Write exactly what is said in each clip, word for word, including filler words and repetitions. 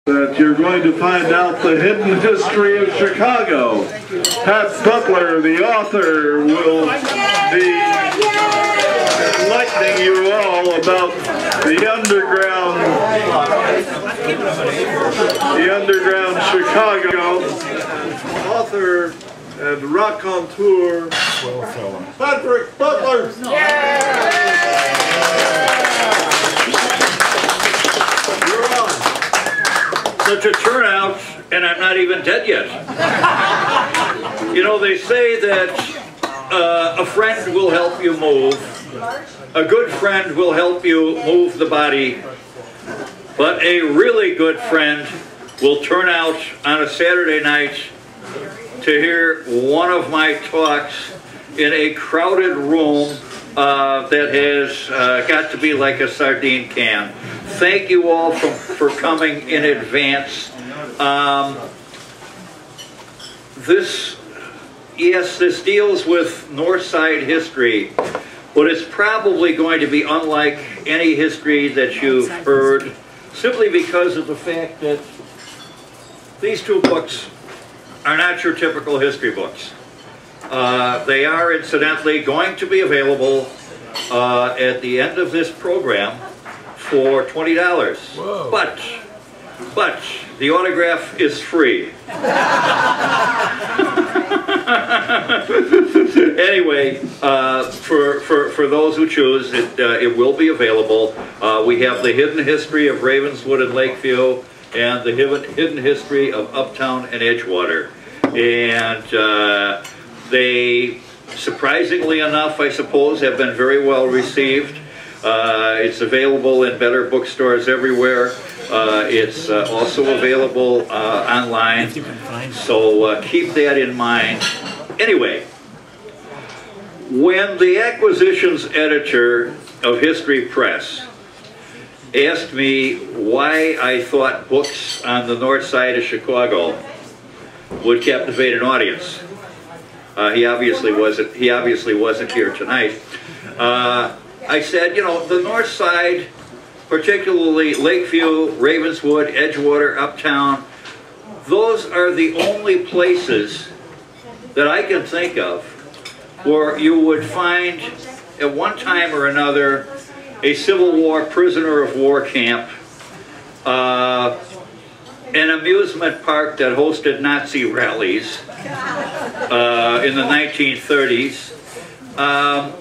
That you're going to find out the hidden history of Chicago. Pat Butler, the author, will be enlightening you all about the underground, the underground Chicago. Author and raconteur, Patrict Butler. You're on. Such a turnout, and I'm not even dead yet. You know, they say that uh, a friend will help you move, a good friend will help you move the body, but a really good friend will turn out on a Saturday night to hear one of my talks in a crowded room uh, that has uh, got to be like a sardine can. Thank you all for, for coming in advance. Um, this, yes, this deals with Northside history, but it's probably going to be unlike any history that you've heard, simply because of the fact that these two books are not your typical history books. Uh, they are, incidentally, going to be available uh, at the end of this program for twenty dollars. Whoa. But, but, the autograph is free. Anyway, uh, for, for, for those who choose, it, uh, it will be available. Uh, we have the hidden history of Ravenswood and Lakeview, and the hidden, hidden history of Uptown and Edgewater. And uh, they, surprisingly enough, I suppose, have been very well received. Uh, it's available in better bookstores everywhere. Uh, it's uh, also available uh, online, so uh, keep that in mind. Anyway, when the acquisitions editor of History Press asked me why I thought books on the north side of Chicago would captivate an audience, uh, he obviously wasn't. He obviously wasn't here tonight. Uh, I said, you know, the north side, particularly Lakeview, Ravenswood, Edgewater, Uptown, those are the only places that I can think of where you would find, at one time or another, a Civil War prisoner of war camp, uh, an amusement park that hosted Nazi rallies uh, in the nineteen thirties, um,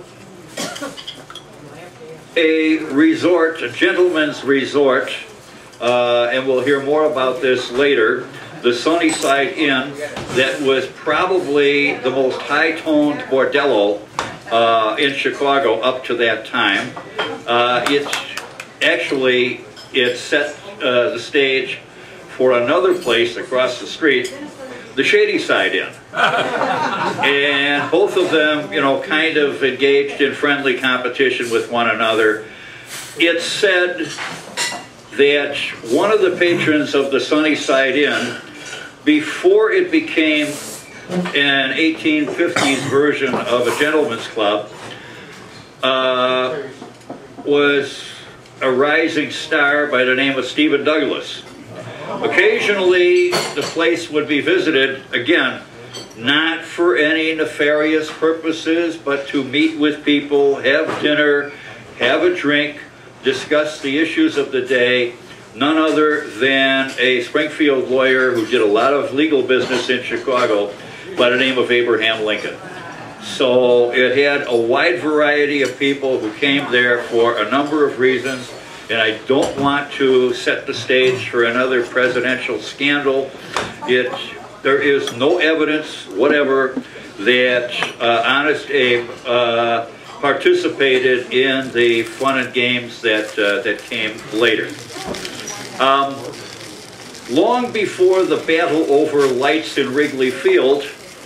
a resort, a gentleman's resort, uh, and we'll hear more about this later, the Sunnyside Inn, that was probably the most high-toned bordello uh, in Chicago up to that time. Uh, it's actually, it set uh, the stage for another place across the street, the Shady Side Inn. And both of them, you know, kind of engaged in friendly competition with one another. It's said that one of the patrons of the Sunnyside Inn, before it became an eighteen fifties version of a gentleman's club, uh, was a rising star by the name of Stephen Douglas. Occasionally, the place would be visited, again, not for any nefarious purposes, but to meet with people, have dinner, have a drink, discuss the issues of the day. None other than a Springfield lawyer who did a lot of legal business in Chicago by the name of Abraham Lincoln. So it had a wide variety of people who came there for a number of reasons. And I don't want to set the stage for another presidential scandal. It, there is no evidence whatever that uh, Honest Abe uh, participated in the fun and games that, uh, that came later. Um, long before the battle over lights in Wrigley Field,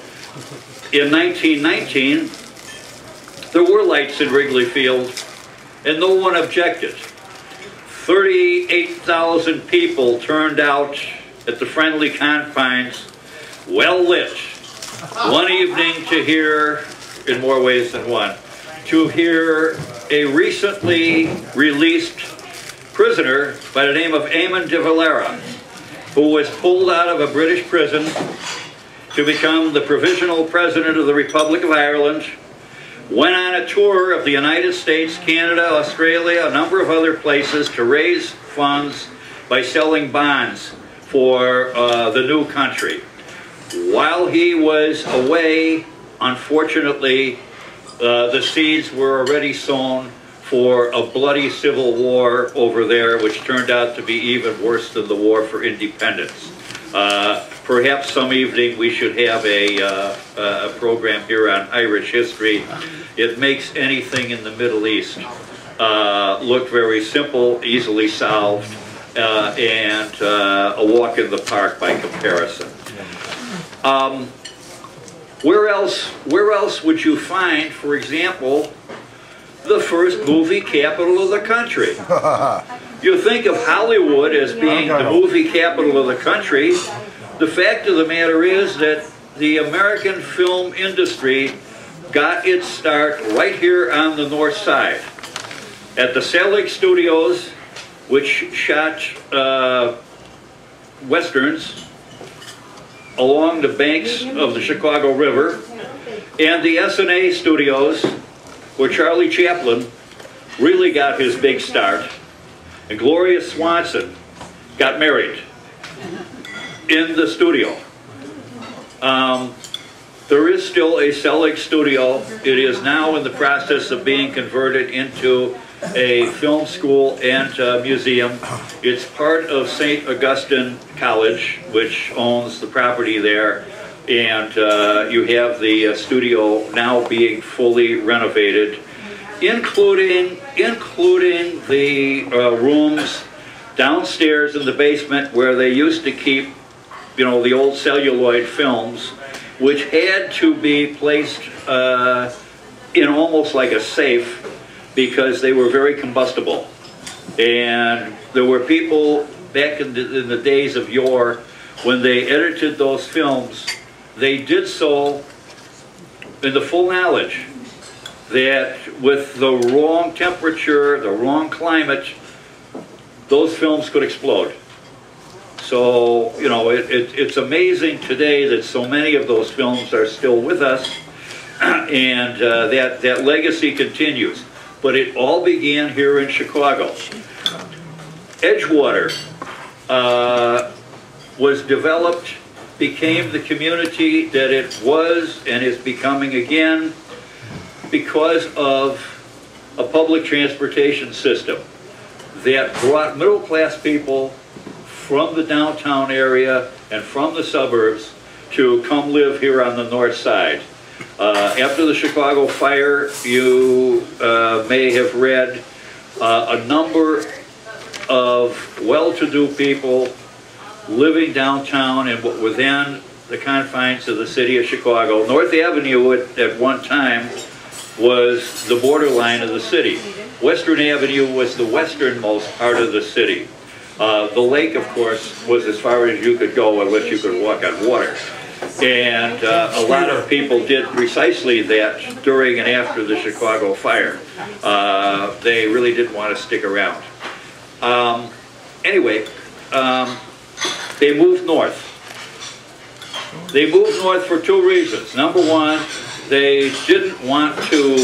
in nineteen nineteen, there were lights in Wrigley Field, and no one objected. thirty-eight thousand people turned out at the friendly confines, well lit, one evening to hear, in more ways than one, to hear a recently released prisoner by the name of Eamon de Valera who was pulled out of a British prison to become the provisional president of the Republic of Ireland, went on a tour of the United States, Canada, Australia, a number of other places to raise funds by selling bonds for uh, the new country. While he was away, unfortunately, uh, the seeds were already sown for a bloody civil war over there, which turned out to be even worse than the war for independence. Uh, perhaps some evening we should have a, uh, a program here on Irish history. It makes anything in the Middle East uh, look very simple, easily solved, uh, and uh, a walk in the park by comparison. Um, where else, where else would you find, for example, the first movie capital of the country? You think of Hollywood as being the movie capital of the country. The fact of the matter is that the American film industry got its start right here on the North Side at the Selig Studios, which shot uh, westerns along the banks of the Chicago River, and the S N A Studios, where Charlie Chaplin really got his big start, and Gloria Swanson got married in the studio. Um, there is still a Selig studio. It is now in the process of being converted into a film school and uh, museum. It's part of Saint Augustine College, which owns the property there, and uh, you have the uh, studio now being fully renovated, including including the uh, rooms downstairs in the basement where they used to keep, you know, the old celluloid films, which had to be placed uh, in almost like a safe because they were very combustible. And there were people back in the, in the days of yore, when they edited those films, they did so in the full knowledge that with the wrong temperature, the wrong climate, those films could explode. So, you know, it, it, it's amazing today that so many of those films are still with us, and uh, that, that legacy continues. But it all began here in Chicago. Edgewater uh, was developed, became the community that it was and is becoming again because of a public transportation system that brought middle-class people from the downtown area and from the suburbs to come live here on the North Side. Uh, after the Chicago fire, you uh, may have read uh, a number of well-to-do people living downtown in what were then the confines of the city of Chicago. North Avenue at, at one time was the borderline of the city. Western Avenue was the westernmost part of the city. Uh, the lake, of course, was as far as you could go unless you could walk on water. And uh, a lot of people did precisely that during and after the Chicago fire. Uh, they really didn't want to stick around. Um, anyway, um, they moved north. They moved north for two reasons. Number one, they didn't want to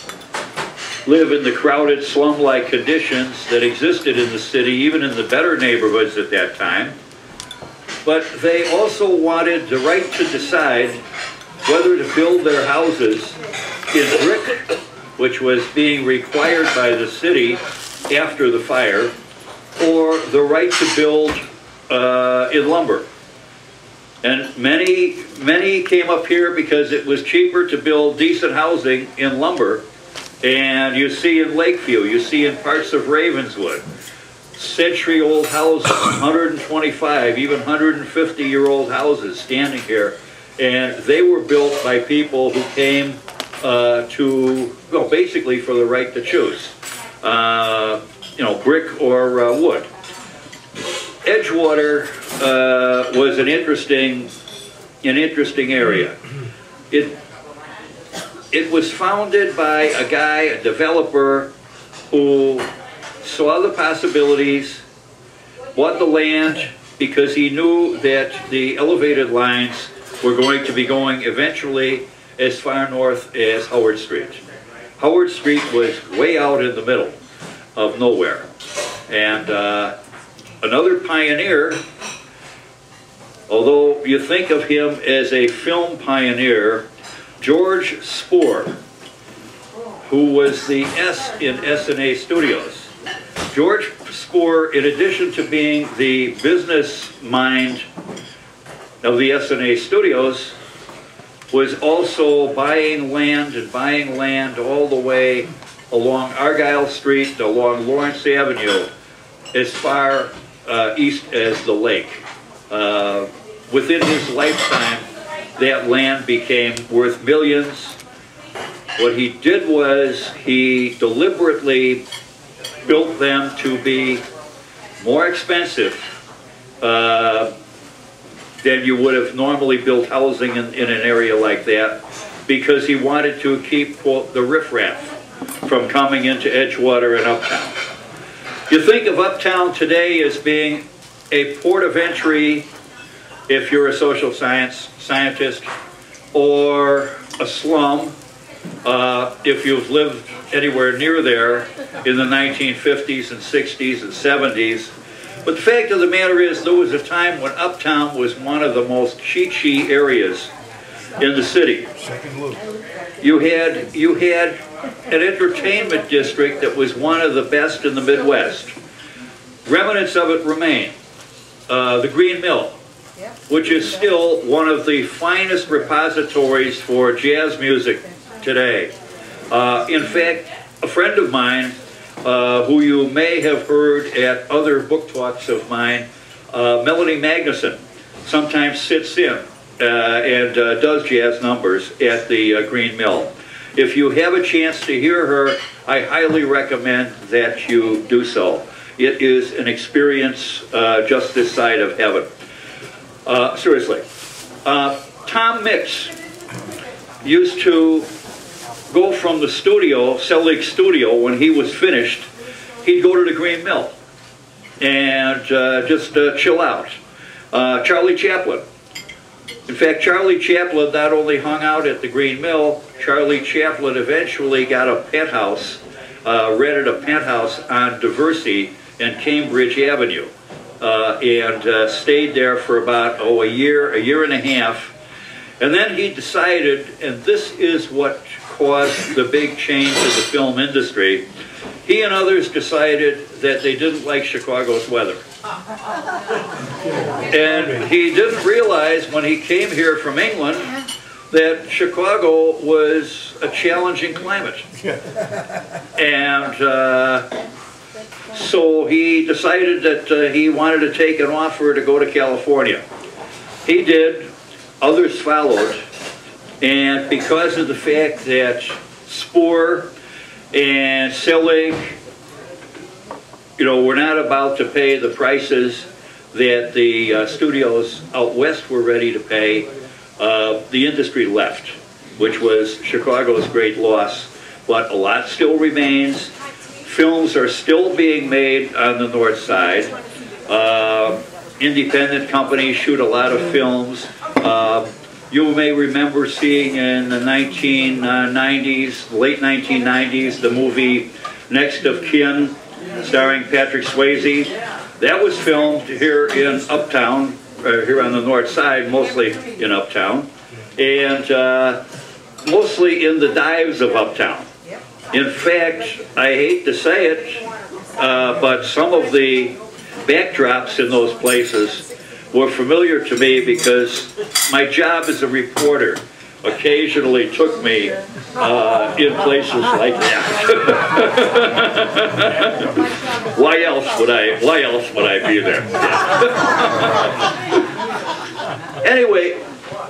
live in the crowded slum-like conditions that existed in the city, even in the better neighborhoods at that time. But they also wanted the right to decide whether to build their houses in brick, which was being required by the city after the fire, or the right to build uh, in lumber. And many, many came up here because it was cheaper to build decent housing in lumber. And you see in Lakeview, you see in parts of Ravenswood, century-old houses, one hundred twenty-five, even one hundred fifty year old houses standing here. And they were built by people who came uh, to, well, basically for the right to choose, uh, you know, brick or uh, wood. Edgewater uh, was an interesting, an interesting area. It, it was founded by a guy, a developer, who saw the possibilities, bought the land because he knew that the elevated lines were going to be going eventually as far north as Howard Street. Howard Street was way out in the middle of nowhere. And uh, another pioneer, although you think of him as a film pioneer, George Spoor, who was the S in S and A Studios. George Spoor, in addition to being the business mind of the S and A Studios, was also buying land and buying land all the way along Argyle Street, along Lawrence Avenue, as far uh, east as the lake. Uh, within his lifetime, that land became worth millions. What he did was he deliberately built them to be more expensive uh, than you would have normally built housing in, in an area like that, because he wanted to keep, quote, the riffraff from coming into Edgewater and Uptown. You think of Uptown today as being a port of entry if you're a social science scientist, or a slum uh, if you've lived anywhere near there in the nineteen fifties and sixties and seventies. But the fact of the matter is, there was a time when Uptown was one of the most cheat-sheet areas in the city. You had, you had an entertainment district that was one of the best in the Midwest. Remnants of it remain. Uh, the Green Mill, which is still one of the finest repositories for jazz music today. Uh, in fact, a friend of mine, uh, who you may have heard at other book talks of mine, uh, Melanie Magnuson, sometimes sits in uh, and uh, does jazz numbers at the uh, Green Mill. If you have a chance to hear her, I highly recommend that you do so. It is an experience uh, just this side of heaven. Uh, seriously. Uh, Tom Mix used to go from the studio, Cell Lake Studio, when he was finished, he'd go to the Green Mill and uh, just uh, chill out. Uh, Charlie Chaplin. In fact, Charlie Chaplin not only hung out at the Green Mill, Charlie Chaplin eventually got a penthouse, uh, rented a penthouse on Diversey and Cambridge Avenue, uh, and uh, stayed there for about, oh, a year, a year and a half. And then he decided, and this is what caused the big change in the film industry, he and others decided that they didn't like Chicago's weather. And he didn't realize when he came here from England that Chicago was a challenging climate. And uh, so he decided that uh, he wanted to take an offer to go to California. He did, others followed, and because of the fact that Spoor and Selig, you know, were not about to pay the prices that the uh, studios out west were ready to pay, uh, the industry left, which was Chicago's great loss. But a lot still remains. Films are still being made on the north side. Uh, independent companies shoot a lot of films. Uh, you may remember seeing in the nineteen nineties, late nineteen nineties, the movie Next of Kin, starring Patrick Swayze. That was filmed here in Uptown, uh, here on the north side, mostly in Uptown, and uh, mostly in the dives of Uptown. In fact, I hate to say it, uh, but some of the backdrops in those places were familiar to me because my job as a reporter occasionally took me uh, in places like that. Why else would I? Why else would I be there? Yeah. Anyway,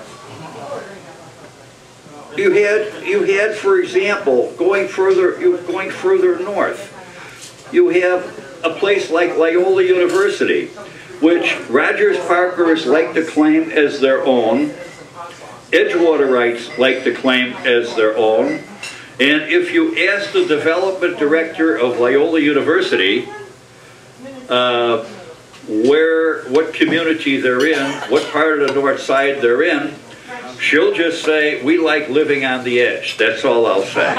you had you had, for example, going further, you going further north, you have a place like Loyola University, which Rogers Parkers like to claim as their own, Edgewaterites like to claim as their own, and if you ask the development director of Loyola University, uh, where, what community they're in, what part of the north side they're in, she'll just say, we like living on the edge. That's all I'll say.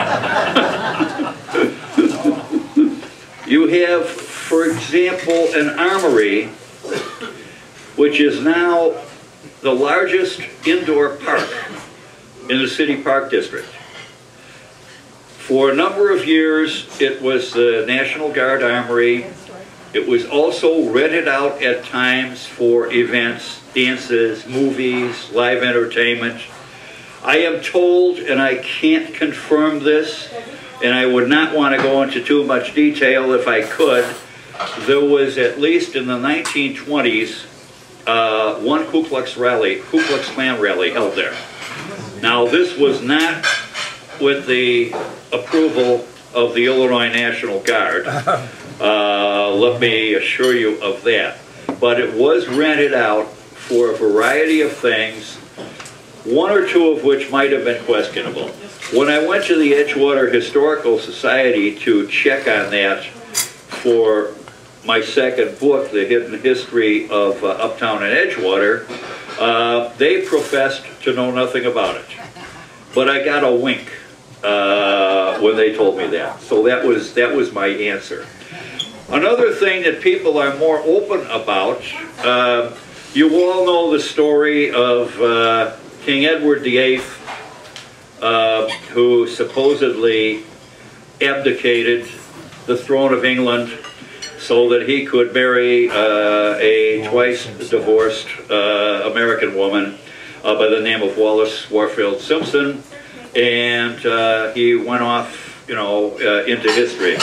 You have, for example, an armory, which is now the largest indoor park in the city park district. For a number of years, it was the National Guard Armory. It was also rented out at times for events, dances, movies, live entertainment. I am told, and I can't confirm this, and I would not want to go into too much detail if I could, there was, at least in the nineteen twenties, uh, one Ku Klux rally, Ku Klux Klan rally held there. Now, this was not with the approval of the Illinois National Guard. Uh, let me assure you of that. But it was rented out for a variety of things, one or two of which might have been questionable. When I went to the Edgewater Historical Society to check on that for my second book, The Hidden History of uh, Uptown and Edgewater, uh, they professed to know nothing about it. But I got a wink uh, when they told me that. So that was, that was my answer. Another thing that people are more open about, uh, you all know the story of uh, King Edward the Eighth, uh, who supposedly abdicated the throne of England so that he could marry uh, a twice divorced uh, American woman uh, by the name of Wallis Warfield Simpson, and uh, he went off, you know, uh, into history.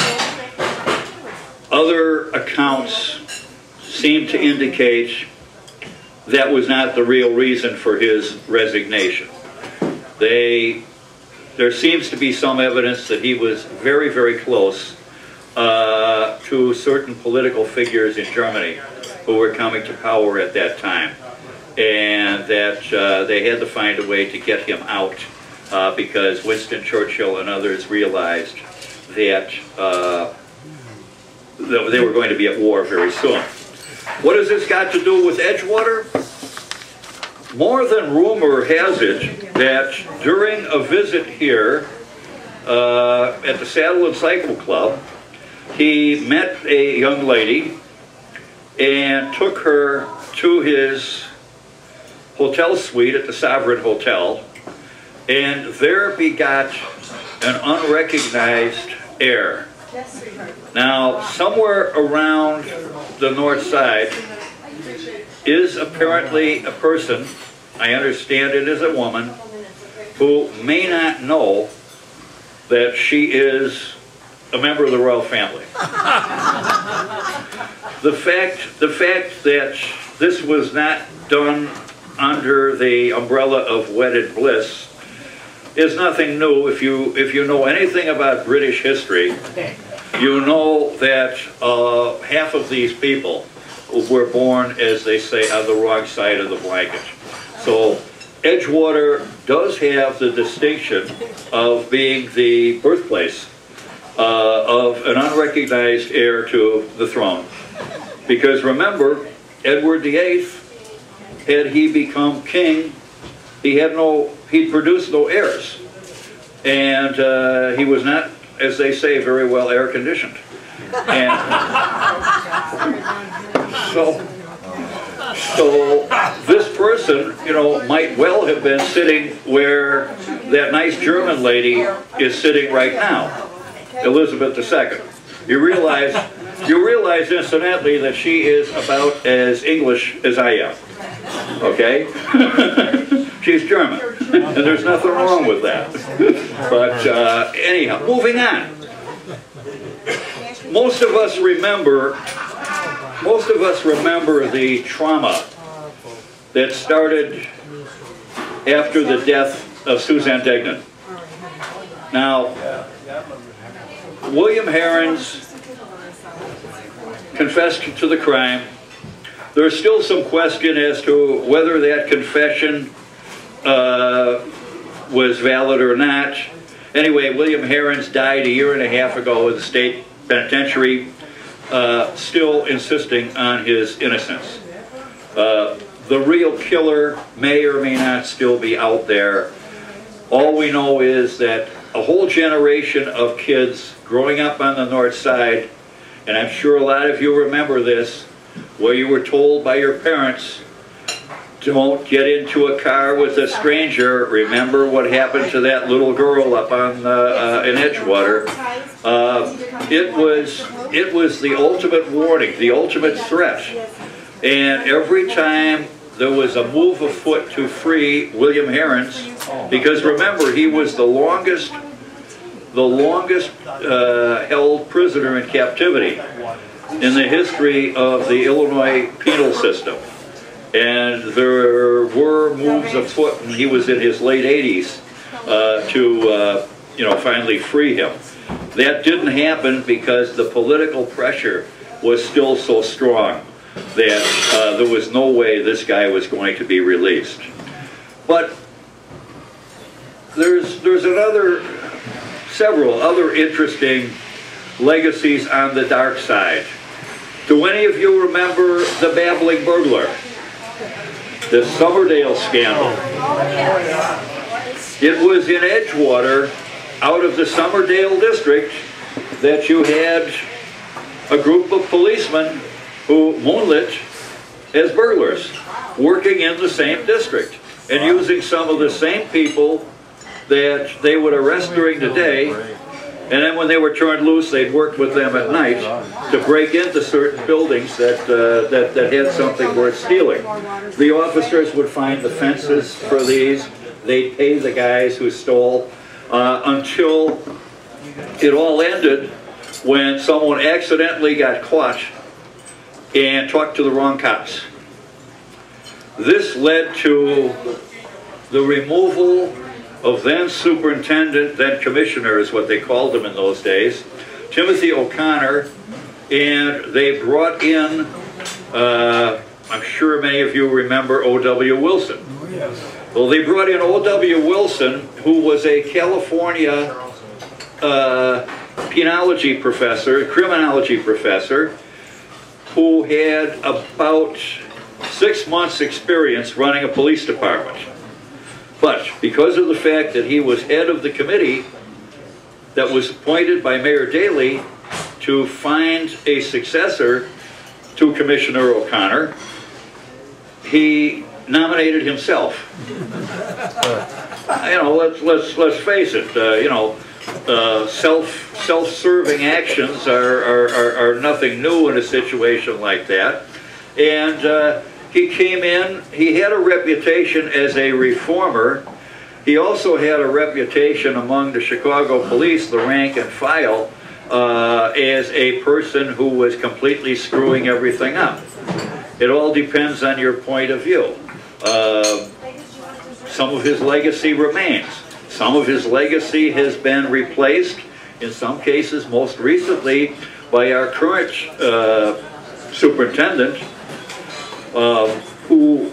Other accounts seem to indicate that was not the real reason for his resignation. They, there seems to be some evidence that he was very, very close uh, to certain political figures in Germany who were coming to power at that time, and that uh, they had to find a way to get him out uh, because Winston Churchill and others realized that uh, they were going to be at war very soon. What has this got to do with Edgewater? More than rumor has it that during a visit here uh, at the Saddle and Cycle Club, he met a young lady and took her to his hotel suite at the Sovereign Hotel, and there begot an unrecognized heir. Now, somewhere around the north side is apparently a person, I understand it is a woman, who may not know that she is a member of the royal family. The fact, the fact that this was not done under the umbrella of wedded bliss is nothing new. If you, if you know anything about British history, you know that uh, half of these people were born, as they say, on the wrong side of the blanket. So Edgewater does have the distinction of being the birthplace uh, of an unrecognized heir to the throne. Because remember, Edward the Eighth, had he become king, he had no, he produced no heirs. And uh, he was not, as they say, very well air conditioned. And so, so this person, you know, might well have been sitting where that nice German lady is sitting right now, Elizabeth the Second. You realize, you realize incidentally that she is about as English as I am. Okay? She's German, and there's nothing wrong with that. But uh, anyhow, moving on. Most of us remember, most of us remember the trauma that started after the death of Suzanne Degnan. Now, William Herons confessed to the crime. There's still some question as to whether that confession uh, was valid or not. Anyway, William Herons died a year and a half ago in the state penitentiary. uh, still insisting on his innocence. Uh, the real killer may or may not still be out there. All we know is that a whole generation of kids growing up on the North Side, and I'm sure a lot of you remember this, where you were told by your parents, don't get into a car with a stranger. Remember what happened to that little girl up on uh, uh, in Edgewater. Uh, it was it was the ultimate warning, the ultimate threat. And every time there was a move afoot to free William Herons, because remember, he was the longest the longest uh, held prisoner in captivity in the history of the Illinois penal system. And there were moves afoot when he was in his late eighties uh, to, uh, you know, finally free him. That didn't happen because the political pressure was still so strong that uh, there was no way this guy was going to be released. But there's there's another, several other interesting legacies on the dark side. Do any of you remember the babbling burglar? The Summerdale scandal. It was in Edgewater, out of the Summerdale district, that you had a group of policemen who moonlit as burglars, working in the same district, and using some of the same people that they would arrest during the day, and then when they were turned loose, they'd work with them at night to break into certain buildings that, uh, that, that had something worth stealing. The officers would find the fences for these. They'd pay the guys who stole uh, until it all ended when someone accidentally got caught and talked to the wrong cops. This led to the removal of then superintendent, then commissioner is what they called him in those days, Timothy O'Connor, and they brought in, uh, I'm sure many of you remember O W Wilson. Well, they brought in O W Wilson, who was a California uh, penology professor, criminology professor, who had about six months experience running a police department. But because of the fact that he was head of the committee that was appointed by Mayor Daley to find a successor to Commissioner O'Connor, he nominated himself. You know, let's let's let's face it. Uh, you know, uh, self self-serving actions are, are are are nothing new in a situation like that, and. Uh, He came in, he had a reputation as a reformer. He also had a reputation among the Chicago police, the rank and file, uh, as a person who was completely screwing everything up. It all depends on your point of view. Uh, some of his legacy remains. Some of his legacy has been replaced, in some cases, most recently, by our current uh, superintendent, Uh, who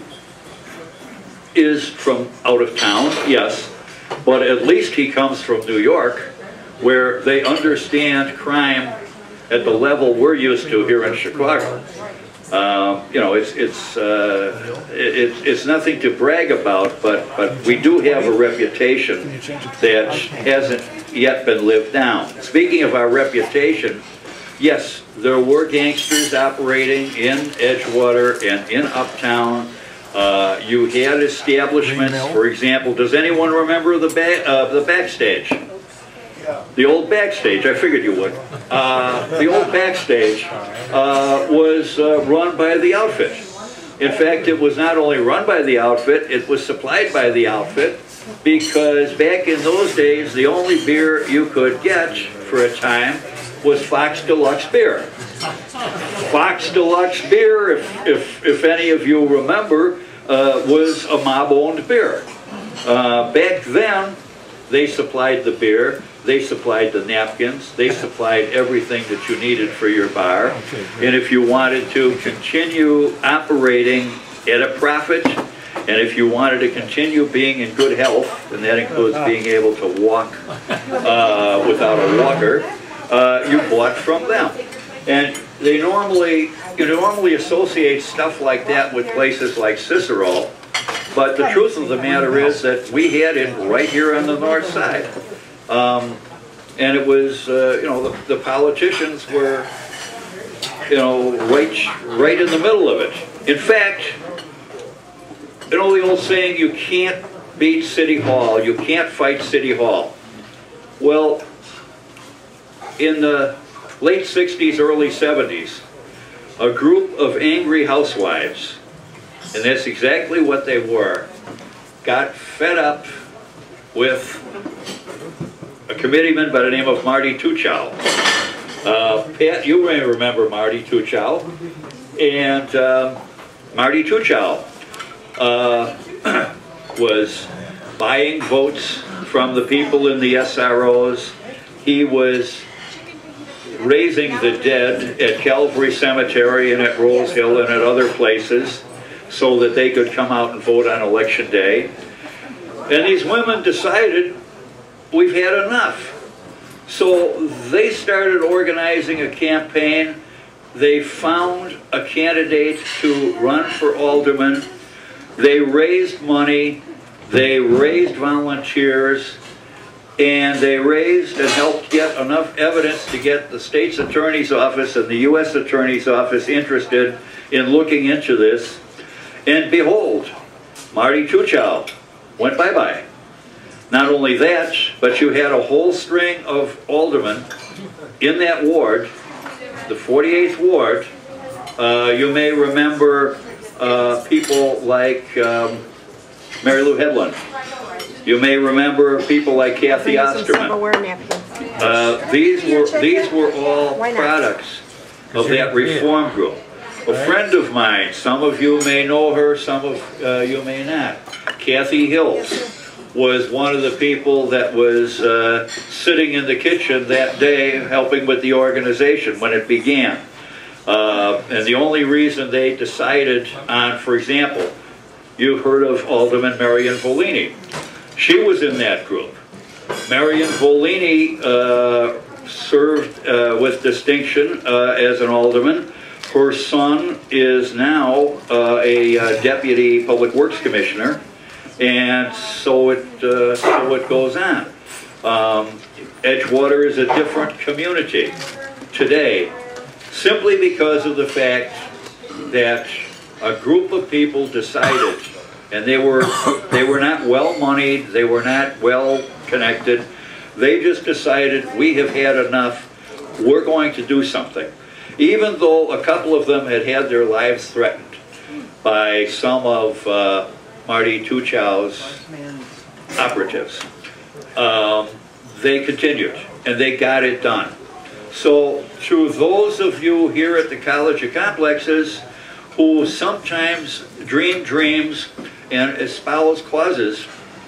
is from out of town, yes, but at least he comes from New York, where they understand crime at the level we're used to here in Chicago. Uh, you know, it's it's uh, it, it's nothing to brag about, but but we do have a reputation that hasn't yet been lived down. Speaking of our reputation, yes, there were gangsters operating in Edgewater and in Uptown. Uh, you had establishments, for example. Does anyone remember the ba uh, the backstage? The old backstage. I figured you would. Uh, the old backstage uh, was uh, run by the outfit. In fact, it was not only run by the outfit; it was supplied by the outfit, because back in those days, the only beer you could get for a time was Fox Deluxe beer. Fox Deluxe beer, if, if, if any of you remember, uh, was a mob-owned beer. Uh, back then, they supplied the beer, they supplied the napkins, they supplied everything that you needed for your bar. And if you wanted to continue operating at a profit, and if you wanted to continue being in good health, and that includes being able to walk uh, without a walker, Uh, you bought from them. And they normally, you normally associate stuff like that with places like Cicero, but the truth of the matter is that we had it right here on the north side. Um, and it was, uh, you know, the, the politicians were, you know, right, right in the middle of it. In fact, you know the old saying, you can't beat City Hall, you can't fight City Hall. Well, in the late sixties, early seventies, a group of angry housewives, and that's exactly what they were, got fed up with a committeeman by the name of Marty Tuchow. Uh, Pat, you may remember Marty Tuchow. And um, Marty Tuchow uh, was buying votes from the people in the S R Os. He was raising the dead at Calvary Cemetery and at Rose Hill and at other places so that they could come out and vote on election day. And these women decided, we've had enough. So they started organizing a campaign. They found a candidate to run for alderman. They raised money. They raised volunteers. And they raised and helped get enough evidence to get the state's attorney's office and the U S attorney's office interested in looking into this. And behold, Marty Tuchow went bye-bye. Not only that, but you had a whole string of aldermen in that ward, the forty-eighth ward. Uh, you may remember uh, people like um, Mary Lou Hedlund. You may remember people like Kathy Osterman. Uh, these were these were all products of that reform group. A friend of mine, some of you may know her, some of uh, you may not. Kathy Hills was one of the people that was uh, sitting in the kitchen that day helping with the organization when it began. Uh, and the only reason they decided on, for example, you've heard of Alderman Marion Volini. She was in that group. Marion Volini uh, served uh, with distinction uh, as an alderman. Her son is now uh, a uh, deputy public works commissioner, and so it uh, so it goes on. Um, Edgewater is a different community today, simply because of the fact that a group of people decided. And they were, they were not well-moneyed, they were not well-connected. They just decided, we have had enough, we're going to do something. Even though a couple of them had had their lives threatened by some of uh, Marty Tuchow's operatives. Um, they continued, and they got it done. So, to those of you here at the College of Complexes who sometimes dream dreams and espouse causes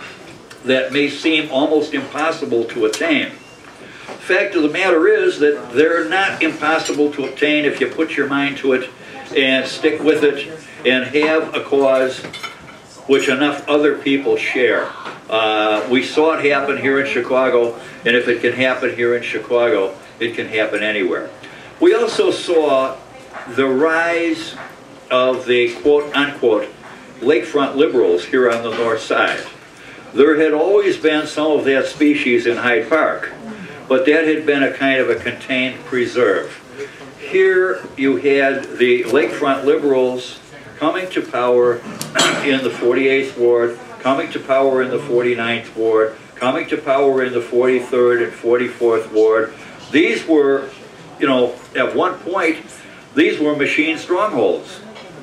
that may seem almost impossible to attain. The fact of the matter is that they're not impossible to obtain if you put your mind to it and stick with it and have a cause which enough other people share. Uh, we saw it happen here in Chicago, and if it can happen here in Chicago, it can happen anywhere. We also saw the rise of the quote-unquote lakefront liberals here on the north side. There had always been some of that species in Hyde Park, but that had been a kind of a contained preserve. Here you had the lakefront liberals coming to power in the forty-eighth ward, coming to power in the forty-ninth ward, coming to power in the forty-third and forty-fourth ward. These were, you know, at one point, these were machine strongholds.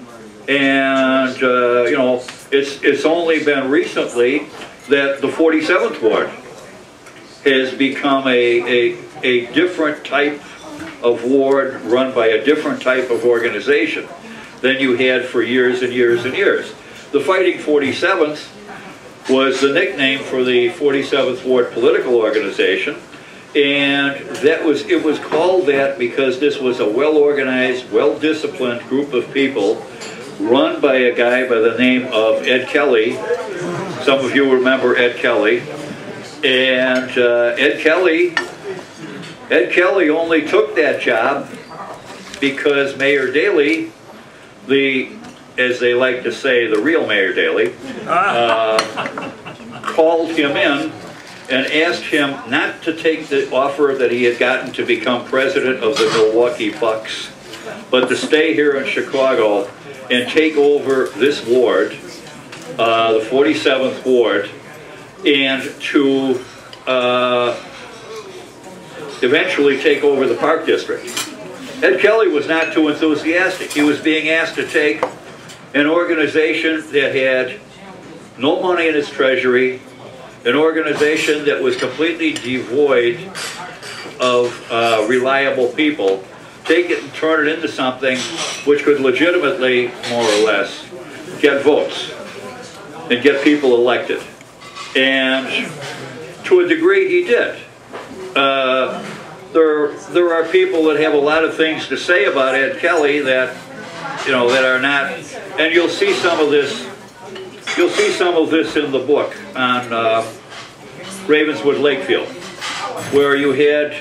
And, uh, you know, it's, it's only been recently that the forty-seventh ward has become a, a, a different type of ward run by a different type of organization than you had for years and years and years. The Fighting forty-seventh was the nickname for the forty-seventh Ward political organization, and that was, it was called that because this was a well-organized, well-disciplined group of people run by a guy by the name of Ed Kelly. Some of you remember Ed Kelly. And uh, Ed Kelly, Ed Kelly only took that job because Mayor Daley, the, as they like to say, the real Mayor Daley, uh, called him in and asked him not to take the offer that he had gotten to become president of the Milwaukee Bucks, but to stay here in Chicago and take over this ward, uh, the forty-seventh Ward, and to uh, eventually take over the Park District. Ed Kelly was not too enthusiastic. He was being asked to take an organization that had no money in its treasury, an organization that was completely devoid of uh, reliable people, take it and turn it into something which could legitimately, more or less, get votes and get people elected. And to a degree he did. Uh, there, there are people that have a lot of things to say about Ed Kelly that, you know, that are not, and you'll see some of this, you'll see some of this in the book on uh, Ravenswood Lakefield, where you had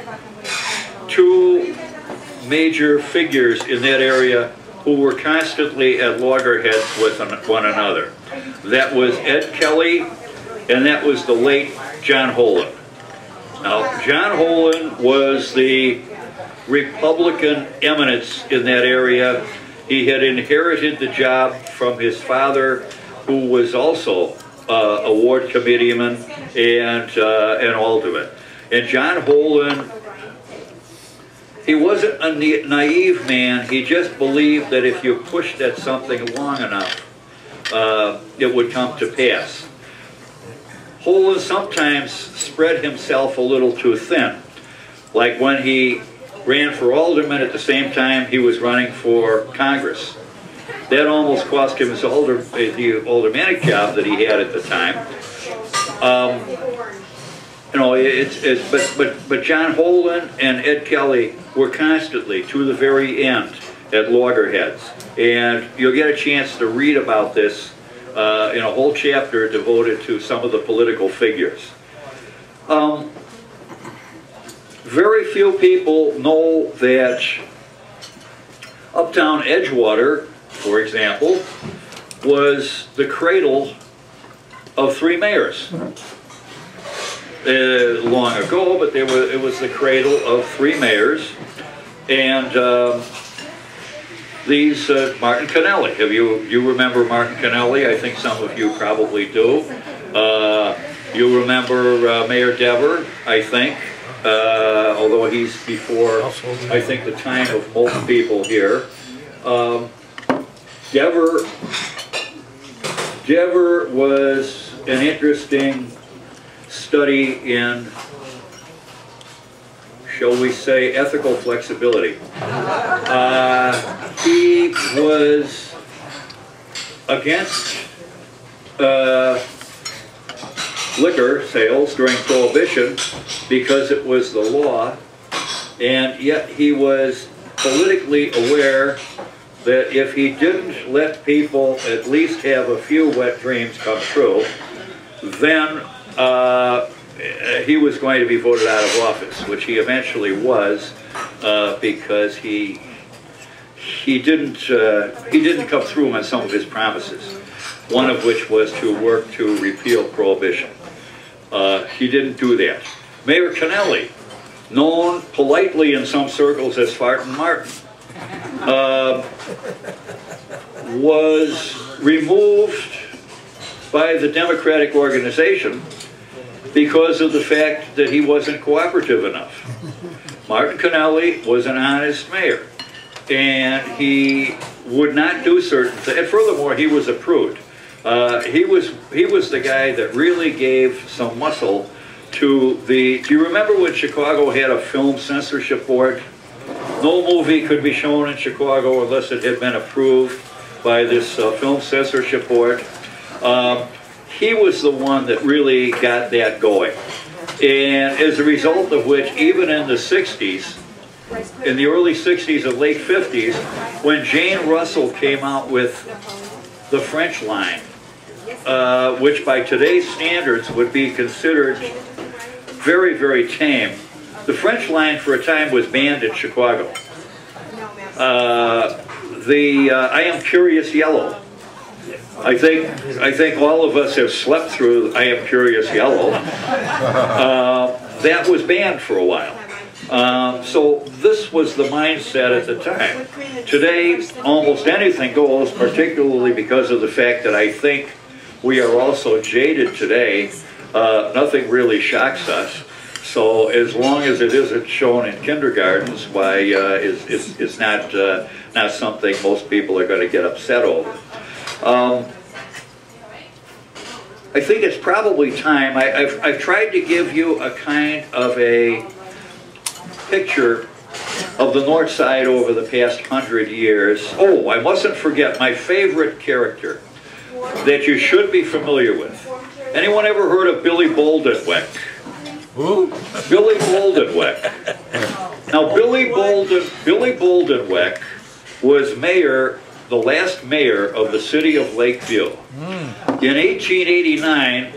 two major figures in that area who were constantly at loggerheads with one another. That was Ed Kelly, and that was the late John Holland. Now, John Holland was the Republican eminence in that area. He had inherited the job from his father, who was also uh, a ward committeeman and uh, an alderman. And John Holland, he wasn't a naive man. He just believed that if you pushed at something long enough, uh, it would come to pass. Holland sometimes spread himself a little too thin, like when he ran for alderman at the same time he was running for Congress. That almost cost him his alder, the aldermanic job that he had at the time. Um, you know, it's, it's but but but John Holland and Ed Kelly were constantly, to the very end, at loggerheads, and you'll get a chance to read about this uh, in a whole chapter devoted to some of the political figures. Um, very few people know that Uptown Edgewater, for example, was the cradle of three mayors. Uh, long ago, but there was, it was the cradle of three mayors, and uh, these uh, Martin Kennelly. Have you you remember Martin Kennelly? I think some of you probably do. Uh, you remember uh, Mayor Dever, I think, uh, although he's before, I think, the time of most people here. Um, Dever, Dever was an interesting study in, shall we say, ethical flexibility. Uh, he was against uh, liquor sales during Prohibition because it was the law, and yet he was politically aware that if he didn't let people at least have a few wet dreams come true, then Uh, he was going to be voted out of office, which he eventually was, uh, because he he didn't uh, he didn't come through on some of his promises. One of which was to work to repeal Prohibition. Uh, he didn't do that. Mayor Kennelly, known politely in some circles as Fartin Martin, uh, was removed by the Democratic organization because of the fact that he wasn't cooperative enough. Martin Kennelly was an honest mayor, and he would not do certain things. And furthermore, he was a prude. Uh, he was he was the guy that really gave some muscle to the. Do you remember when Chicago had a film censorship board? No movie could be shown in Chicago unless it had been approved by this uh, film censorship board. Um, He was the one that really got that going. And as a result of which, even in the sixties, in the early sixties and late fifties, when Jane Russell came out with the French line, uh, which by today's standards would be considered very, very tame, the French line for a time was banned in Chicago. Uh, the uh, I Am Curious Yellow. I think I think all of us have slept through I Am Curious Yellow. Uh, that was banned for a while. Um, so this was the mindset at the time. Today, almost anything goes, particularly because of the fact that I think we are also jaded today. Uh, nothing really shocks us. So as long as it isn't shown in kindergartens, why uh, it's, it's, it's not, uh, not something most people are going to get upset over. Um, I think it's probably time. I, I've, I've tried to give you a kind of a picture of the North Side over the past hundred years. Oh, I mustn't forget my favorite character that you should be familiar with. Anyone ever heard of Billy Boldenwick? Who? Billy Boldenwick. Now, Billy Bolden, Billy Boldenwick was mayor, the last mayor of the city of Lakeview. Mm. In eighteen eighty-nine,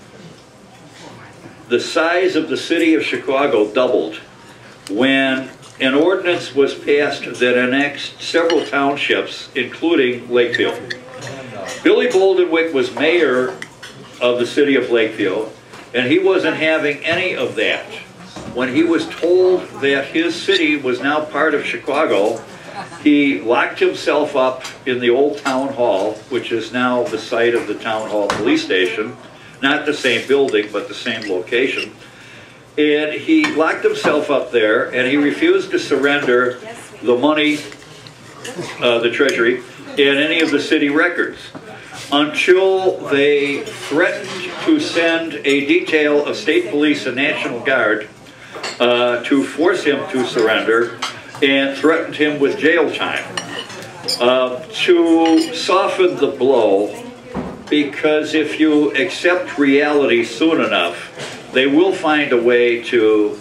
the size of the city of Chicago doubled when an ordinance was passed that annexed several townships, including Lakeview. Billy Boldenwick was mayor of the city of Lakeview, and he wasn't having any of that. When he was told that his city was now part of Chicago, he locked himself up in the old town hall, which is now the site of the town hall police station, not the same building, but the same location. And he locked himself up there, and he refused to surrender the money, uh, the treasury, and any of the city records until they threatened to send a detail of state police and National Guard uh, to force him to surrender, and threatened him with jail time. Uh, to soften the blow, because if you accept reality soon enough, they will find a way to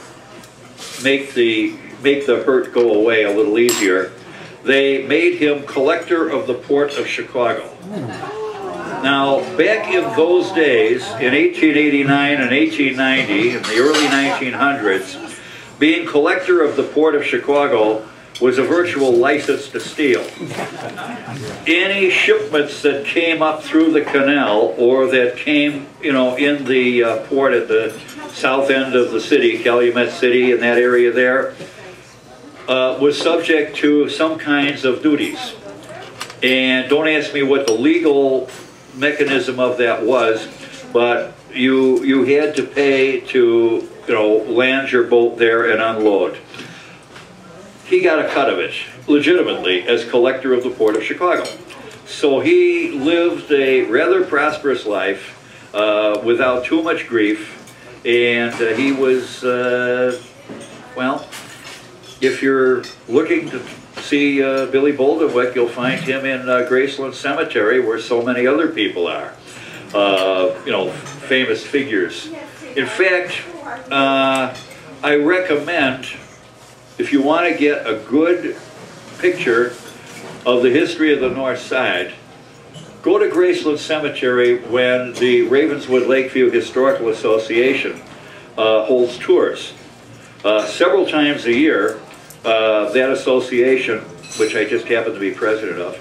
make the, make the hurt go away a little easier. They made him collector of the Port of Chicago. Now, back in those days, in eighteen eighty-nine and eighteen ninety, in the early nineteen hundreds, being collector of the Port of Chicago was a virtual license to steal. Any shipments that came up through the canal or that came, you know, in the uh, port at the south end of the city, Calumet City, in that area there, uh, was subject to some kinds of duties. And don't ask me what the legal mechanism of that was, but you you had to pay to, you know, land your boat there and unload. He got a cut of it, legitimately, as collector of the Port of Chicago. So he lived a rather prosperous life uh, without too much grief, and uh, he was, uh, well, if you're looking to see uh, Billy Boldenwick, you'll find him in uh, Graceland Cemetery, where so many other people are, uh, you know, famous figures. In fact, uh, I recommend, if you want to get a good picture of the history of the North Side, go to Graceland Cemetery when the Ravenswood Lakeview Historical Association uh, holds tours. Uh, several times a year, uh, that association, which I just happen to be president of,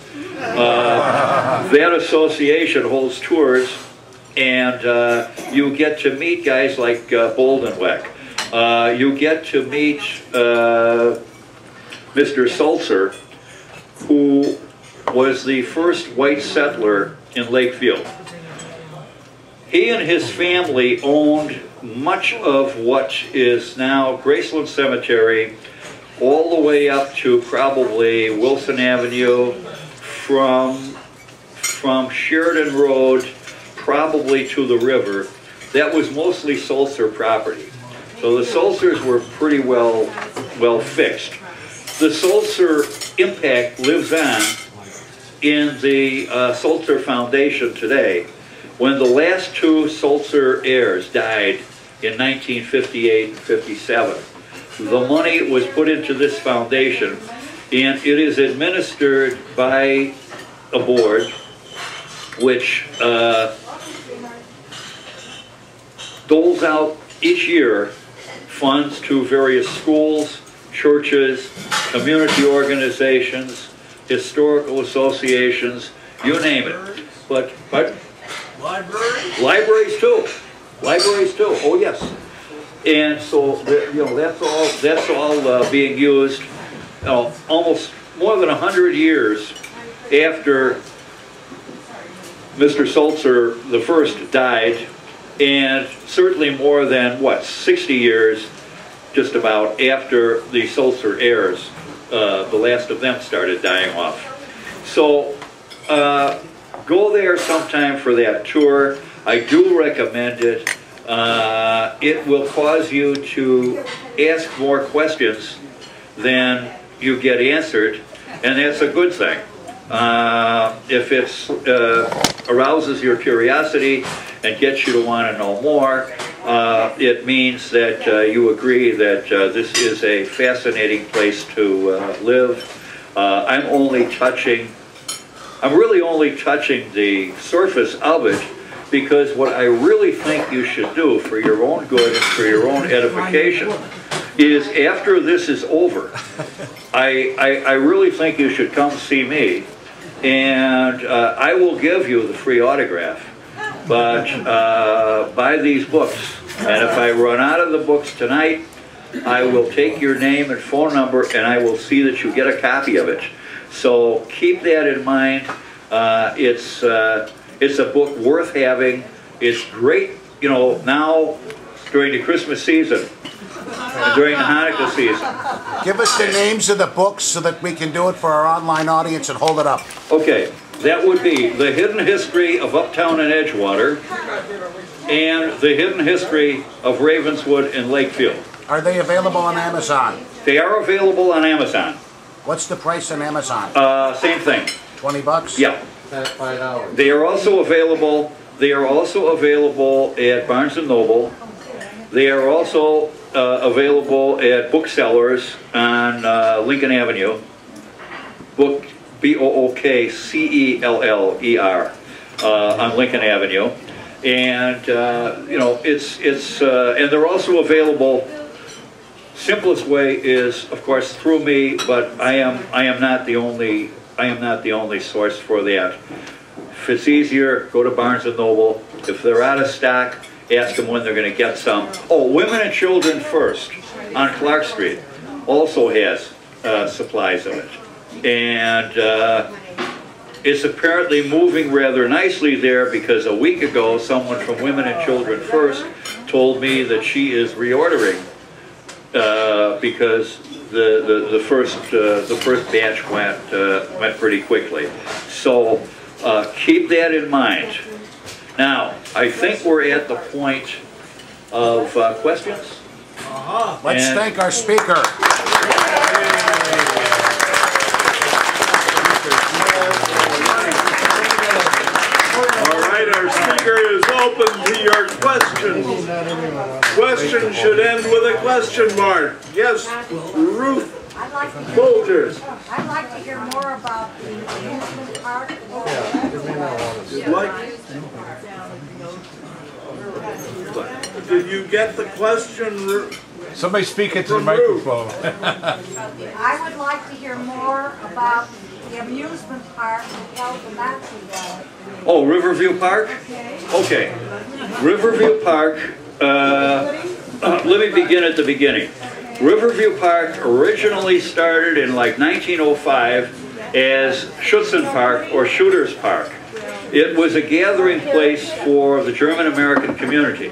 uh, that association holds tours, and uh, you get to meet guys like uh, Boldenwick. Uh, you get to meet uh, Mister Sulzer, who was the first white settler in Lakeview. He and his family owned much of what is now Graceland Cemetery, all the way up to probably Wilson Avenue, from, from Sheridan Road probably to the river. That was mostly Sulzer property. So the Sulzers were pretty well, well fixed. The Sulzer impact lives on in the uh, Sulzer Foundation today. When the last two Sulzer heirs died in nineteen fifty-eight and fifty-seven, the money was put into this foundation, and it is administered by a board which uh, doles out each year funds to various schools, churches, community organizations, historical associations, you name it. But, but Libraries? libraries too. Libraries too. Oh yes. And so, the, you know, that's all. That's all uh, being used. You know, almost more than a hundred years after Mister Sulzer the first died, and certainly more than what sixty years, just about after the Sulzer heirs, uh, the last of them started dying off. So. Uh, Go there sometime for that tour. I do recommend it. Uh, it will cause you to ask more questions than you get answered, and that's a good thing. Uh, if it uh, arouses your curiosity and gets you to want to know more, uh, it means that uh, you agree that uh, this is a fascinating place to uh, live. Uh, I'm only touching I'm really only touching the surface of it, because what I really think you should do for your own good and for your own edification is, after this is over, I, I, I really think you should come see me, and uh, I will give you the free autograph. But uh, buy these books, and if I run out of the books tonight, I will take your name and phone number, and I will see that you get a copy of it. So keep that in mind. Uh, it's uh, it's a book worth having. It's great, you know, now during the Christmas season, and during the Hanukkah season. Give us the names of the books so that we can do it for our online audience and hold it up. Okay, that would be The Hidden History of Uptown and Edgewater and The Hidden History of Ravenswood and Lakefield. Are they available on Amazon? They are available on Amazon. What's the price on Amazon? Uh, same thing. Twenty bucks? Yeah. They are also available. They are also available at Barnes and Noble. They are also uh, available at booksellers on uh, Lincoln Avenue. Book B O O K C E L L E R uh, on Lincoln Avenue, and uh, you know it's it's uh, and they're also available. Simplest way is, of course, through me, but I am I am not the only I am not the only source for that. If it's easier, go to Barnes and Noble. If they're out of stock, ask them when they're going to get some. Oh, Women and Children First on Clark Street also has uh, supplies of it, and uh, it's apparently moving rather nicely there, because a week ago someone from Women and Children First told me that she is reordering. Uh, because the, the, the first uh, the first batch went uh, went pretty quickly, so uh, keep that in mind. Now, I think we're at the point of uh, questions. Uh-huh. Let's and thank our speaker. All right, our speaker is open to your questions. Question should end with a question mark. Yes, Ruth Bolger. I'd like to hear more about the amusement park. You'd like? Did you get the question, Ruth? Somebody speak into the microphone. I would like to hear more about the amusement park that held the Nazi rally. Oh, Riverview Park? Okay. Riverview Park, uh, uh, let me begin at the beginning. Riverview Park originally started in like nineteen oh five as Schutzen Park or Shooter's Park. It was a gathering place for the German American community.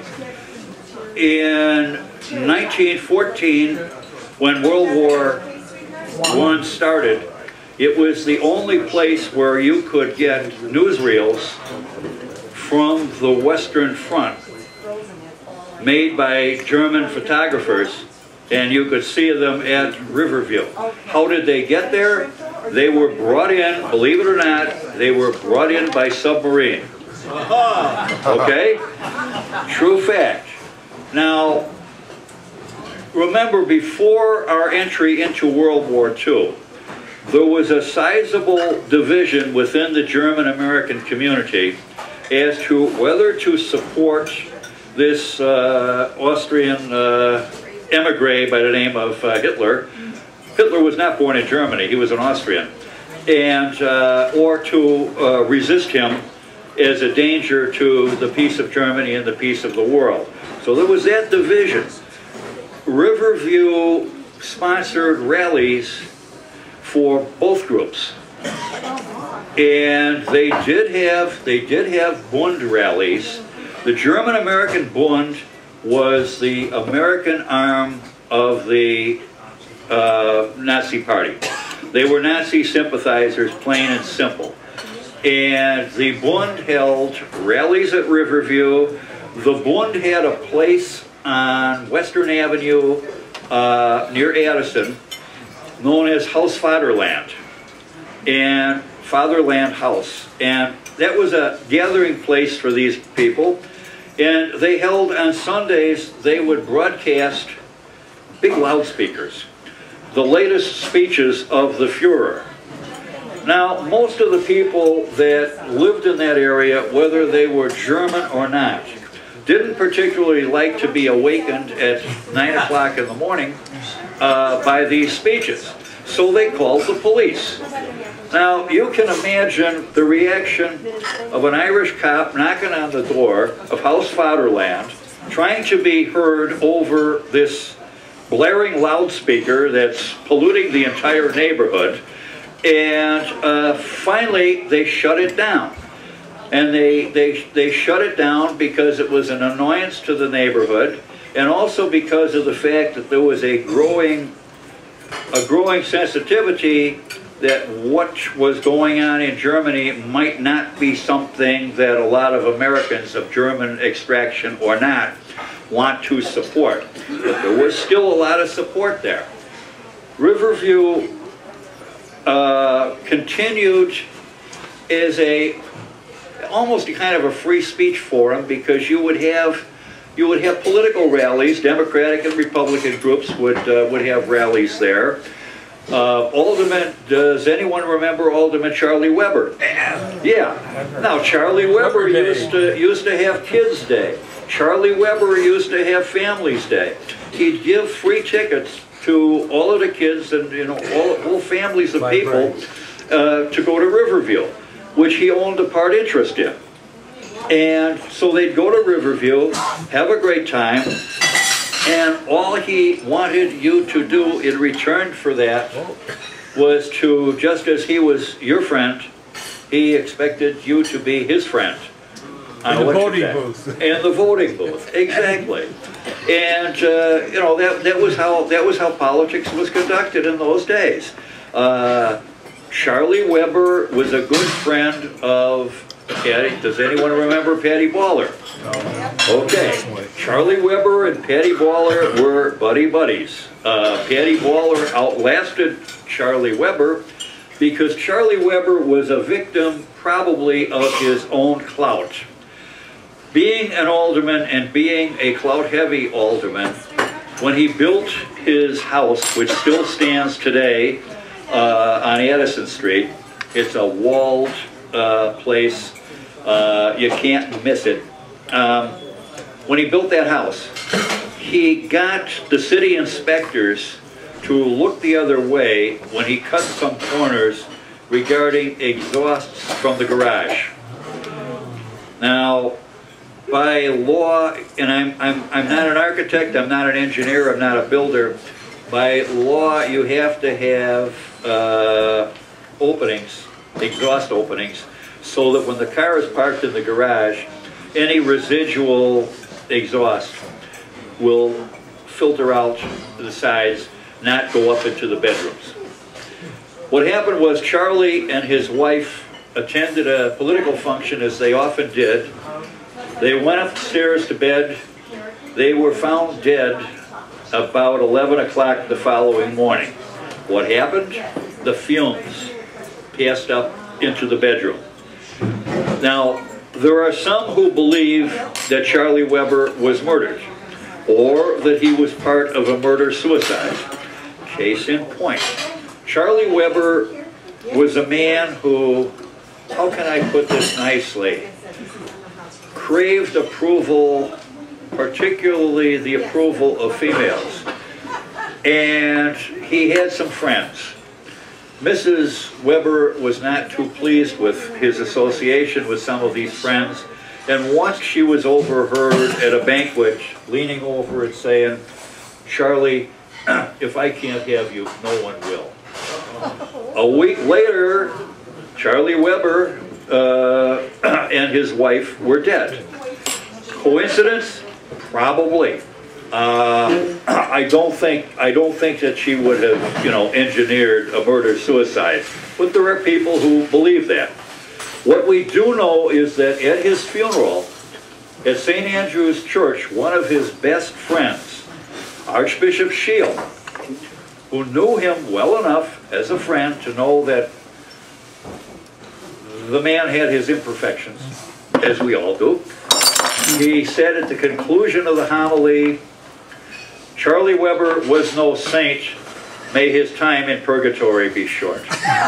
In nineteen fourteen, when World War One started, it was the only place where you could get newsreels from the Western Front made by German photographers, and you could see them at Riverview. How did they get there? They were brought in, believe it or not, they were brought in by submarine. Okay? True fact. Now, remember, before our entry into World War Two, there was a sizable division within the German-American community as to whether to support this uh, Austrian uh, emigre by the name of uh, Hitler, Hitler was not born in Germany, he was an Austrian, and uh, or to uh, resist him as a danger to the peace of Germany and the peace of the world. So there was that division. Riverview sponsored rallies for both groups. And they did have they did have Bund rallies. The German-American Bund was the American arm of the uh, Nazi Party. They were Nazi sympathizers, plain and simple. And the Bund held rallies at Riverview. The Bund had a place on Western Avenue uh, near Addison known as Haus Vaterland, and Fatherland House. And that was a gathering place for these people. And they held on Sundays, they would broadcast big loudspeakers, the latest speeches of the Fuhrer. Now, most of the people that lived in that area, whether they were German or not, didn't particularly like to be awakened at nine o'clock in the morning uh, by these speeches. So they called the police. Now, you can imagine the reaction of an Irish cop knocking on the door of Haus Vaterland, trying to be heard over this blaring loudspeaker that's polluting the entire neighborhood. And uh, finally, they shut it down. And they, they, they shut it down because it was an annoyance to the neighborhood, and also because of the fact that there was a growing, a growing sensitivity that what was going on in Germany might not be something that a lot of Americans of German extraction or not want to support. But there was still a lot of support there. Riverview uh, continued as a almost a kind of a free speech forum, because you would have you would have political rallies. Democratic and Republican groups would uh, would have rallies there. Uh, Alderman, does anyone remember Alderman Charlie Weber? Yeah. Now Charlie Weber used to used to have Kids Day. Charlie Weber used to have Families Day. He'd give free tickets to all of the kids and you know all, all families of people uh, to go to Riverview, which he owned a part interest in. And so they'd go to Riverview, have a great time, and all he wanted you to do in return for that was to, just as he was your friend, he expected you to be his friend. On In the election voting day. booth. And the voting booth, exactly. And uh, you know that that was how that was how politics was conducted in those days. Uh, Charlie Weber was a good friend of Patty. Does anyone remember Patty Butler? Okay. Charlie Weber and Patty Butler were buddy buddies. Uh, Patty Butler outlasted Charlie Weber because Charlie Weber was a victim probably of his own clout. Being an alderman and being a clout-heavy alderman, when he built his house, which still stands today, Uh, on Addison Street, it's a walled uh, place. Uh, you can't miss it. Um, when he built that house, he got the city inspectors to look the other way when he cut some corners regarding exhausts from the garage. Now, by law, and I'm, I'm, I'm not an architect, I'm not an engineer, I'm not a builder, by law you have to have uh, openings, exhaust openings, so that when the car is parked in the garage, any residual exhaust will filter out to the sides, not go up into the bedrooms. What happened was Charlie and his wife attended a political function, as they often did. They went upstairs to bed. They were found dead about eleven o'clock the following morning. What happened? The fumes passed up into the bedroom. Now, there are some who believe that Charlie Weber was murdered, or that he was part of a murder-suicide. Case in point. Charlie Weber was a man who, how can I put this nicely, craved approval, particularly the approval of females. and he had some friends. Missus Weber was not too pleased with his association with some of these friends, and once she was overheard at a banquet leaning over and saying, "Charlie, if I can't have you, no one will." A week later, Charlie Weber uh, and his wife were dead. Coincidence? Probably. Uh, I don't think I don't think that she would have, you know, engineered a murder-suicide. But there are people who believe that. What we do know is that at his funeral, at Saint Andrew's Church, one of his best friends, Archbishop Shield, who knew him well enough as a friend to know that the man had his imperfections, as we all do, he said at the conclusion of the homily, "Charlie Weber was no saint. May his time in purgatory be short."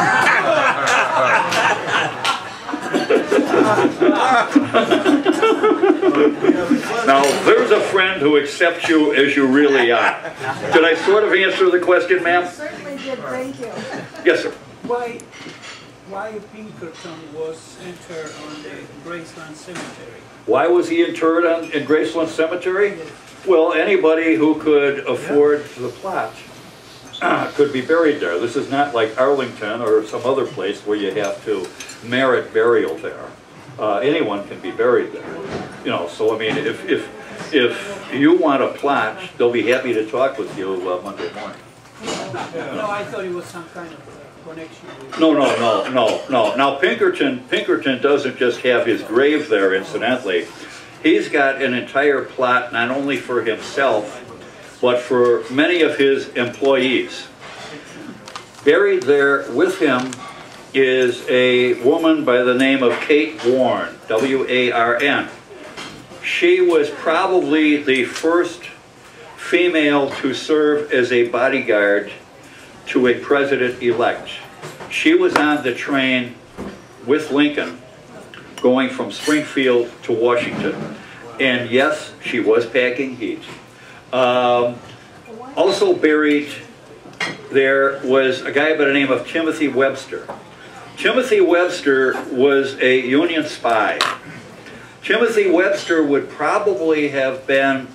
Now, there's a friend who accepts you as you really are. Did I sort of answer the question, ma'am? Certainly did, thank you. Yes, sir. Why, why Pinkerton was interred on the Graceland Cemetery? Why was he interred on, in Graceland Cemetery? Well, anybody who could afford the plot uh, could be buried there. This is not like Arlington or some other place where you have to merit burial there. Uh, anyone can be buried there. You know, so I mean, if, if, if you want a plot, they'll be happy to talk with you uh, Monday morning. No, I thought it was some kind of uh, connection with... No, no, no, no, no. Now, Pinkerton, Pinkerton doesn't just have his grave there, incidentally. He's got an entire plot not only for himself, but for many of his employees. Buried there with him is a woman by the name of Kate Warren, W A R N. She was probably the first female to serve as a bodyguard to a president-elect. She was on the train with Lincoln going from Springfield to Washington. And yes, she was packing heat. Um, also buried there was a guy by the name of Timothy Webster. Timothy Webster was a Union spy. Timothy Webster would probably have been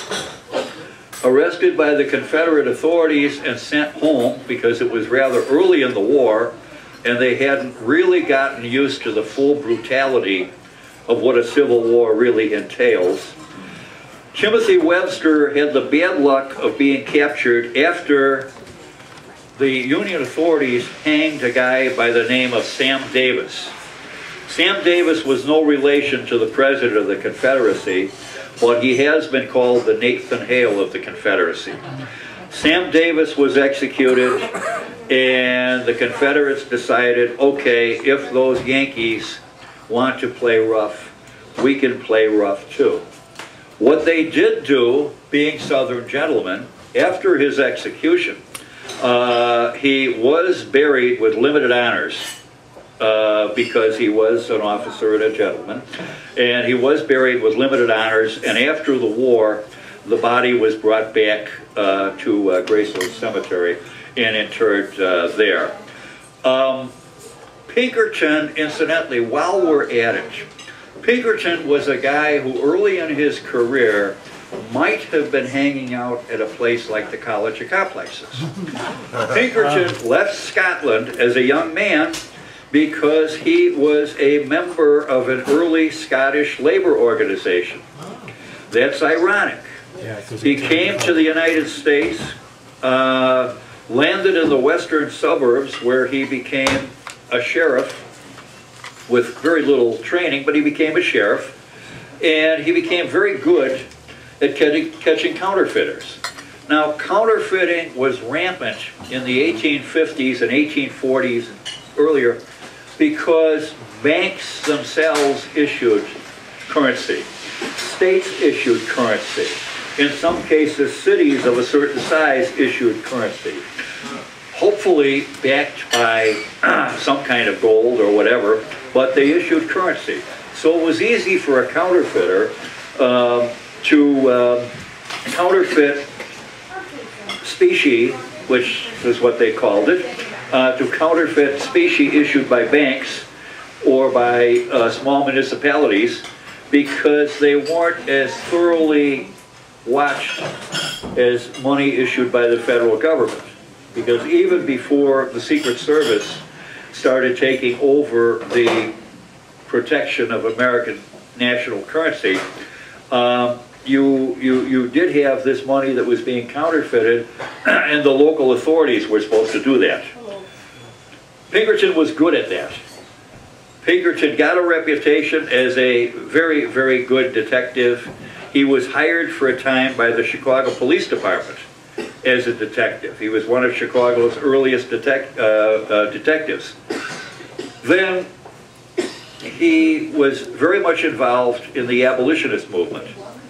arrested by the Confederate authorities and sent home because it was rather early in the war and they hadn't really gotten used to the full brutality of what a civil war really entails. Timothy Webster had the bad luck of being captured after the Union authorities hanged a guy by the name of Sam Davis. Sam Davis was no relation to the president of the Confederacy, but he has been called the Nathan Hale of the Confederacy. Sam Davis was executed, and the Confederates decided, okay, if those Yankees want to play rough, we can play rough too. What they did do, being Southern gentlemen, after his execution, uh, he was buried with limited honors uh, because he was an officer and a gentleman, and he was buried with limited honors, and after the war, the body was brought back uh, to uh, Graceland Cemetery and interred uh, there. Um, Pinkerton, incidentally, while we're at it, Pinkerton was a guy who early in his career might have been hanging out at a place like the College of Complexes. Pinkerton left Scotland as a young man because he was a member of an early Scottish labor organization. That's ironic. He came to the United States, uh, landed in the western suburbs where he became a sheriff with very little training, but he became a sheriff, and he became very good at catching, catching counterfeiters. Now, counterfeiting was rampant in the eighteen fifties and eighteen forties, earlier, because banks themselves issued currency. States issued currency. In some cases, cities of a certain size issued currency. Hopefully backed by some kind of gold or whatever, but they issued currency. So it was easy for a counterfeiter uh, to uh, counterfeit specie, which is what they called it, uh, to counterfeit specie issued by banks or by uh, small municipalities, because they weren't as thoroughly watched as money issued by the federal government. Because even before the Secret Service started taking over the protection of American national currency, um, you, you, you did have this money that was being counterfeited, and the local authorities were supposed to do that. Pinkerton was good at that. Pinkerton got a reputation as a very, very good detective. He was hired for a time by the Chicago Police Department as a detective. He was one of Chicago's earliest detect, uh, uh, detectives. Then he was very much involved in the abolitionist movement.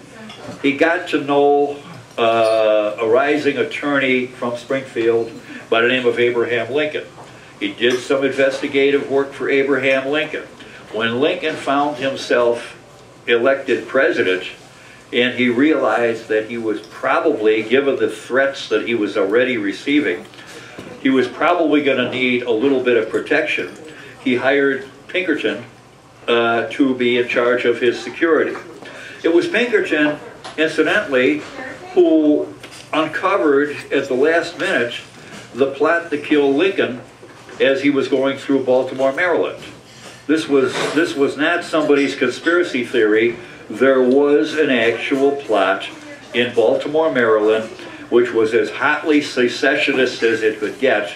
He got to know uh, a rising attorney from Springfield by the name of Abraham Lincoln. He did some investigative work for Abraham Lincoln. When Lincoln found himself elected president, and he realized that he was probably, given the threats that he was already receiving, he was probably going to need a little bit of protection, he hired Pinkerton uh, to be in charge of his security. It was Pinkerton, incidentally, who uncovered at the last minute the plot to kill Lincoln as he was going through Baltimore, Maryland. This was, this was not somebody's conspiracy theory. There was an actual plot in Baltimore, Maryland, which was as hotly secessionist as it could get,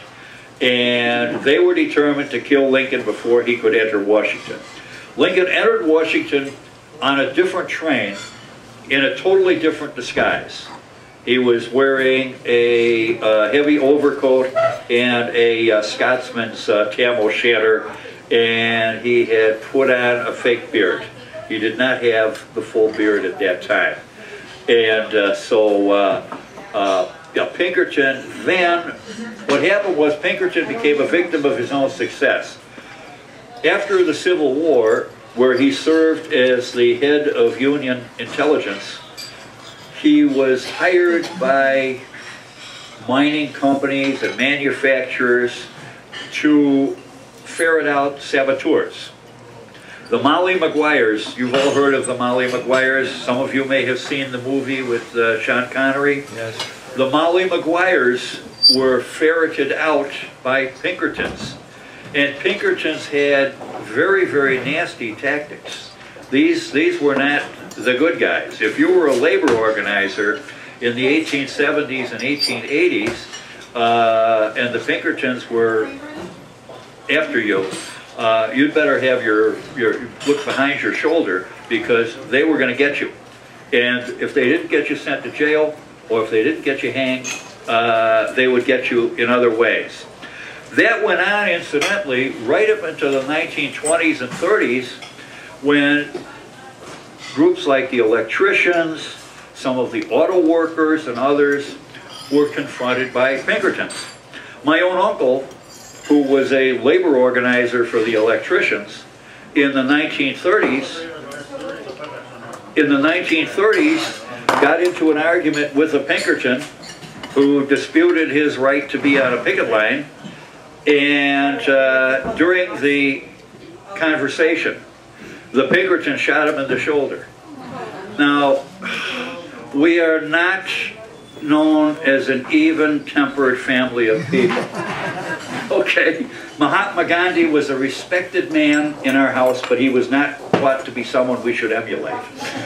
and they were determined to kill Lincoln before he could enter Washington. Lincoln entered Washington on a different train in a totally different disguise. He was wearing a uh, heavy overcoat and a uh, Scotsman's uh, tam o'shanter, and he had put on a fake beard. He did not have the full beard at that time. And uh, so uh, uh, yeah, Pinkerton then, what happened was Pinkerton became a victim of his own success. After the Civil War, where he served as the head of Union intelligence, he was hired by mining companies and manufacturers to ferret out saboteurs. The Molly Maguires, you've all heard of the Molly Maguires. Some of you may have seen the movie with uh, Sean Connery. Yes. The Molly Maguires were ferreted out by Pinkertons. And Pinkertons had very, very nasty tactics. These, these were not the good guys. If you were a labor organizer in the eighteen seventies and eighteen eighties, uh, and the Pinkertons were after you, uh, you'd better have your, your look behind your shoulder, because they were going to get you. And if they didn't get you sent to jail, or if they didn't get you hanged, uh, they would get you in other ways. That went on, incidentally, right up into the nineteen twenties and thirties, when groups like the electricians, some of the auto workers and others were confronted by Pinkertons. My own uncle, who was a labor organizer for the electricians, in the nineteen thirties, in the nineteen thirties, got into an argument with a Pinkerton who disputed his right to be on a picket line, and uh, during the conversation, the Pinkerton shot him in the shoulder. Now, we are not known as an even-tempered family of people. Okay, Mahatma Gandhi was a respected man in our house, but he was not thought to be someone we should emulate.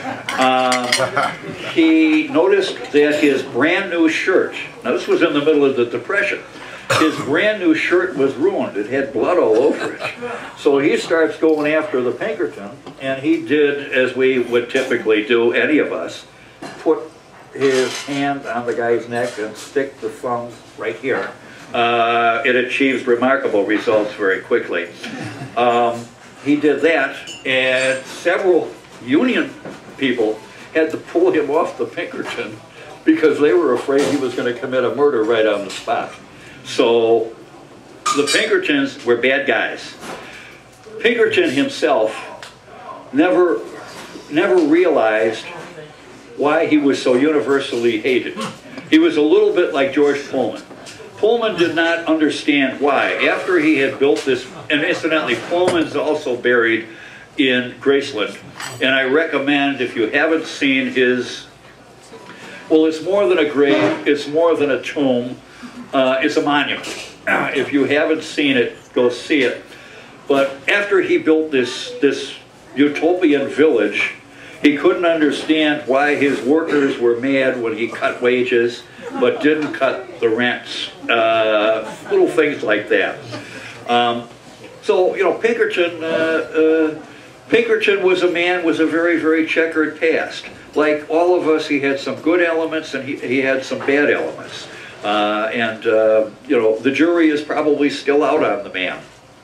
Um, he noticed that his brand new shirt, now this was in the middle of the Depression, his brand new shirt was ruined. It had blood all over it. So he starts going after the Pinkerton, and he did, as we would typically do, any of us, put his hand on the guy's neck and stick the thumbs right here. Uh, it achieves remarkable results very quickly. Um, he did that, and several Union people had to pull him off the Pinkerton because they were afraid he was going to commit a murder right on the spot. So the Pinkertons were bad guys. Pinkerton himself never, never realized why he was so universally hated. He was a little bit like George Pullman. Pullman did not understand why. After he had built this, and incidentally, Pullman's also buried in Graceland. And I recommend, if you haven't seen his, well, it's more than a grave, it's more than a tomb, uh, it's a monument. Uh, if you haven't seen it, go see it. But after he built this, this utopian village, he couldn't understand why his workers were mad when he cut wages, but didn't cut the rents, uh, little things like that. Um, so, you know, Pinkerton, uh, uh, Pinkerton was a man with a very, very checkered past. Like all of us, he had some good elements and he, he had some bad elements. Uh, and, uh, you know, the jury is probably still out on the man.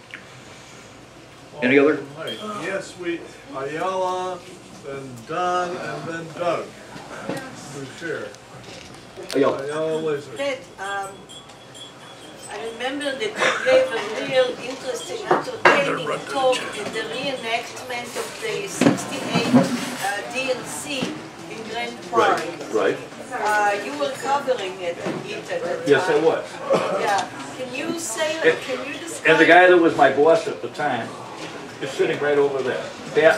Any other? Right. Yes, we, Ayala, then Don, and then Doug. Boucher. Ayala. Ayala Laser. Ted, um, I remember that you gave a real interesting, entertaining talk at the reenactment of the sixty-eight uh, D N C in Grand Park. Right, right. Uh, you were covering it, it at the time. Yes, I was. Yeah. Can you say, And, can you describe? and the guy that was my boss at the time is sitting right over there. Yeah.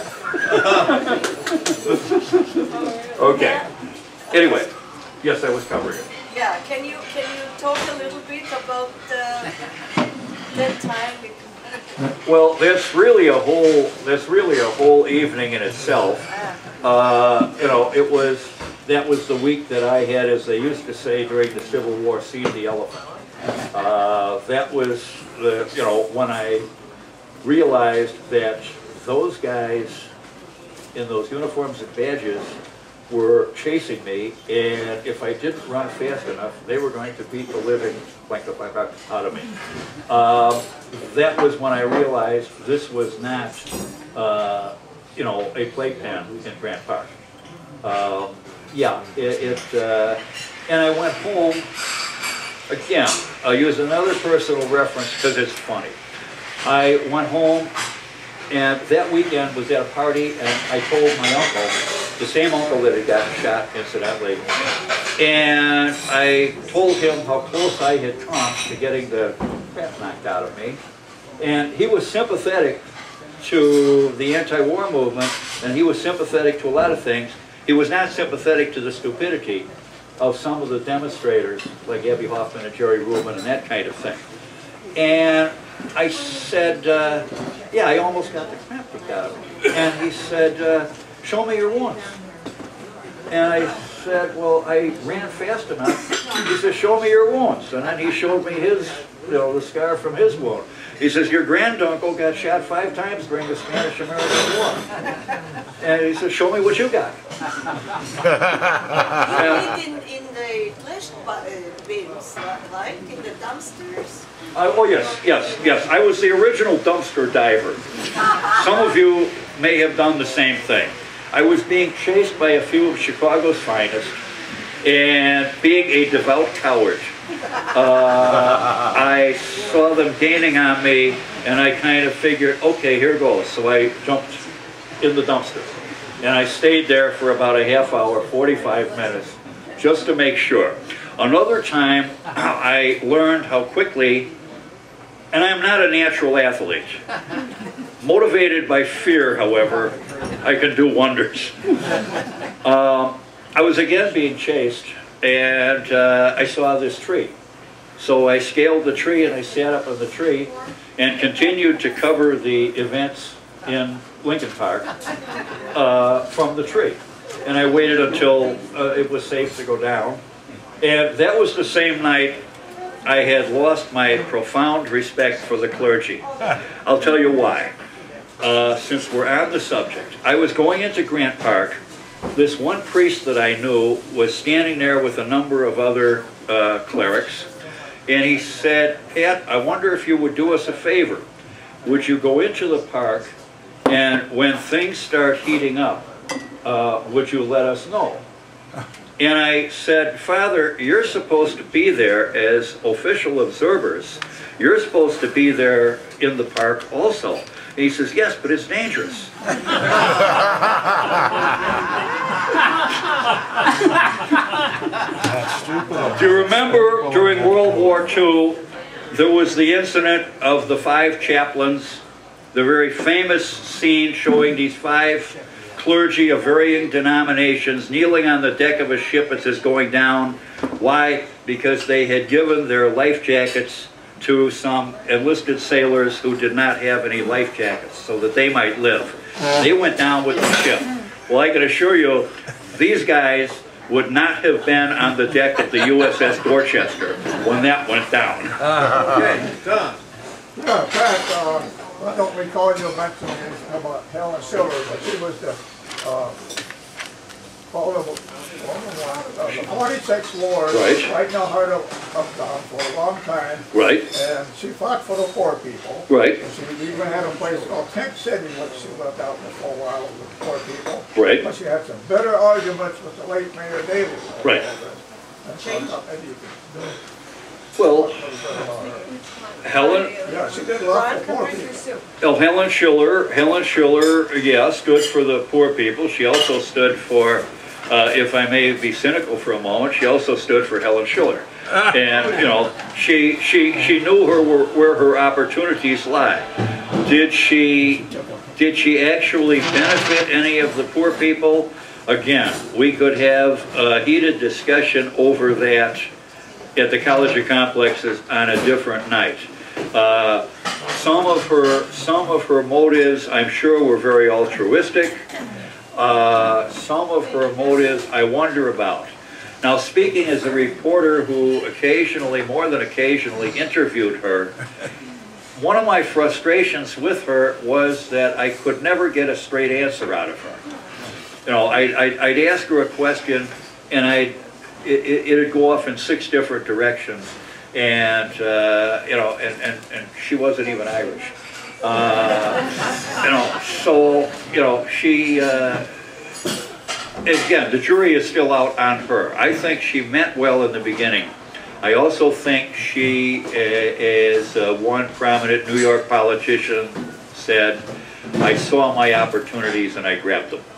Okay. Anyway, yes, I was covering it. Yeah, can you, can you talk a little bit about uh, that time? Well, that's really a whole, that's really a whole evening in itself. Uh, you know, it was, that was the week that I had, as they used to say during the Civil War, seen the elephant. Uh, that was, the, you know, when I realized that those guys in those uniforms and badges were chasing me, and if I didn't run fast enough, they were going to beat the living blank out of me. Um, that was when I realized this was not, uh, you know, a playpen in Grant Park. Um, yeah, it, it uh, and I went home, again, I'll use another personal reference because it's funny. I went home, and that weekend was at a party, and I told my uncle, the same uncle that had gotten shot, incidentally, and I told him how close I had come to getting the crap knocked out of me. And he was sympathetic to the anti-war movement, and he was sympathetic to a lot of things. He was not sympathetic to the stupidity of some of the demonstrators, like Abby Hoffman and Jerry Rubin and that kind of thing. And I said, uh, yeah, I almost got the crap kicked out of me. And he said, uh, show me your wounds. And I said, well, I ran fast enough. He said, show me your wounds. And then he showed me his, you know, the scar from his wound. He says, your granduncle got shot five times during the Spanish-American War. And he said, show me what you got. You did in, in the trash bins, right? In the dumpsters? Uh, oh, yes, yes, yes. I was the original dumpster diver. Some of you may have done the same thing. I was being chased by a few of Chicago's finest, and being a devout coward, uh, I saw them gaining on me, and I kind of figured, okay, here goes. So I jumped in the dumpster, and I stayed there for about a half hour, forty-five minutes, just to make sure. Another time, I learned how quickly, and I'm not a natural athlete. Motivated by fear, however, I can do wonders. Um, I was again being chased, and uh, I saw this tree. So I scaled the tree, and I sat up on the tree, and continued to cover the events in Lincoln Park uh, from the tree. And I waited until uh, it was safe to go down. And that was the same night I had lost my profound respect for the clergy. I'll tell you why. Uh, since we're on the subject, I was going into Grant Park. This one priest that I knew was standing there with a number of other uh, clerics, and he said, Pat, I wonder if you would do us a favor. Would you go into the park, and when things start heating up, uh, would you let us know? And I said, Father, you're supposed to be there as official observers. You're supposed to be there in the park also. And he says, yes, but it's dangerous. That's stupid. you remember, during World War Two, there was the incident of the five chaplains, the very famous scene showing these five clergy of varying denominations kneeling on the deck of a ship as it's going down. Why? Because they had given their life jackets to some enlisted sailors who did not have any life jackets so that they might live. They went down with the ship. Well, I can assure you, these guys would not have been on the deck of the U S S Dorchester when that went down. Okay, Don. Yeah, Pat, uh, I don't recall you mentioning about Helen Silver, but she was the, uh, called the, uh, the forty-sixth Ward, Right. right in the heart of Uptown for a long time. Right, And she fought for the poor people. right, And she even had a place called Tent City, which she lived out for a while with the poor people. right. But she had some bitter arguments with the late Mayor Davis. Right. And so I thought maybe you could do it. Well, Helen, Yeah, she did a lot for poor people. oh, Helen Schiller, Helen Schiller, yeah, stood for the poor people. She also stood for, uh, if I may be cynical for a moment, she also stood for Helen Schiller. And, you know, she, she, she knew her, where, where her opportunities lie. Did she, did she actually benefit any of the poor people? Again, we could have a heated discussion over that at the college of complexes on a different night. Uh, some of her, some of her motives, I'm sure, were very altruistic. Uh, some of her motives, I wonder about. Now, speaking as a reporter who occasionally, more than occasionally, interviewed her, one of my frustrations with her was that I could never get a straight answer out of her. You know, I, I, I'd ask her a question, and I'd It, it, it'd go off in six different directions, and uh, you know, and, and, and she wasn't even Irish. Uh, you know, so you know, she uh, again, the jury is still out on her. I think she meant well in the beginning. I also think she, as uh, one prominent New York politician said, I saw my opportunities and I grabbed them.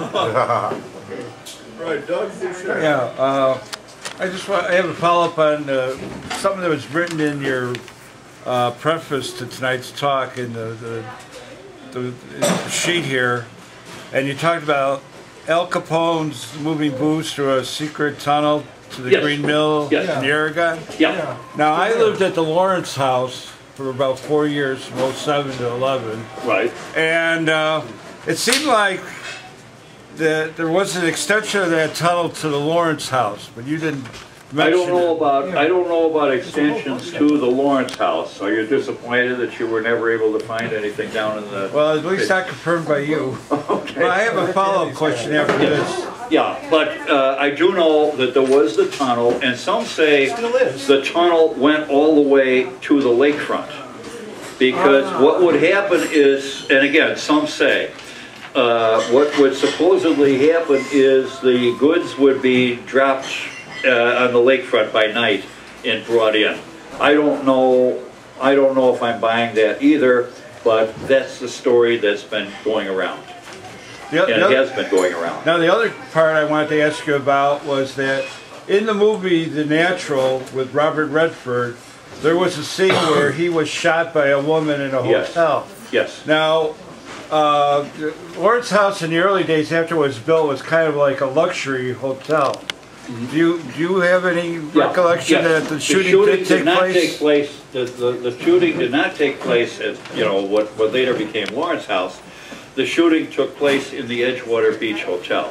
Right, Doug? Yeah, uh, I just want, I have a follow-up on uh, something that was written in your uh, preface to tonight's talk in the, the, the, the sheet here, and you talked about Al Capone's moving booze through a secret tunnel to the Yes. Green Mill Yes. in the Aragon. Yeah. Now, I lived at the Lawrence House for about four years, from oh seven to eleven, Right. and uh, it seemed like that there was an extension of that tunnel to theAwrence house, but you didn't mention I don't know it. about I don't know about extensions to the Lawrence house. Are you disappointed that you were never able to find anything down in the? Well, at least not confirmed by you. Okay. Well, I have a follow-up question after this. Yeah, but uh, I do know that there was the tunnel, and some say the tunnel went all the way to the lakefront. Because what would happen is, and again, some say, uh, what would supposedly happen is the goods would be dropped uh, on the lakefront by night and brought in. I don't know, I don't know if I'm buying that either, but that's the story that's been going around. The, And the it other, has been going around. now, the other part I wanted to ask you about was that in the movie The Natural with Robert Redford, there was a scene where he was shot by a woman in a Yes. hotel. Yes. Now, uh, Lawrence House in the early days after it was built was kind of like a luxury hotel. Mm-hmm. Do you do you have any Yeah. recollection Yes. that the shooting, the shooting did take not place? take place. The, the, the shooting did not take place at you know what what later became Lawrence House. The shooting took place in the Edgewater Beach Hotel.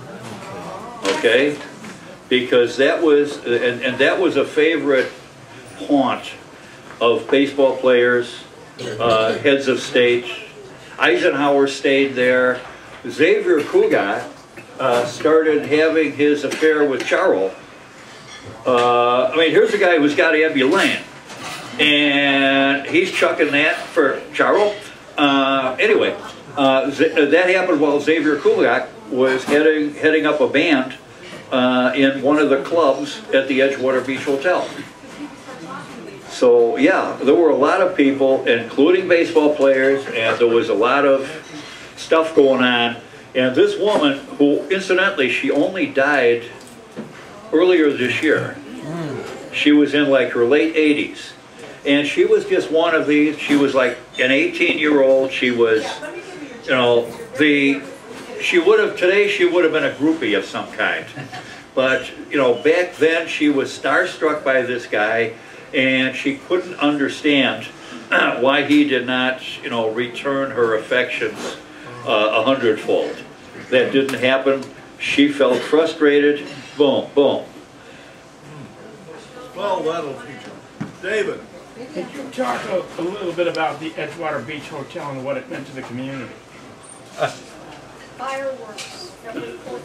Okay, because that was and and that was a favorite haunt of baseball players, uh, heads of state. Eisenhower stayed there. Xavier Cugat uh, started having his affair with Charles. Uh, I mean, here's a guy who's got Abbey Lane, and he's chucking that for Charles. Uh, anyway, uh, that happened while Xavier Cugat was heading heading up a band uh, in one of the clubs at the Edgewater Beach Hotel. So yeah, there were a lot of people, including baseball players, and there was a lot of stuff going on. And this woman, who incidentally, she only died earlier this year. she was in like her late eighties. And she was just one of these, she was like an eighteen year old, she was, you know, the, she would have, today she would have been a groupie of some kind. But, you know, back then she was starstruck by this guy, and she couldn't understand why he did not, you know, return her affections uh, a hundredfold. That didn't happen. She felt frustrated. Boom, boom. Well, that'll teach her. David. Could you talk a, a little bit about the Edgewater Beach Hotel and what it meant to the community? Fireworks every Fourth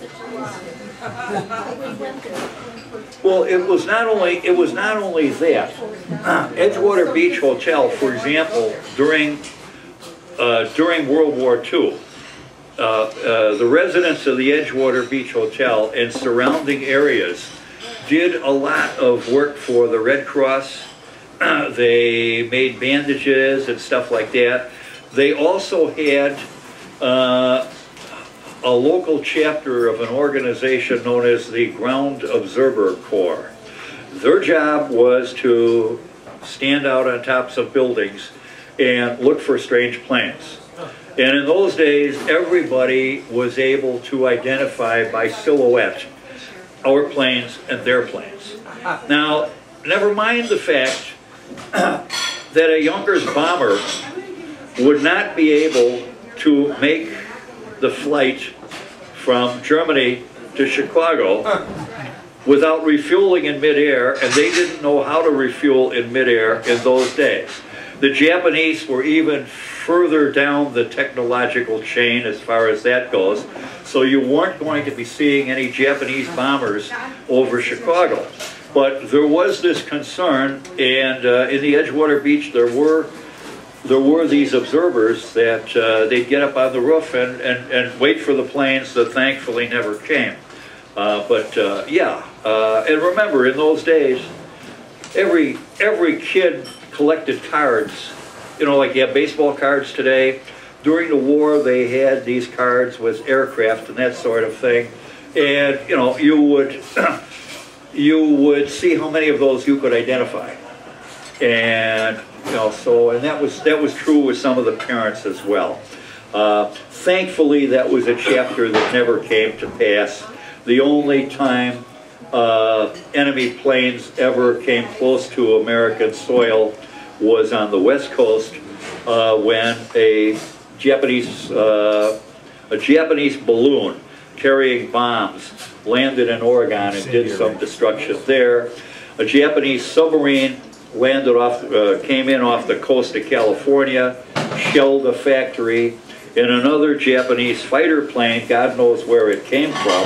of July. Well, it was not only it was not only that. Edgewater Beach Hotel, for example, during uh, during World War Two, uh, uh, the residents of the Edgewater Beach Hotel and surrounding areas did a lot of work for the Red Cross. They made bandages and stuff like that. They also had uh, a local chapter of an organization known as the Ground Observer Corps. Their job was to stand out on tops of buildings and look for strange planes. And in those days, everybody was able to identify by silhouette our planes and their planes. Now, never mind the fact that a Junkers bomber would not be able to make the flight from Germany to Chicago without refueling in midair, and they didn't know how to refuel in midair in those days. The Japanese were even further down the technological chain as far as that goes, so you weren't going to be seeing any Japanese bombers over Chicago. But there was this concern, and uh, in the Edgewater Beach there were there were these observers that uh, they'd get up on the roof and, and, and wait for the planes that thankfully never came. Uh, but uh, yeah, uh, and remember, in those days, every every kid collected cards. You know, like you have baseball cards today. During the war, they had these cards with aircraft and that sort of thing. And, you know, you would... you would see how many of those you could identify. And, you know, so, and that was, that was true with some of the parents as well. Uh, thankfully, that was a chapter that never came to pass. The only time uh, enemy planes ever came close to American soil was on the West Coast uh, when a Japanese, uh, a Japanese balloon carrying bombs landed in Oregon and did some destruction there. A Japanese submarine landed off, uh, came in off the coast of California, shelled a factory, and another Japanese fighter plane, God knows where it came from,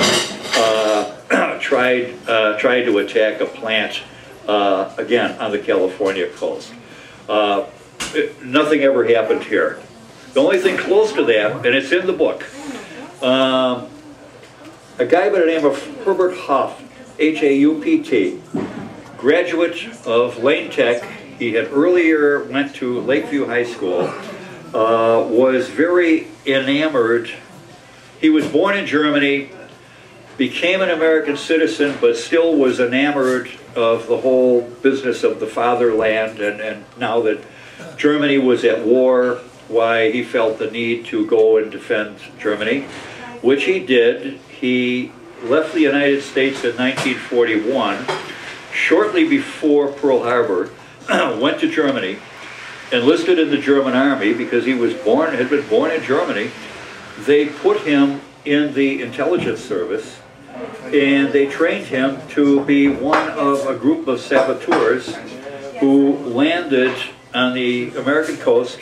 uh, tried uh, tried to attack a plant uh, again on the California coast. Uh, it, nothing ever happened here. The only thing close to that, and it's in the book. Um, A guy by the name of Herbert Huff, H A U P T, graduate of Lane Tech. He had earlier went to Lakeview High School, uh, was very enamored. He was born in Germany, became an American citizen, but still was enamored of the whole business of the fatherland, and, and now that Germany was at war, why he felt the need to go and defend Germany, which he did. He left the United States in nineteen forty-one, shortly before Pearl Harbor, went to Germany, enlisted in the German army because he was born, had been born in Germany. They put him in the intelligence service, and they trained him to be one of a group of saboteurs who landed on the American coast.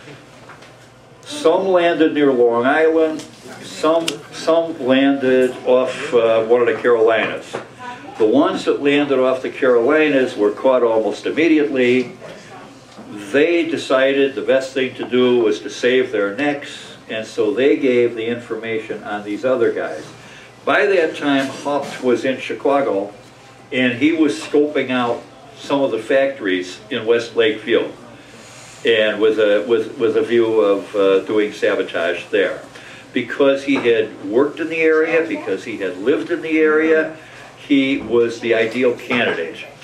Some landed near Long Island, some, some landed off uh, one of the Carolinas. The ones that landed off the Carolinas were caught almost immediately. They decided the best thing to do was to save their necks, and so they gave the information on these other guys. By that time, Haupt was in Chicago, and he was scoping out some of the factories in West Lakeview, and with a, with, with a view of uh, doing sabotage there. Because he had worked in the area, because he had lived in the area, he was the ideal candidate.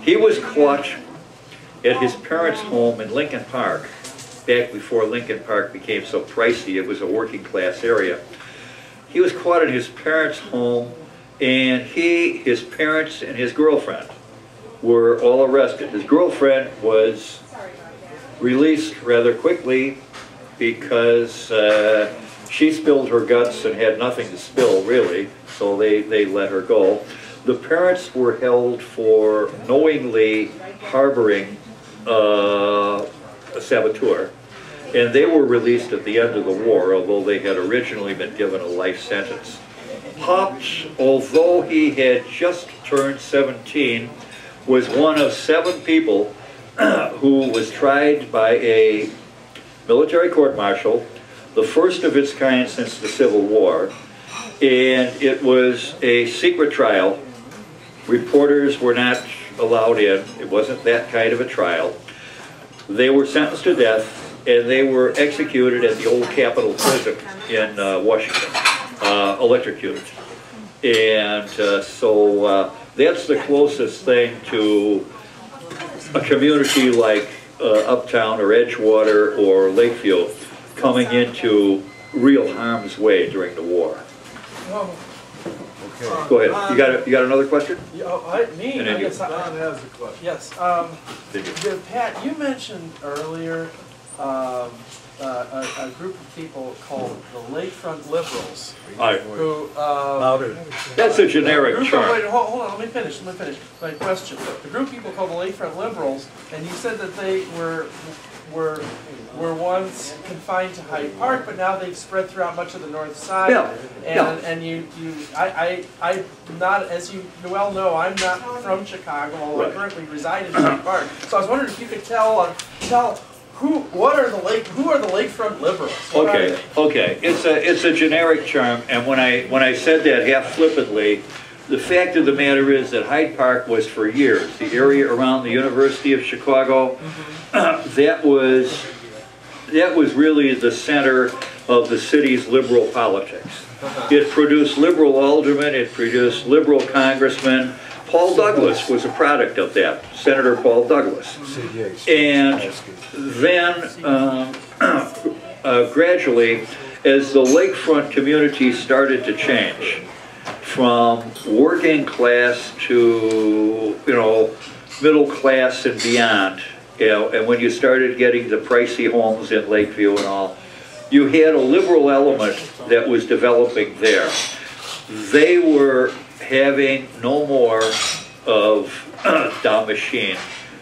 He was caught at his parents' home in Lincoln Park, back before Lincoln Park became so pricey. It was a working class area. He was caught at his parents' home, and he, his parents, and his girlfriend were all arrested. His girlfriend was released rather quickly because uh, she spilled her guts and had nothing to spill, really, so they, they let her go. The parents were held for knowingly harboring uh, a saboteur, and they were released at the end of the war, although they had originally been given a life sentence. Hobbs, although he had just turned seventeen, was one of seven people who was tried by a military court-martial, the first of its kind since the Civil War, and it was a secret trial. Reporters were not allowed in. It wasn't that kind of a trial. They were sentenced to death, and they were executed at the old Capitol Prison in uh, Washington, uh, electrocuted. And uh, so uh, that's the closest thing to a community like uh, Uptown or Edgewater or Lakeview coming into real harm's way during the war. Okay. Go ahead. You got a, you got another question? Yeah, oh, I, me, And I then you- guess I, Don has a question. yes. Um, Did you? the, Pat, you mentioned earlier um, uh, a, a group of people called the Lakefront Liberals, All right. who um, Louder. That's a generic group of- term. Wait, hold, hold on, let me finish, let me finish my question. The group of people called the Lakefront Liberals, and you said that they were were were once confined to Hyde Park, but now they've spread throughout much of the North Side. Yeah, And yeah. and you you I I I'm not, as you well know, I'm not from Chicago, although Right. I currently reside in Hyde Park. So I was wondering if you could tell uh, tell who what are the lake who are the Lakefront Liberals? What are Okay, they? okay. It's a it's a generic term, and when I when I said that half flippantly, the fact of the matter is that Hyde Park was for years the area around the University of Chicago. Mm-hmm. that was that was really the center of the city's liberal politics. It produced liberal aldermen. It produced liberal congressmen. Paul Douglas was a product of that, Senator Paul Douglas. And then um, uh, gradually, as the lakefront community started to change from working class to, you know, middle class and beyond, you know, and when you started getting the pricey homes in Lakeview and all, you had a liberal element that was developing there. They were having no more of the machine.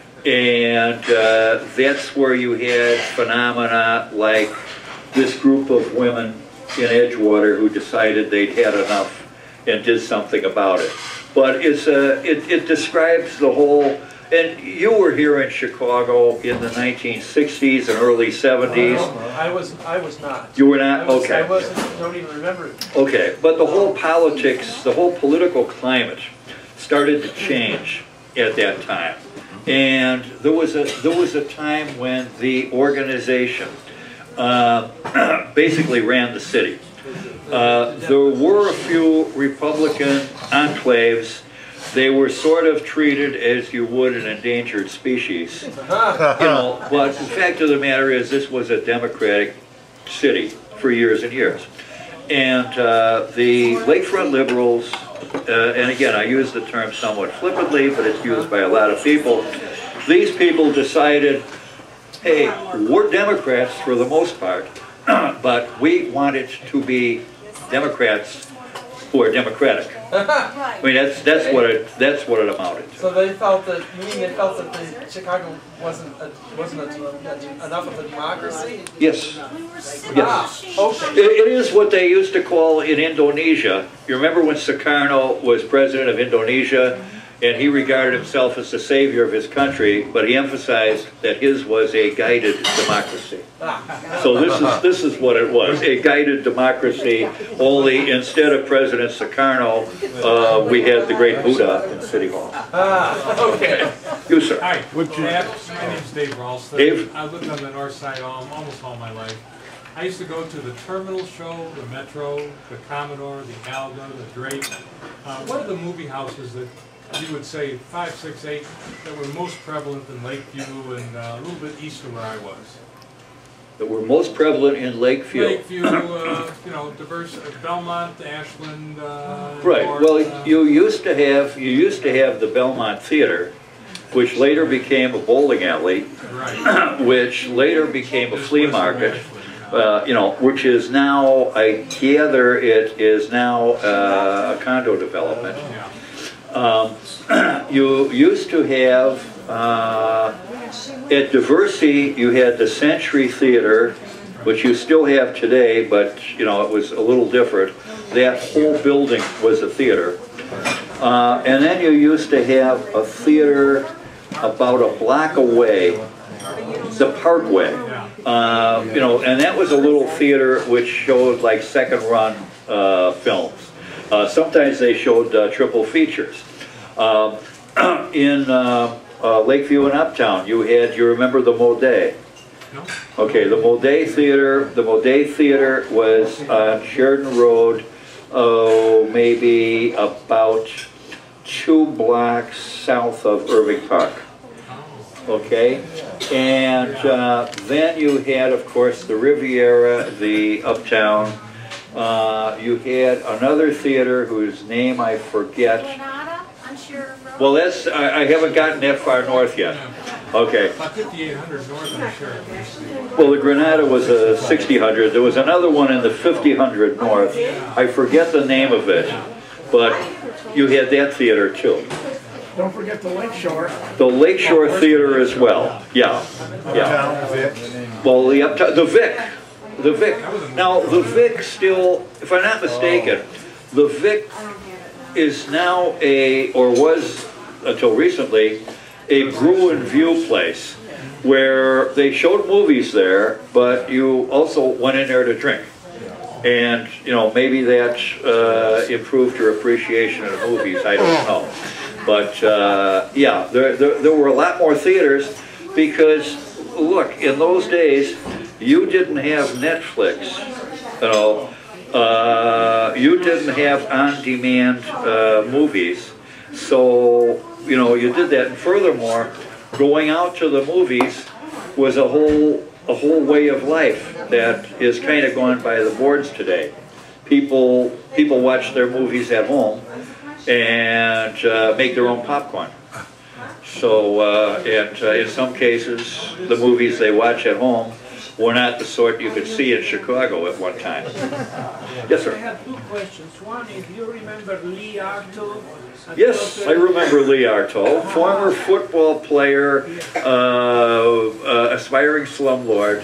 And uh, that's where you had phenomena like this group of women in Edgewater who decided they'd had enough and did something about it. But it's a, it, it describes the whole, and you were here in Chicago in the nineteen sixties and early seventies. I was I was not. You were not? I was, Okay. I wasn't. Don't even remember it. Okay, but the whole politics, the whole political climate started to change at that time. And there was a, there was a time when the organization uh, basically ran the city. Uh, there were a few Republican enclaves. They were sort of treated as you would an endangered species. You know, but the fact of the matter is this was a Democratic city for years and years. And uh, the lakefront liberals, uh, and again I use the term somewhat flippantly, but it's used by a lot of people, these people decided, hey, we're Democrats for the most part, but we want it to be Democrats who are democratic. I mean, that's that's what it that's what it amounted to. So they felt that, meaning they felt that the Chicago wasn't a, wasn't a, a, enough of a democracy. Yes. Ah, okay. It, it is what they used to call in Indonesia. You remember when Sukarno was president of Indonesia, and he regarded himself as the savior of his country, but he emphasized that his was a guided democracy. So this is this is what it was, a guided democracy, only instead of President Sukarno, uh, we had the great Buddha in City Hall. Ah, okay. You, sir. Hi, Dave, my name's Dave Ralston. Dave? I lived on the north side all, almost all my life. I used to go to the Terminal Show, the Metro, the Commodore, the Alga, the Drake. Uh, what are the movie houses that you would say five, six, eight that were most prevalent in Lakeview and uh, a little bit east of where I was. That were most prevalent in Lakeview. Lakeview, uh, you know, diverse, uh, Belmont, Ashland. Uh, Right. North, Well, uh, you used to have you used to have the Belmont Theater, which later became a bowling alley, right. which later became a flea market. Uh, you know, which is now, I gather, it is now uh, a condo development. Um, you used to have, uh, at Diversey, you had the Century Theater, which you still have today, but, you know, it was a little different. That whole building was a theater. Uh, and then you used to have a theater about a block away, the Parkway. Uh, you know, and that was a little theater which showed like second run uh, films. Uh, sometimes they showed uh, triple features. Um, in uh, uh, Lakeview and Uptown, you had, you remember the Modet? Okay, the Modet Theater, the Modet Theater was on Sheridan Road, oh, maybe about two blocks south of Irving Park. Okay, and uh, then you had, of course, the Riviera, the Uptown. Uh, you had another theater whose name I forget. Well, that's I, I haven't gotten that far north yet. Okay. About fifty-eight hundred north of Sheridan. Well, the Granada was a sixty hundred. There was another one in the fifty hundred north. I forget the name of it, but you had that theater too. Don't forget the Lakeshore. The Lakeshore Theater as well. Yeah, yeah. Well, the Uptown, the Vic, the Vic. Now the Vic still, if I'm not mistaken, the Vic is now a, or was until recently, a brew and view place where they showed movies there, but you also went in there to drink. And you know, maybe that uh, improved your appreciation of movies. I don't know. But uh, yeah, there, there, there were a lot more theaters because, look, in those days, you didn't have Netflix, you know, uh, you didn't have on-demand uh, movies, so, you know, you did that. And furthermore, going out to the movies was a whole, a whole way of life that is kind of gone by the boards today. People, people watch their movies at home and uh, make their own popcorn. So, uh, and uh, in some cases, the movies they watch at home were not the sort you could see in Chicago at one time. Yes, sir. I have two questions. One is, you remember Lee Arto? Yes, I remember Lee Arto, former football player, uh, uh, aspiring slumlord.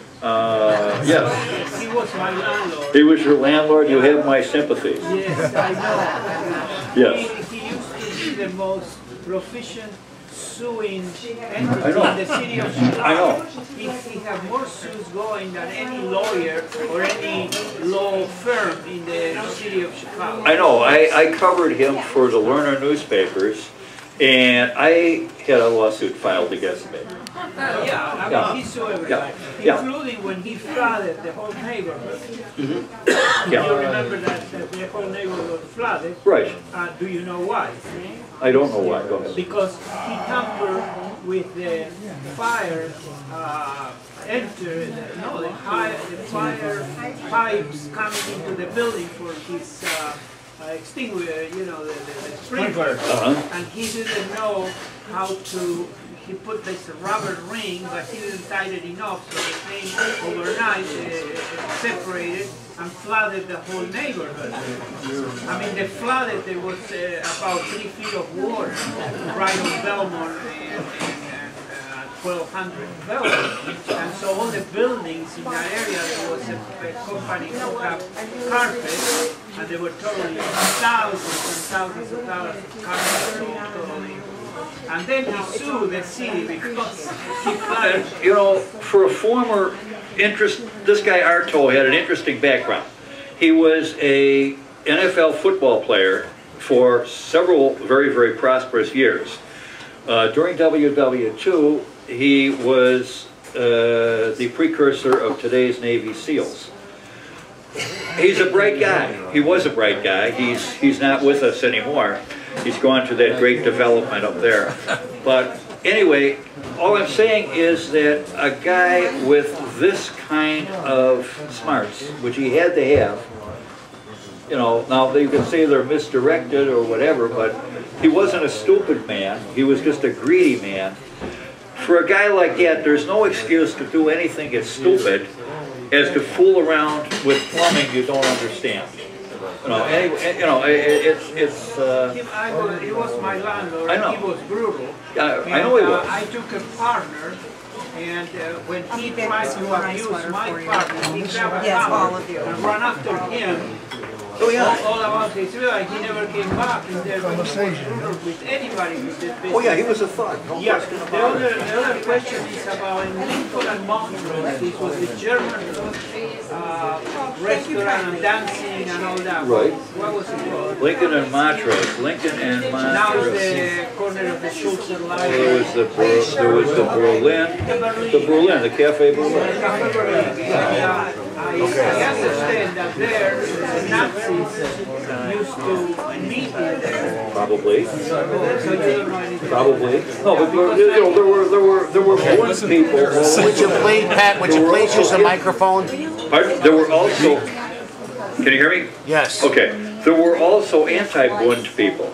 Uh, yes. He was my landlord. He was your landlord. You have my sympathies. Yes, I know. Yes. He, he used to be the most proficient suing entity I know. in the city of Chicago. I know. He, he had more suits going than any lawyer or any law firm in the city of Chicago. I know. I, I covered him for the Lerner newspapers, and I had a lawsuit filed against me. Yeah, I mean, Yeah. he sued everybody, Yeah. Yeah. including when he flooded the whole neighborhood. Mm-hmm. Yeah. You remember that, that the whole neighborhood was flooded? Right. Uh, do you know why? I don't know why. Go ahead. Because he tampered with the fire, uh, enter, no, the, high, the fire pipes coming into the building for his uh, uh, extinguisher, you know, the, the, the sprinkler. Uh-huh. And he didn't know how to, he put this rubber ring, but he didn't tighten it enough, so the thing overnight uh, separated and flooded the whole neighborhood. I mean, they flooded, there was uh, about three feet of water right on Belmont and, and uh, twelve hundred Belmont. And so all the buildings in that area, there was a, a company who had carpet, and they were totally thousands and thousands of dollars of carpet totally. And then he sued the city because he flooded. You know, for a former interest, this guy Arto had an interesting background. He was a N F L football player for several very, very prosperous years. Uh, during W W two, he was uh, the precursor of today's Navy SEALs. He's a bright guy. He was a bright guy. He's, he's not with us anymore. He's gone to that great development up there. But anyway, all I'm saying is that a guy with this kind of smarts, which he had to have, you know, now you can say they're misdirected or whatever, but he wasn't a stupid man. He was just a greedy man. For a guy like that, there's no excuse to do anything as stupid as to fool around with plumbing you don't understand. You know, anyway, you know, it, it's it's. Uh, He, I was, he was my landlord. I know. He was brutal. Yeah, and, I know he uh, was. I took a partner, and uh, when he tried to abuse my partner, he grabbed a hammer and ran after him. Oh yeah. All, all about his life. He never came back, and there was no brutal with anybody with this business. Oh yeah, he was a thug. No Yeah. question The about other, it. the other question is about in Lincoln and Montrose. This was the German uh, restaurant and dancing and all that. Right. What was it called? Lincoln and Montrose. Lincoln and Now Montrose. the corner of the Schultzer line. There was the Ber there was the Berlin, the Berlin, the Cafe Berlin. Yeah, I, I understand that there the Nazis used to meet there. Probably. So you don't know anything. Probably. No, but there, you know, there were there were there were Polish people. Would you please, Pat, would you please use the microphone? Pardon? There were also. Can you hear me? Yes. Okay. There were also anti-Bund people.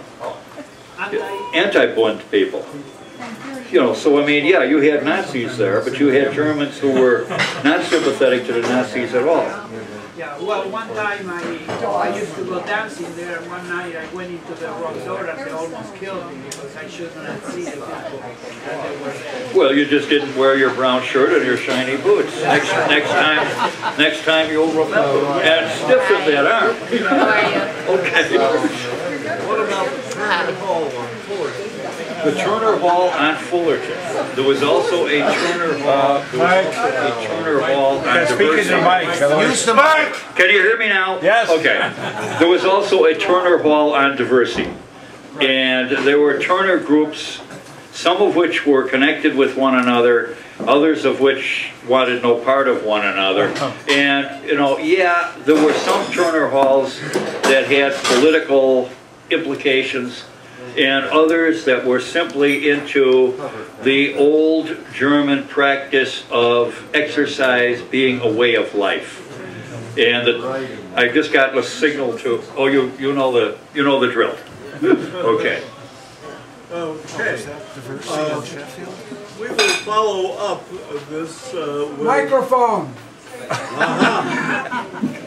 Anti-Bund people. You know, so I mean, yeah, you had Nazis there, but you had Germans who were not sympathetic to the Nazis at all. Yeah, well, one time I, I used to go dancing there, and one night I went into the wrong door and they almost killed me because I should not see the people that they were there. Well, you just didn't wear your brown shirt and your shiny boots. Next, next time, next time you'll remember. And stiffen that arm. Okay. What about the Turner Hall on Fullerton? The Turner Hall on Fullerton. There was also a Turner Hall. There was also a Turner Hall on Speaking to Mike. Use the mic. Can you hear me now? Yes. Okay. There was also a Turner Hall on Diversity. And there were Turner groups, some of which were connected with one another, others of which wanted no part of one another. And, you know, yeah, there were some Turner Halls that had political implications, and others that were simply into the old German practice of exercise being a way of life. And the, I just got a signal to, oh, you you know the you know the drill. Okay. Okay. Uh, we will follow up this uh, with... Microphone. Uh-huh.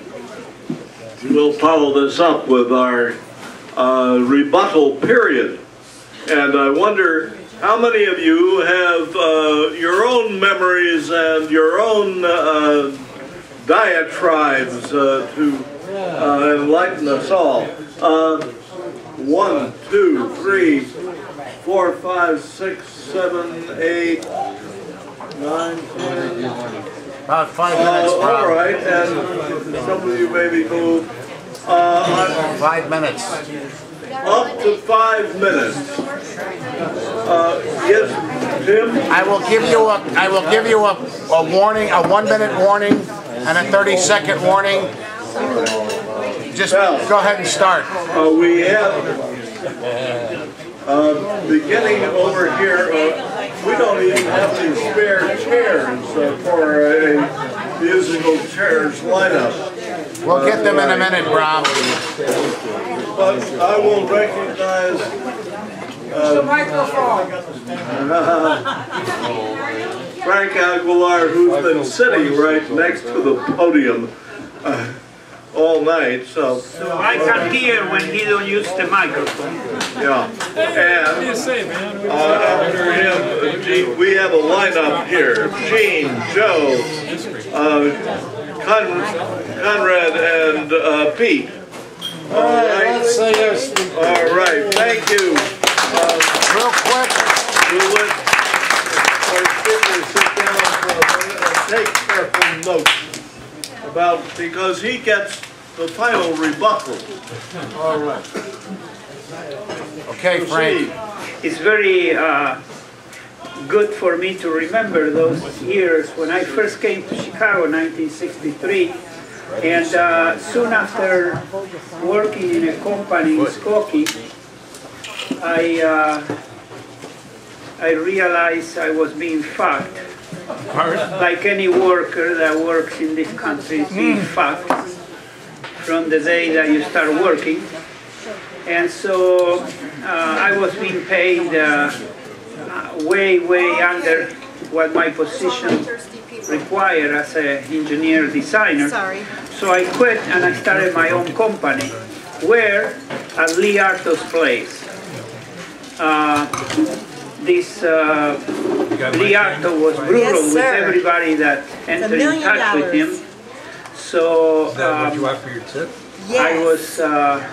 We'll follow this up with our uh, rebuttal period. And I wonder how many of you have uh, your own memories and your own uh, diatribes uh, to uh, enlighten us all. Uh, one, two, three, four, five, six, seven, eight, nine, ten. About five minutes, Uh, all right, and some of you maybe move. Uh, Five minutes. up to five minutes. Uh, yes, Tim? I will give you a, I will give you a, a warning, a one minute warning and a thirty second warning. Just go ahead and start. Uh, we have, uh, beginning over here, uh, we don't even have any spare chairs uh, for a musical chairs lineup. We'll get them in a minute, Brom. But I will recognize uh, The microphone. Frank Aguilar, who's been sitting right next to the podium uh, all night, so... So I can hear when he don't use the microphone. Yeah, and uh, after him, uh, Gene, we have a lineup here. Gene, Joe, uh, Con Conrad, and uh, Pete. All right. Let's say yes. All right, thank you. Uh, Real quick. we'll let our speaker sit down for a minute and take careful notes about, because he gets the final rebuttal. All right. Okay, Frank. It's very uh, good for me to remember those years when I first came to Chicago in nineteen sixty-three, and uh, soon after working in a company in Skokie, I uh, I realized I was being fucked. Like any worker that works in this country is being fucked from the day that you start working. And so uh, I was being paid uh, way, way under what my position required as an engineer designer. Sorry. So I quit and I started my own company. Where? At Lee Arto's place. Uh, this uh, Lee Arto was brutal Yes, with sir. everybody that entered in million touch with dollars. him. So Is that what um, you want for your tip? I was uh,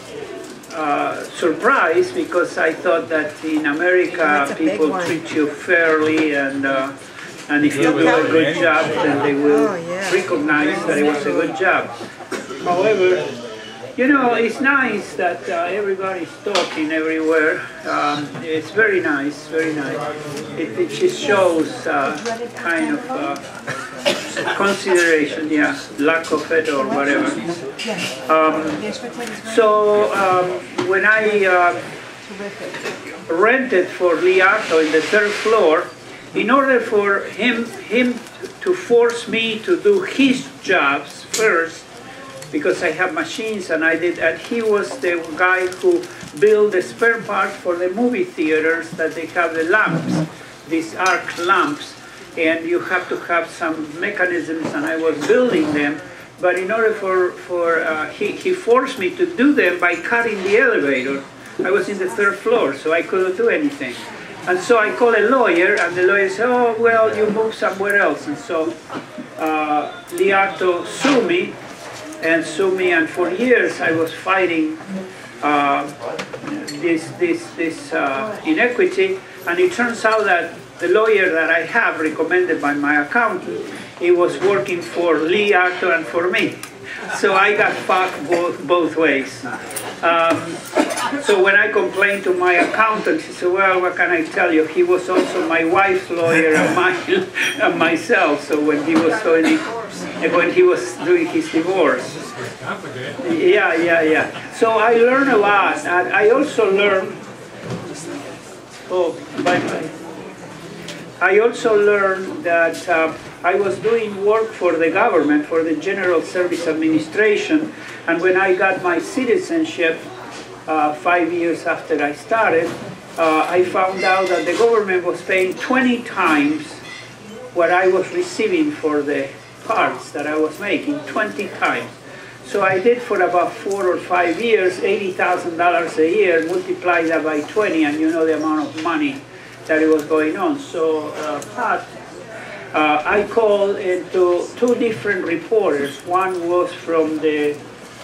uh, surprised because I thought that in America That's a big people one. treat you fairly, and uh, and if you do a good job, then they will Oh, yeah. recognize that it was a good job. However, you know, it's nice that uh, everybody's talking everywhere. Um, it's very nice, very nice. It, it just shows uh, kind of uh, consideration, yeah, lack of it or whatever. Um, so um, when I uh, rented for Lee Arto in the third floor, in order for him, him to force me to do his jobs first, because I have machines and I did, and he was the guy who built the spare parts for the movie theaters that they have the lamps, these arc lamps, and you have to have some mechanisms, and I was building them, but in order for, for uh, he, he forced me to do them by cutting the elevator. I was in the third floor, so I couldn't do anything. And so I called a lawyer, and the lawyer said, oh, well, you move somewhere else. And so uh, Lee Arto sued me, and sued me, and for years I was fighting uh, this, this, this uh, inequity, and it turns out that the lawyer that I have, recommended by my accountant, he was working for Lee Arto and for me. So I got fucked both, both ways. Um, so when I complained to my accountant, he said, well, what can I tell you? He was also my wife's lawyer and, my, and myself. So when he was doing, when he was doing his divorce. Yeah, yeah, yeah. So I learned a lot. And I also learned, oh, bye-bye. I also learned that uh, I was doing work for the government, for the General Service Administration, and when I got my citizenship uh, five years after I started, uh, I found out that the government was paying twenty times what I was receiving for the parts that I was making, twenty times. So I did for about four or five years, eighty thousand dollars a year, multiply that by twenty, and you know the amount of money that it was going on. So uh, Pat, uh, I called into two different reporters. One was from the,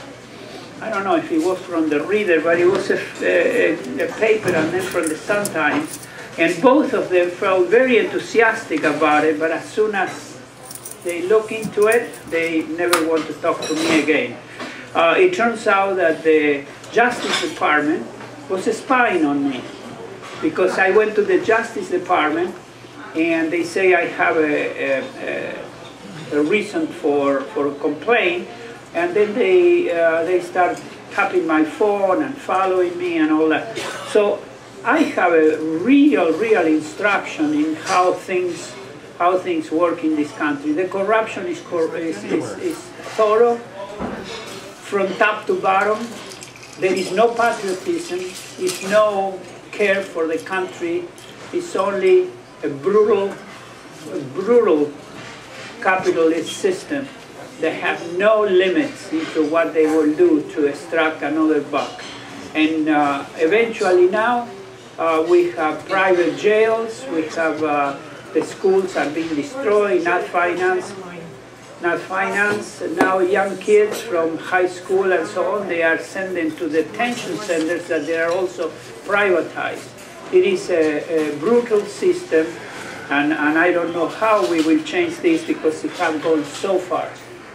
I don't know if it was from the Reader, but it was a, a, a paper, and then from the Sun-Times. And both of them felt very enthusiastic about it, but as soon as they look into it, they never want to talk to me again. Uh, it turns out that the Justice Department was spying on me, because I went to the Justice Department and they say I have a, a, a reason for, for a complaint, and then they, uh, they start tapping my phone and following me and all that. So I have a real, real instruction in how things, how things work in this country. The corruption is, is, is, is thorough from top to bottom. There is no patriotism, it's no care for the country. It's only a brutal, a brutal capitalist system that have no limits into what they will do to extract another buck. And uh, eventually now, uh, we have private jails, we have uh, the schools are being destroyed, not financed, not financed. Now young kids from high school and so on, they are sent to detention centers that they are also privatized. It is a, a brutal system, and, and I don't know how we will change this because it has gone so far.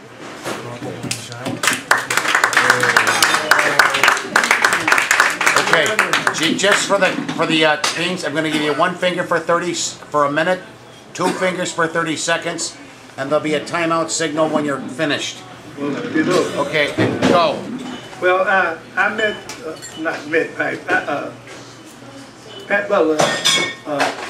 Okay, just for the for the uh, things, I'm going to give you one finger for thirty for a minute, two fingers for thirty seconds, and there'll be a timeout signal when you're finished. Well, you do. Okay, go. Well, uh, I met, uh, not met, I, uh, Pat Butler, uh,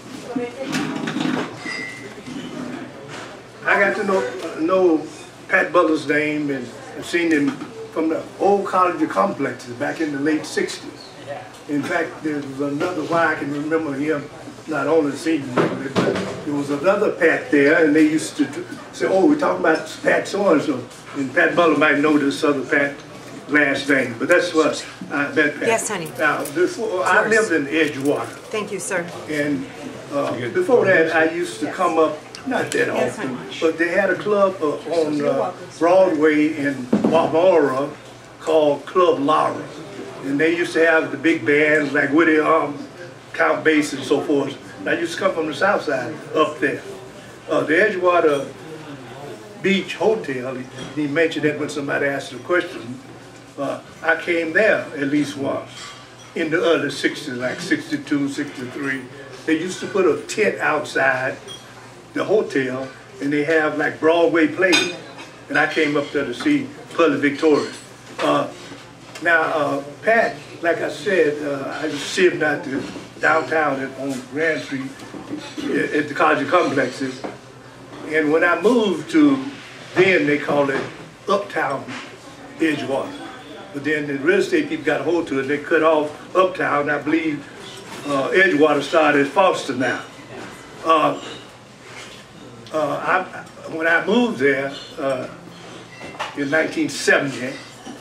I got to know uh, know Pat Butler's name, and I've seen him from the old college complexes back in the late sixties. In fact, there was another, why I can remember him, not only seeing him, but there was another Pat there, and they used to say, oh, we're talking about Pat so-and-so, and Pat Butler might know this other Pat last name, but that's what I bet Pat. Yes, honey. Now, before, I lived in Edgewater. Thank you, sir. And uh, before that, I used to come up, not that often, but they had a club uh, on uh, Broadway in Balmoral called Club Laura. And they used to have the big bands like Woody Arm, Count Bass, and so forth. And I used to come from the south side up there. Uh, the Edgewater Beach Hotel, he, he mentioned that when somebody asked a question. Uh, I came there at least once in the early sixties, like sixty-two, sixty-three. They used to put a tent outside the hotel, and they have like Broadway plays. And I came up there to see Public Victoria. Uh, now, uh, Pat, like I said, uh, I just see him down to downtown at, on Grand Street at, at the college complexes. And when I moved to, then they called it Uptown Edgewater. But then the real estate people got a hold to it. They cut off Uptown. I believe uh, Edgewater started as Foster now. Uh, uh, I, when I moved there uh, in nineteen seventy,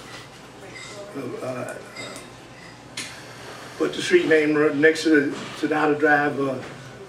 uh, put the street name next to the, to the outer drive. Uh,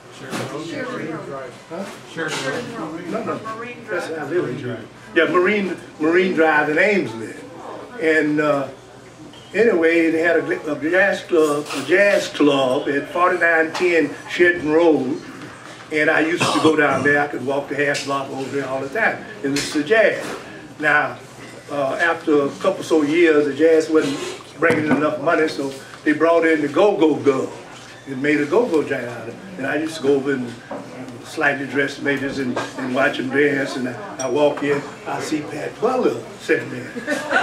huh? No, no, that's how I live in. Yeah, Marine Marine Drive in Amesley. And uh, anyway, they had a, a jazz club, a jazz club at forty-nine ten Shedden Road, and I used to go down there. I could walk the half block over there all the time, and it's the jazz. Now, uh, after a couple so years, the jazz wasn't bringing enough money, so they brought in the Go-Go Girls and made a go-go joint out of it. And I used to go over and slightly dressed ladies and, and watch them dance, and I, I walk in, I see Pat Butler sitting there.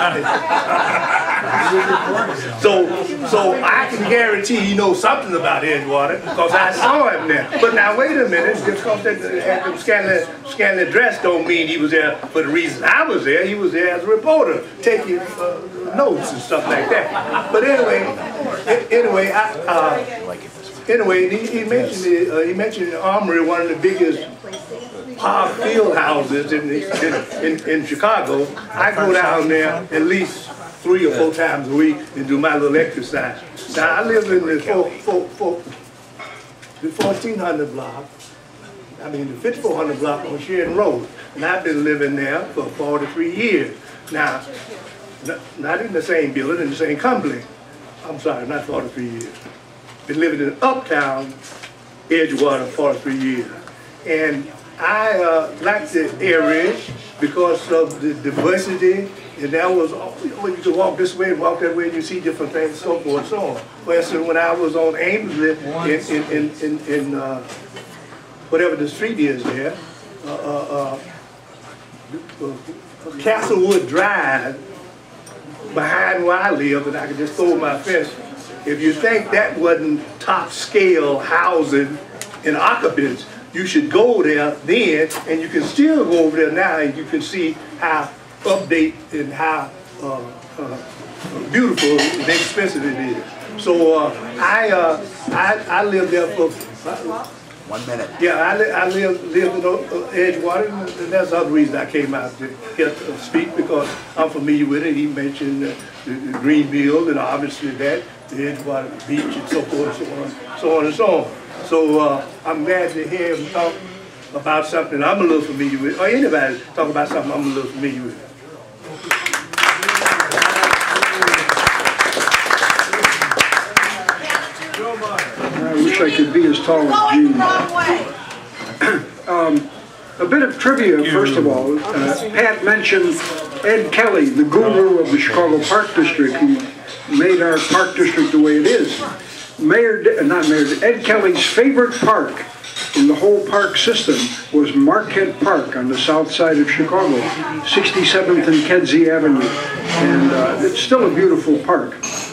so, so I can guarantee he knows something about Edgewater because I saw him there. But now wait a minute, just because they had them scantily, scantily dressed don't mean he was there for the reason I was there. He was there as a reporter, taking uh, notes and stuff like that. But anyway, anyway, I. Uh, Anyway, he, he mentioned the, uh, he mentioned the Armory, one of the biggest park field houses in, the, in, in, in Chicago. I go down there at least three or four times a week and do my little exercise. Now I live in the, four, four, four, the fourteen hundred block, I mean the fifty-four hundred block on Sheridan Road, and I've been living there for forty-three years. Now, not in the same building, in the same complex. I'm sorry, not forty-three years. Been living in Uptown, Edgewater, forty-three years. And I uh, like the area because of the diversity, and that was, you know, you could walk this way and walk that way and you see different things, so forth and so on. For instance, when I was on Amesley in, in, in, in, in uh, whatever the street is there, uh, uh, uh, Castlewood Drive, behind where I live, and I could just throw my fence. If you think that wasn't top scale housing and occupants, you should go there then, and you can still go over there now, and you can see how update and how uh, uh, beautiful and expensive it is. So uh, I, uh, I I lived there for uh, one minute. Yeah, I, li I live live in uh, Edgewater, and that's the other reason I came out to here to speak, because I'm familiar with it. He mentioned uh, the, the Greenville, and obviously that. The Edgewater Beach and so forth, so on, so on and so on. So uh, I'm glad to hear him talk about something I'm a little familiar with, or anybody talk about something I'm a little familiar with. I wish I could be as tall as Gene. um, a bit of trivia, first of all. Uh, Pat mentioned Ed Kelly, the guru of the Chicago Park District, who made our park district the way it is. Mayor, not Mayor, Ed Kelly's favorite park in the whole park system was Marquette Park on the south side of Chicago, sixty-seventh and Kedzie Avenue. And uh, it's still a beautiful park.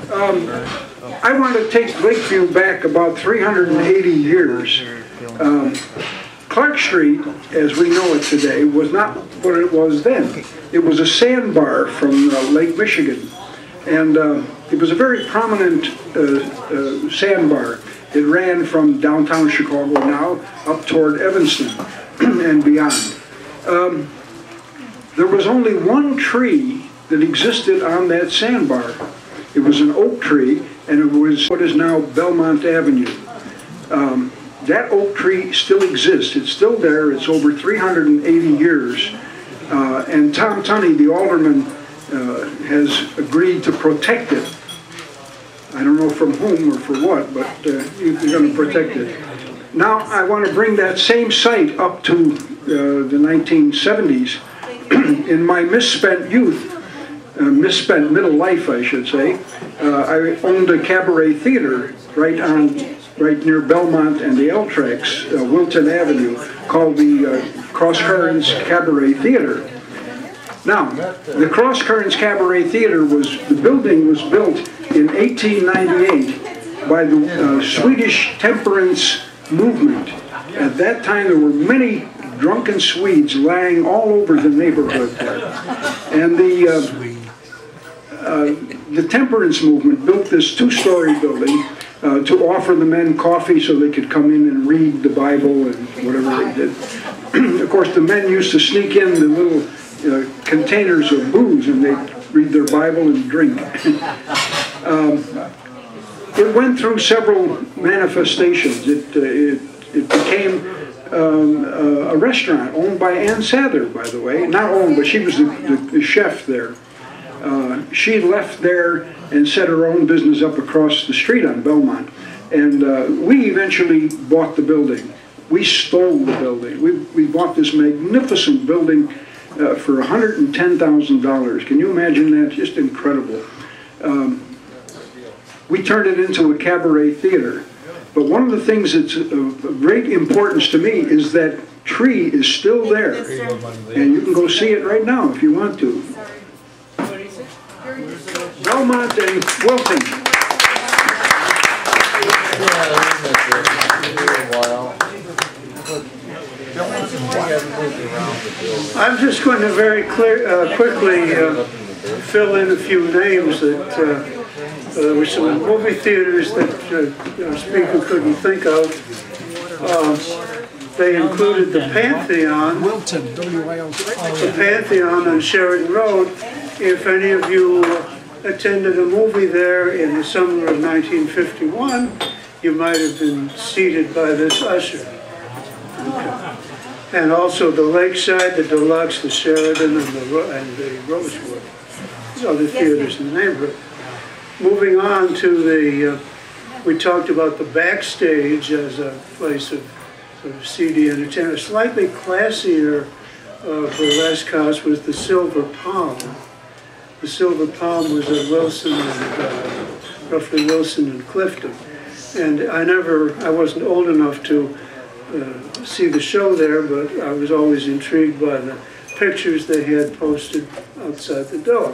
Um, I want to take Lakeview back about three hundred eighty years. Um, Clark Street, as we know it today, was not what it was then. It was a sandbar from uh, Lake Michigan. And uh, it was a very prominent uh, uh, sandbar. It ran from downtown Chicago now up toward Evanston and beyond. Um, there was only one tree that existed on that sandbar. It was an oak tree, and it was what is now Belmont Avenue. Um, that oak tree still exists. It's still there. It's over three hundred eighty years. Uh, and Tom Tunney, the alderman, uh, has agreed to protect it. I don't know from whom or for what, but uh, he's going to protect it. Now I want to bring that same site up to uh, the nineteen seventies. In my misspent youth, uh, misspent middle life, I should say, uh, I owned a cabaret theater right on, right near Belmont and the L tracks, uh, Wilton Avenue, called the uh, Cross Currents Cabaret Theater. Now, the Cross Currents Cabaret Theater was, the building was built in eighteen ninety-eight by the uh, Swedish temperance movement. At that time, there were many drunken Swedes lying all over the neighborhood there. And the, uh, uh, the temperance movement built this two-story building uh, to offer the men coffee so they could come in and read the Bible and whatever they did. Of course, the men used to sneak in the little uh, containers of booze and they'd read their Bible and drink. um, it went through several manifestations. It, uh, it, it became Um, uh, a restaurant owned by Ann Sather, by the way. Not owned, but she was the, the, the chef there. Uh, she left there and set her own business up across the street on Belmont. And uh, we eventually bought the building. We stole the building. We, we bought this magnificent building uh, for one hundred ten thousand dollars. Can you imagine that? Just incredible. Um, we turned it into a cabaret theater. But one of the things that's of great importance to me is that tree is still there. And you can go see it right now if you want to. Belmont and Wilton. I'm just going to very clear, uh, quickly uh, fill in a few names that uh, Uh, there were some movie theaters that uh, the speaker couldn't think of. Um, they included the Pantheon, Wilton, W I L T. the Pantheon on Sheridan Road. If any of you attended a movie there in the summer of nineteen fifty-one, you might have been seated by this usher. Okay. And also the Lakeside, the Deluxe, the Sheridan, and the, and the Rosewood. These are the theaters in the neighborhood. Moving on to the, uh, we talked about the backstage as a place of sort of seedy entertainment. A slightly classier uh, burlesque house was the Silver Palm. The Silver Palm was at Wilson and, uh, roughly Wilson and Clifton. And I never, I wasn't old enough to uh, see the show there, but I was always intrigued by the pictures they had posted outside the door.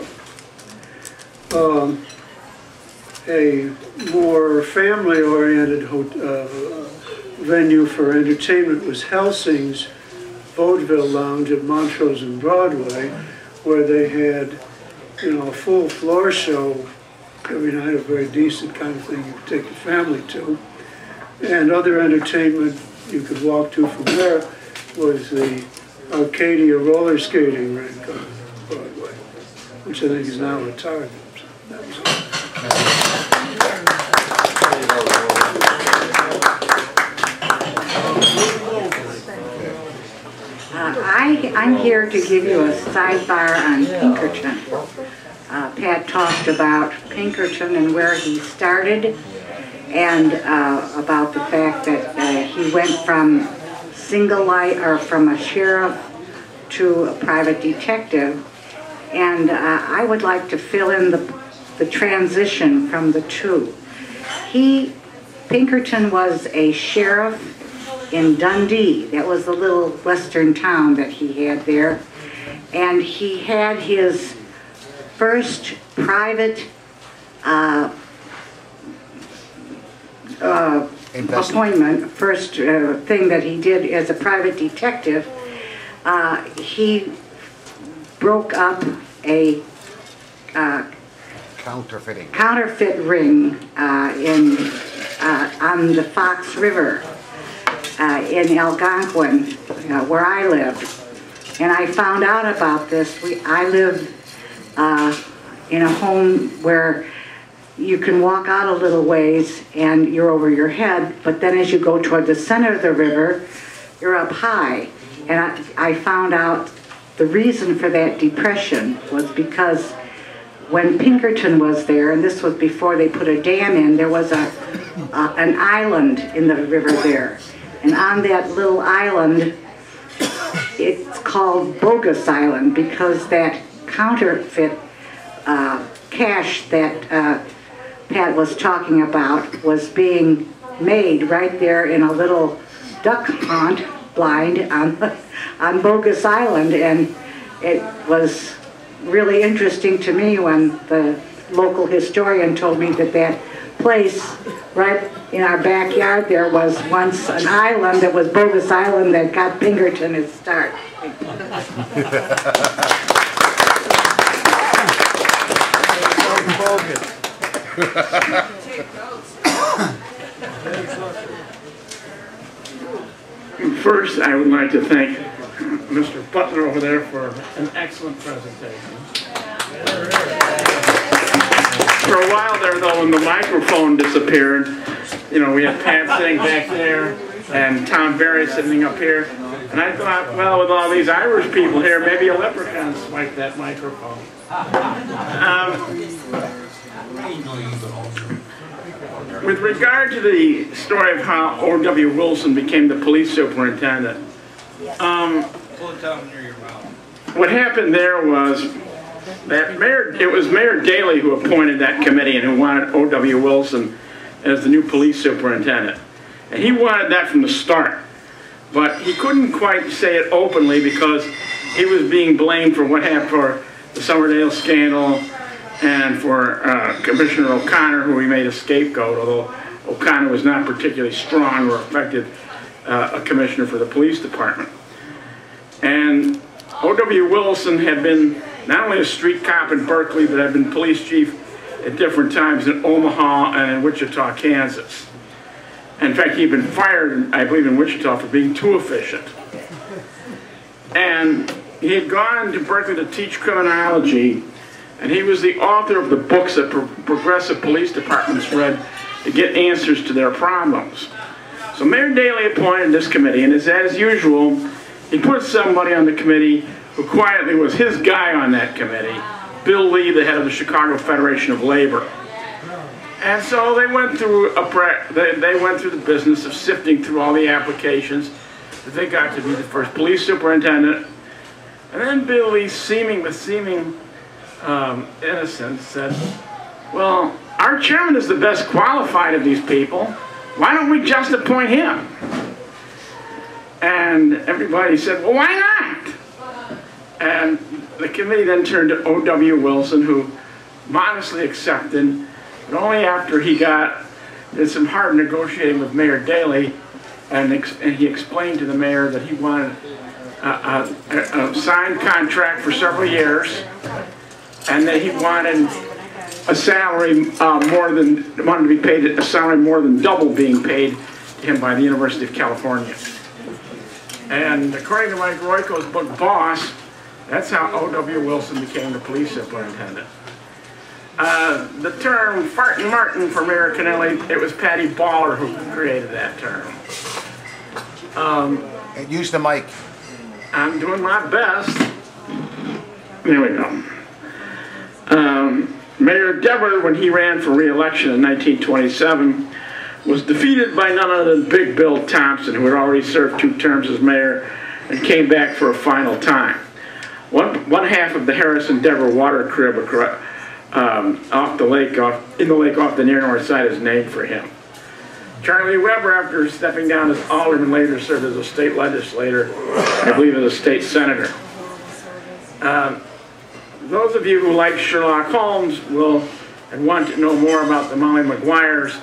Um, a more family-oriented uh, venue for entertainment was Helsing's Vaudeville Lounge at Montrose and Broadway, where they had, you know, a full floor show every night, a very decent kind of thing you could take your family to. And other entertainment you could walk to from there was the Arcadia roller skating rink on Broadway, which I think is now retired. So that was all. Uh, I, I'm here to give you a sidebar on Pinkerton. Uh, Pat talked about Pinkerton and where he started, and uh, about the fact that uh, he went from single light or from a sheriff to a private detective, and uh, I would like to fill in the the transition from the two. He, Pinkerton was a sheriff in Dundee. That was the little western town that he had there. And he had his first private uh, uh, appointment, first uh, thing that he did as a private detective, uh, he broke up a uh, counterfeiting counterfeit ring uh, in uh, on the Fox River uh, in Algonquin, uh, where I live. And I found out about this. We, I live uh, in a home where you can walk out a little ways and you're over your head, but then as you go toward the center of the river, you're up high. And I, I found out the reason for that depression was because when Pinkerton was there, and this was before they put a dam in, there was a, a an island in the river there. And on that little island, it's called Bogus Island because that counterfeit uh, cash that uh, Pat was talking about was being made right there in a little duck pond blind on, on Bogus Island. And it was really interesting to me when the local historian told me that that place right in our backyard there was once an island that was Bogus Island that got Pinkerton its start. First, I would like to thank Mister Butler over there for an excellent presentation. For a while there, though, when the microphone disappeared, you know, we had Pat sitting back there and Tom Berry sitting up here. And I thought, well, with all these Irish people here, maybe a leprechaun swiped that microphone. Um, with regard to the story of how O W Wilson became the police superintendent, um, what happened there was that Mayor, it was Mayor Daley who appointed that committee and who wanted O W Wilson as the new police superintendent. And he wanted that from the start. But he couldn't quite say it openly because he was being blamed for what happened for the Summerdale scandal and for uh, Commissioner O'Connor, who he made a scapegoat, although O'Connor was not particularly strong or effective uh, a commissioner for the police department. And O W Wilson had been not only a street cop in Berkeley, but had been police chief at different times in Omaha and in Wichita, Kansas. In fact, he'd been fired, I believe, in Wichita for being too efficient. And he had gone to Berkeley to teach criminology, and he was the author of the books that pro progressive police departments read to get answers to their problems. So Mayor Daley appointed this committee, and as, as usual, he put somebody on the committee who quietly was his guy on that committee, Bill Lee, the head of the Chicago Federation of Labor. And so they went through a pre they, they went through the business of sifting through all the applications that they got to be the first police superintendent. And then Bill Lee, seeming with seeming um, innocence, said, "Well, our chairman is the best qualified of these people. Why don't we just appoint him?" And everybody said, "Well, why not?" And the committee then turned to O W Wilson, who modestly accepted. But only after he got, did some hard negotiating with Mayor Daley, and, ex and he explained to the mayor that he wanted a, a, a signed contract for several years, and that he wanted a salary uh, more than, wanted to be paid a salary more than double being paid to him by the University of California. And according to Mike Royko's book, Boss, that's how O W Wilson became the police superintendent. Uh, the term Fartin' Martin for Mayor Kennelly, it was Patty Baller who created that term. Um, Use the mic. I'm doing my best. There we go. Um, Mayor Dever, when he ran for re-election in nineteen twenty-seven, was defeated by none other than Big Bill Thompson, who had already served two terms as mayor and came back for a final time. One, one half of the Harrison Dever water crib Um, off the lake, off in the lake off the near north side is named for him. Charlie Weber, after stepping down as alderman, later served as a state legislator, I believe as a state senator. Um, those of you who like Sherlock Holmes will and want to know more about the Molly Maguires,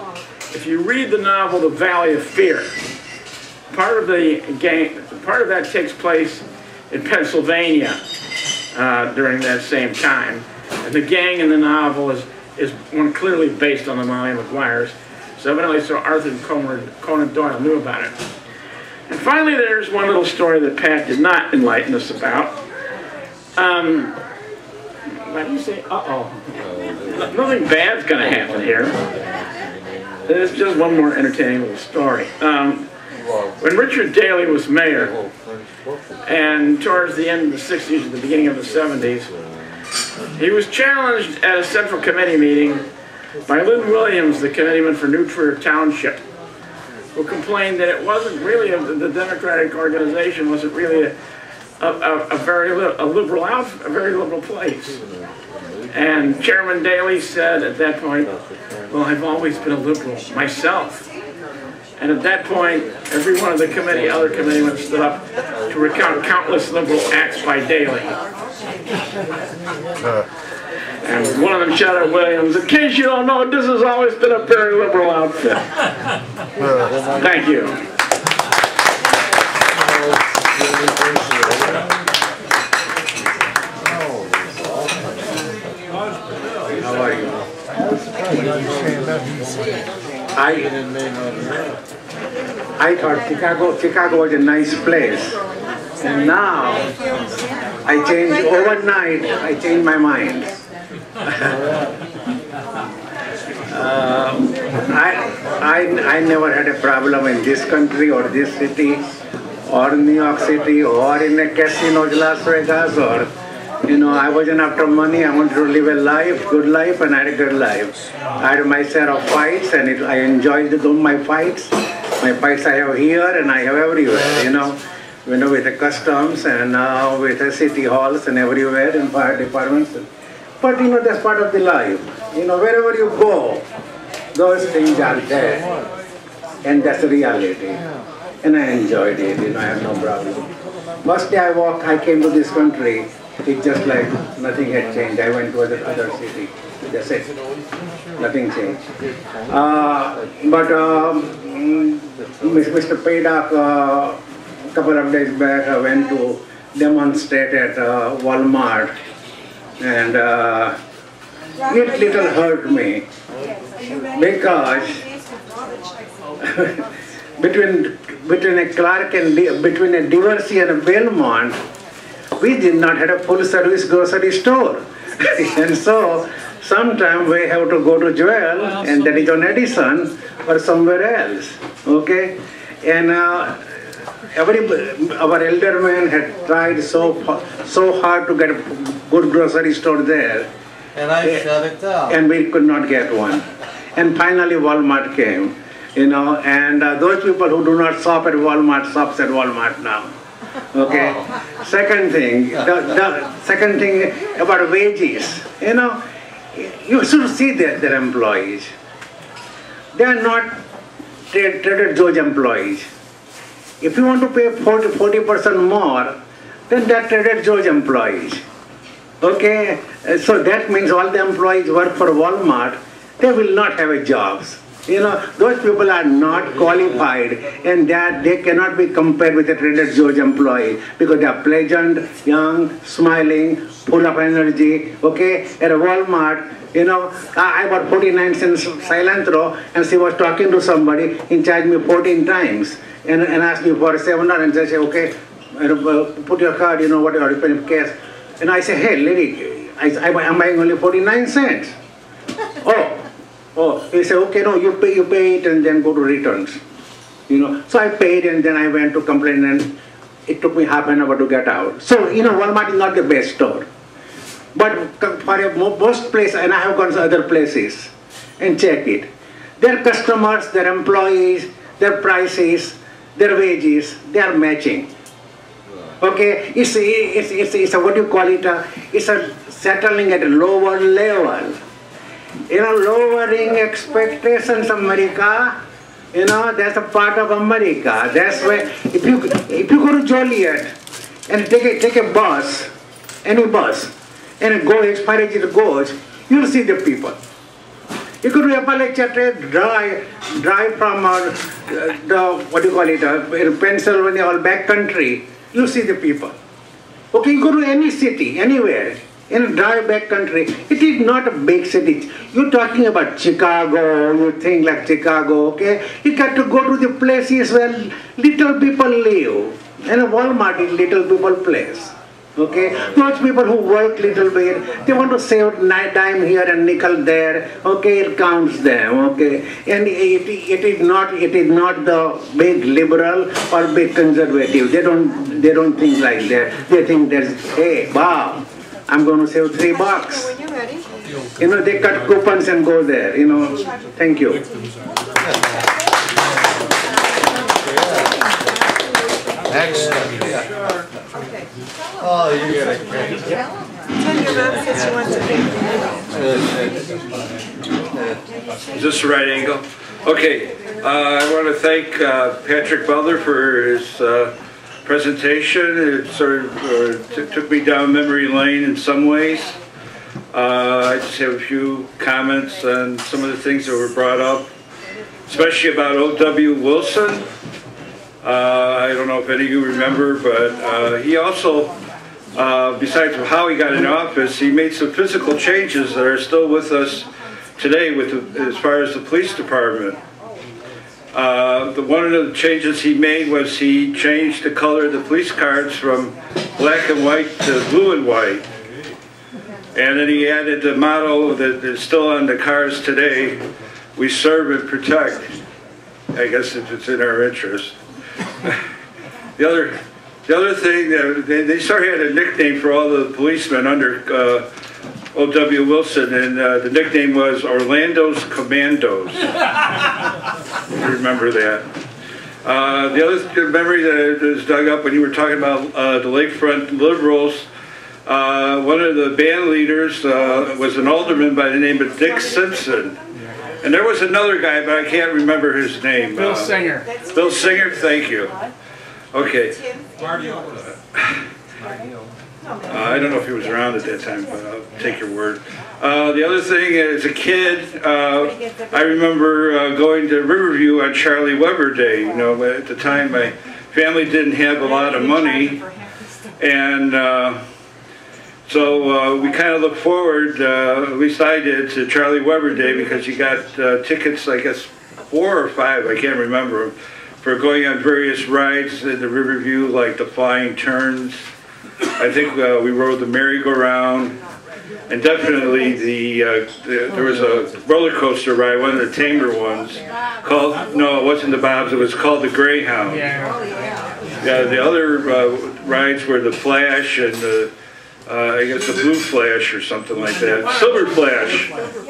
if you read the novel The Valley of Fear, part of the gang, part of that takes place in Pennsylvania uh, during that same time. And the gang in the novel is, is one clearly based on the Molly McGuire's. So evidently, so Arthur Conan, Conan Doyle knew about it. And finally, there's one little story that Pat did not enlighten us about. Um, why do you say, uh-oh? Nothing bad's going to happen here. It's just one more entertaining little story. Um, when Richard Daley was mayor, and towards the end of the sixties and the beginning of the seventies, he was challenged at a Central Committee meeting by Lynn Williams, the committeeman for New Trier Township, who complained that it wasn't really, a, the Democratic organization wasn't really a, a, a very li a liberal outfit, a very liberal place. And Chairman Daley said at that point, well, I've always been a liberal myself. And at that point, every one of the committee, other committeemen stood up to recount countless liberal acts by Daley. And one of them shouted at Williams, in case you don't know, this has always been a very liberal outfit. Thank you. How are you? I, I thought Chicago, Chicago was a nice place. And now, I changed overnight, I changed my mind. uh, I, I, I never had a problem in this country or this city or New York City or in a casino, Las Vegas, or, you know, I wasn't after money. I wanted to live a life, good life, and I had a good life. I had my share of fights, and it, I enjoyed the, my fights. My fights I have here and I have everywhere, you know. You know, with the customs and uh, with the city halls and everywhere in fire departments. But, you know, that's part of the life. You know, wherever you go, those things are there. And that's the reality. And I enjoyed it, you know, I have no problem. First day I walked, I came to this country, it's just like nothing had changed. I went to another city. That's it. Nothing changed. Uh, but um, Mister Padak, uh, a couple of days back, I went to demonstrate at uh, Walmart, and uh, it little hurt me because between between a Clark and between a Diversey and a Belmont, we did not have a full service grocery store, and so sometimes we have to go to Joel, and that is on Edison or somewhere else. Okay, and. Uh, Every, our elder man had tried so so hard to get a good grocery store there. And I uh, shut it down. And we could not get one. And finally Walmart came, you know, and uh, those people who do not shop at Walmart, shops at Walmart now. Okay. Oh. Second thing, the, the second thing about wages, you know, you should see their, their employees. They are not Trader Joe's employees. If you want to pay forty percent more, then that Trader Joe's employees. Okay, so that means all the employees work for Walmart, they will not have a jobs. You know, those people are not qualified, and that they cannot be compared with a Trader Joe's employee because they are pleasant, young, smiling, full of energy. Okay, at a Walmart, you know, I bought forty-nine cents cilantro, and she was talking to somebody, he charged me fourteen times. And, and asked me for a seven dollars, and they say, okay, put your card, you know, what you are paying cash. And I say, hey, lady, I, I, I'm buying only forty-nine cents. oh, oh, he said, okay, no, you pay, you pay it and then go to returns. You know, so I paid and then I went to complain, and it took me half an hour to get out. So, you know, Walmart is not the best store. But for a, most places, and I have gone to other places and check it, their customers, their employees, their prices, their wages, they are matching. Okay, it's, it's, it's, it's a, what do you call it, uh, it's a settling at a lower level. You know, lowering expectations, America, you know, that's a part of America. That's why, if you, if you go to Joliet and take a, take a bus, any bus, and go as far as it goes, you'll see the people. You go to Appalachia, drive, drive from uh, the, what do you call it, uh, in Pennsylvania or back country, you see the people. Okay, you go to any city, anywhere, in a drive back country, it is not a big city. You're talking about Chicago, you think like Chicago, okay? You got to go to the places where little people live. And a Walmart is little people place. Okay, those people who work little bit, they want to save dime here and nickel there. Okay, it counts them. Okay, and it, it is not it is not the big liberal or big conservative. They don't they don't think like that. They think there's hey, wow, I'm going to save three bucks. When you're ready. You know, they cut coupons and go there. You know, thank you. Excellent. Oh, you got a great. Tell your mom says she wants to Is this the right angle? Okay, uh, I want to thank uh, Patrick Butler for his uh, presentation. It sort of uh, took me down memory lane in some ways. Uh, I just have a few comments on some of the things that were brought up, especially about O W Wilson. Uh, I don't know if any of you remember, but uh, he also, uh, besides how he got in office, he made some physical changes that are still with us today with the, as far as the police department. Uh, the, one of the changes he made was he changed the color of the police cards from black and white to blue and white. And then he added the motto that is still on the cars today, we serve and protect. I guess if it's in our interest. The other, the other thing, that they, they sort of had a nickname for all the policemen under uh, O W Wilson, and uh, the nickname was Orlando's Commandos. I remember that. Uh, the other memory that was dug up when you were talking about uh, the Lakefront Liberals, uh, one of the band leaders uh, was an alderman by the name of Dick Simpson. And there was another guy, but I can't remember his name. Bill uh, Singer. Bill Singer, thank you. Okay. Uh, I don't know if he was around at that time, but I'll take your word. Uh, the other thing, as a kid, uh, I remember uh, going to Riverview on Charlie Weber Day. You know, at the time my family didn't have a lot of money, and uh, so uh, we kind of looked forward, uh, at least I did, to Charlie Weber Day because you got uh, tickets, I guess, four or five, I can't remember them, for going on various rides in the Riverview, like the Flying Turns. I think uh, we rode the merry-go-round, and definitely the, uh, the there was a roller coaster ride, one of the tamer ones, called, no, it wasn't the Bobs, it was called the Greyhound. Yeah, the other uh, rides were the Flash and the Uh, I guess a Blue Flash or something like that. Silver Flash.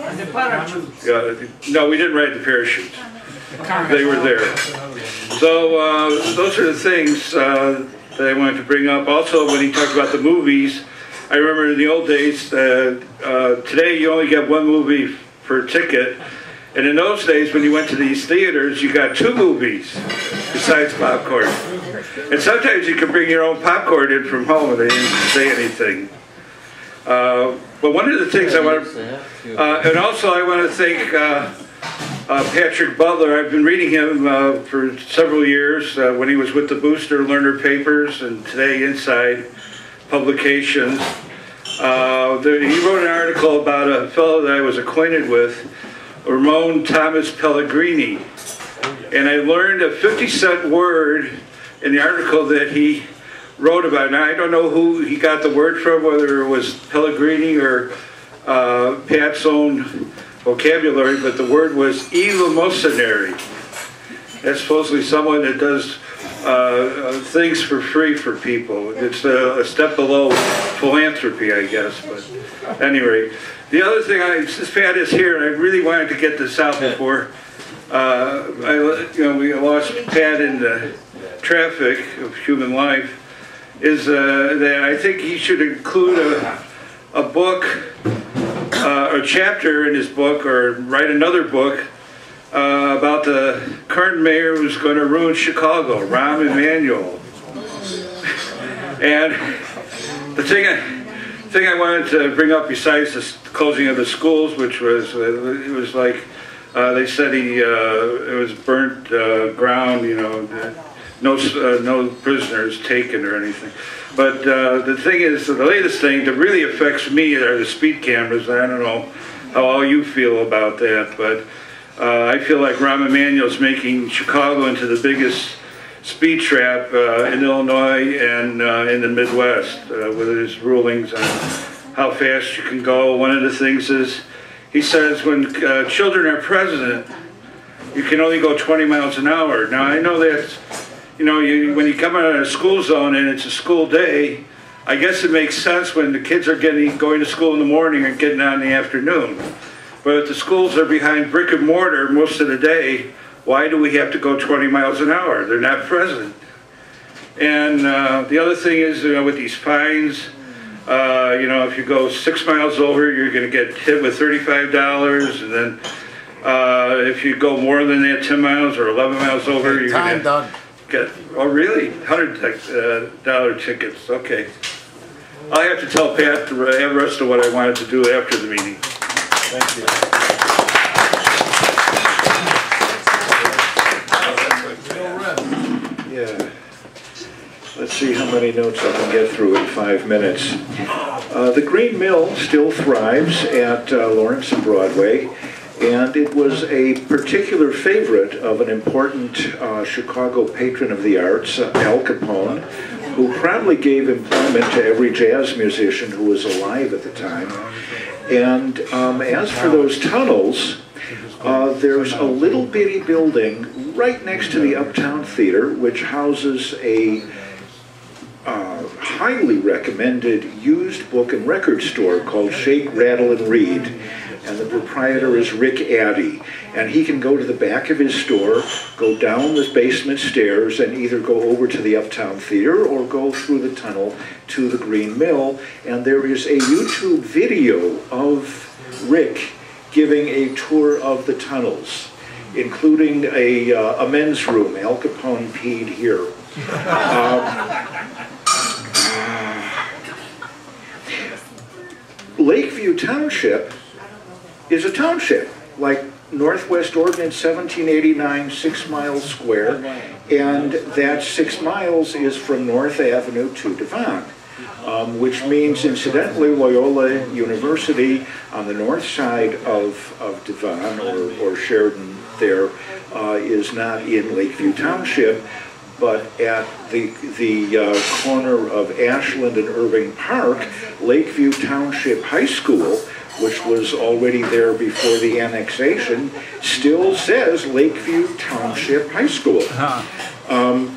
Uh, no, we didn't ride the parachutes. They were there. So uh, those are the things uh, that I wanted to bring up. Also, when he talked about the movies, I remember in the old days, uh, uh, today you only get one movie per ticket. And in those days, when you went to these theaters, you got two movies besides popcorn. And sometimes you could bring your own popcorn in from home and they didn't say anything. Uh, but one of the things I want to, uh, and also I want to thank uh, uh, Patrick Butler. I've been reading him uh, for several years uh, when he was with the Booster Learner Papers and today Inside Publications. Uh, the, he wrote an article about a fellow that I was acquainted with, Ramon Thomas Pellegrini, and I learned a fifty cent word in the article that he wrote about. Now I don't know who he got the word from, whether it was Pellegrini or uh, Pat's own vocabulary, but the word was eleemosynary. That's supposedly someone that does uh, things for free for people. It's a, a step below philanthropy, I guess. But at any rate. The other thing, I, since Pat is here, and I really wanted to get this out before, uh, I, you know, we lost Pat in the traffic of human life, is uh, that I think he should include a, a book, uh, a chapter in his book, or write another book uh, about the current mayor who's going to ruin Chicago, Rahm Emanuel. And the thing I, thing I wanted to bring up besides this closing of the schools, which was, uh, it was like, uh, they said he, uh, it was burnt uh, ground, you know, no, uh, no prisoners taken or anything. But uh, the thing is, the latest thing that really affects me are the speed cameras. I don't know how all you feel about that, but uh, I feel like Rahm Emanuel's making Chicago into the biggest speed trap uh, in Illinois and uh, in the Midwest uh, with his rulings on how fast you can go. One of the things is, he says when uh, children are present, you can only go twenty miles an hour. Now I know that's, you know, you, when you come out of a school zone and it's a school day, I guess it makes sense when the kids are getting going to school in the morning and getting out in the afternoon. But if the schools are behind brick and mortar most of the day, why do we have to go twenty miles an hour? They're not present. And uh, the other thing is, you know, with these fines, uh, you know, if you go six miles over, you're going to get hit with thirty-five dollars, and then uh, if you go more than that, ten miles or eleven miles over, you're going to get, oh really? one hundred dollar tickets, okay. I have to tell Pat the rest of what I wanted to do after the meeting. Thank you. Yeah. Let's see how many notes I can get through in five minutes. Uh, the Green Mill still thrives at uh, Lawrence and Broadway, and it was a particular favorite of an important uh, Chicago patron of the arts, uh, Al Capone, who proudly gave employment to every jazz musician who was alive at the time. And um, as for those tunnels, uh, there's a little bitty building right next to the Uptown Theater, which houses a uh, highly recommended used book and record store called Shake, Rattle, and Read. And the proprietor is Rick Addy. And he can go to the back of his store, go down the basement stairs, and either go over to the Uptown Theater or go through the tunnel to the Green Mill. And there is a YouTube video of Rick giving a tour of the tunnels, including a, uh, a men's room. Al Capone peed here. Um, Lakeview Township is a township, like Northwest Ordinance seventeen eighty-nine, six miles square, and that six miles is from North Avenue to Devon, um, which means, incidentally, Loyola University on the north side of, of Devon, or, or Sheridan there, uh, is not in Lakeview Township, but at the, the uh, corner of Ashland and Irving Park, Lakeview Township High School, which was already there before the annexation, still says Lakeview Township High School. Um,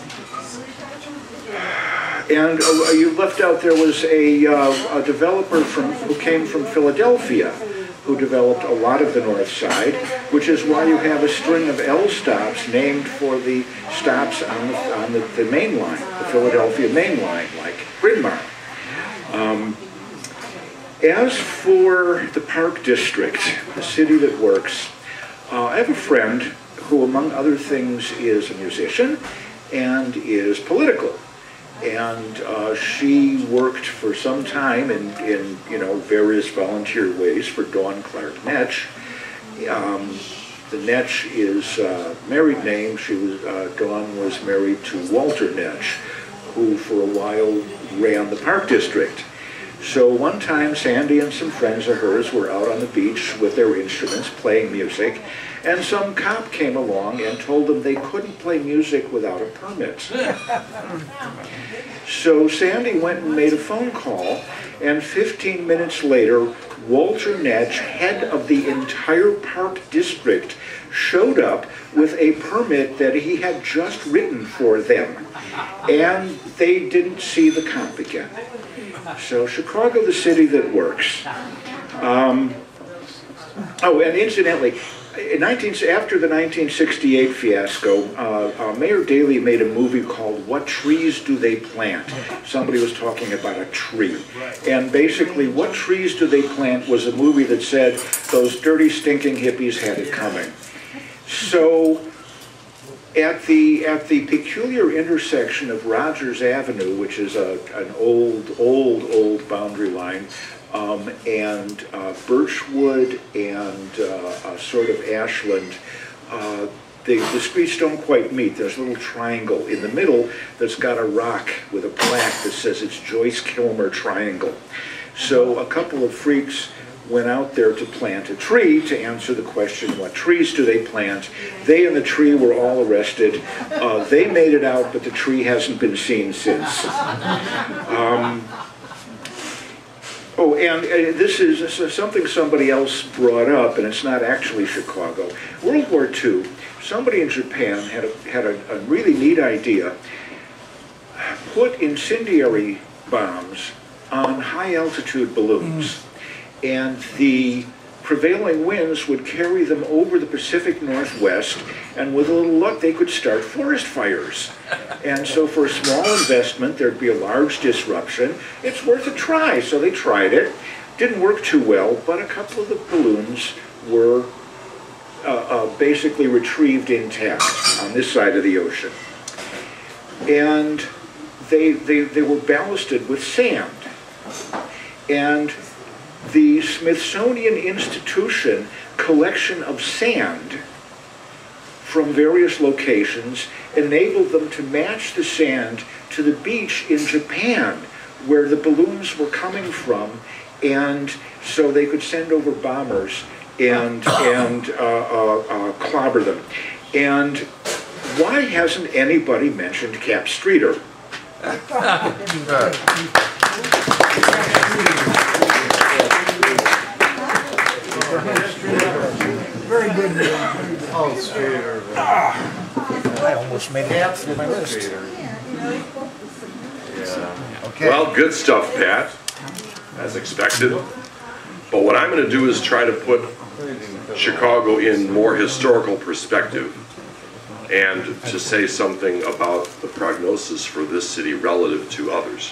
and uh, you left out, there was a, uh, a developer from, who came from Philadelphia, who developed a lot of the North Side, which is why you have a string of L stops named for the stops on the, on the, the main line, the Philadelphia main line, like Bryn Mawr. Um, as for the Park District, the city that works, uh, I have a friend who, among other things, is a musician and is political. And uh, she worked for some time in, in you know, various volunteer ways for Dawn Clark Netsch. Um, the Netsch is a married name. She was, uh, Dawn was married to Walter Netsch, who for a while ran the Park District. So one time, Sandy and some friends of hers were out on the beach with their instruments playing music, and some cop came along and told them they couldn't play music without a permit. So Sandy went and made a phone call, and fifteen minutes later, Walter Netsch, head of the entire Park District, showed up with a permit that he had just written for them, and they didn't see the cop again. So Chicago, the city that works. Um, oh, and incidentally, in nineteen, after the nineteen sixty-eight fiasco, uh, uh, Mayor Daley made a movie called What Trees Do They Plant? Somebody was talking about a tree. And basically, What Trees Do They Plant was a movie that said those dirty, stinking hippies had it coming. So at the, at the peculiar intersection of Rogers Avenue, which is a, an old, old, old boundary line um, and uh, birchwood and uh, a sort of ashland. Uh, the, the streets don't quite meet. There's a little triangle in the middle that's got a rock with a plaque that says it's Joyce Kilmer Triangle. So a couple of freaks went out there to plant a tree to answer the question, what trees do they plant? They and the tree were all arrested. Uh, they made it out, but the tree hasn't been seen since. Um, oh, and uh, this, is, this is something somebody else brought up, and it's not actually Chicago. World War Two, somebody in Japan had a, had a, a really neat idea. Put incendiary bombs on high-altitude balloons. And the prevailing winds would carry them over the Pacific Northwest, and with a little luck they could start forest fires. And so for a small investment there'd be a large disruption. It's worth a try, so they tried it. Didn't work too well, but a couple of the balloons were uh, uh, basically retrieved intact on this side of the ocean. And they, they, they were ballasted with sand. And the Smithsonian Institution collection of sand from various locations enabled them to match the sand to the beach in Japan where the balloons were coming from, and so they could send over bombers and, and uh, uh, uh, clobber them. And why hasn't anybody mentioned Cap Streeter? Very good. Oh, Streeter. I almost made it through my list. Yeah. Okay. Well, good stuff, Pat, as expected. But what I'm going to do is try to put Chicago in more historical perspective and to say something about the prognosis for this city relative to others.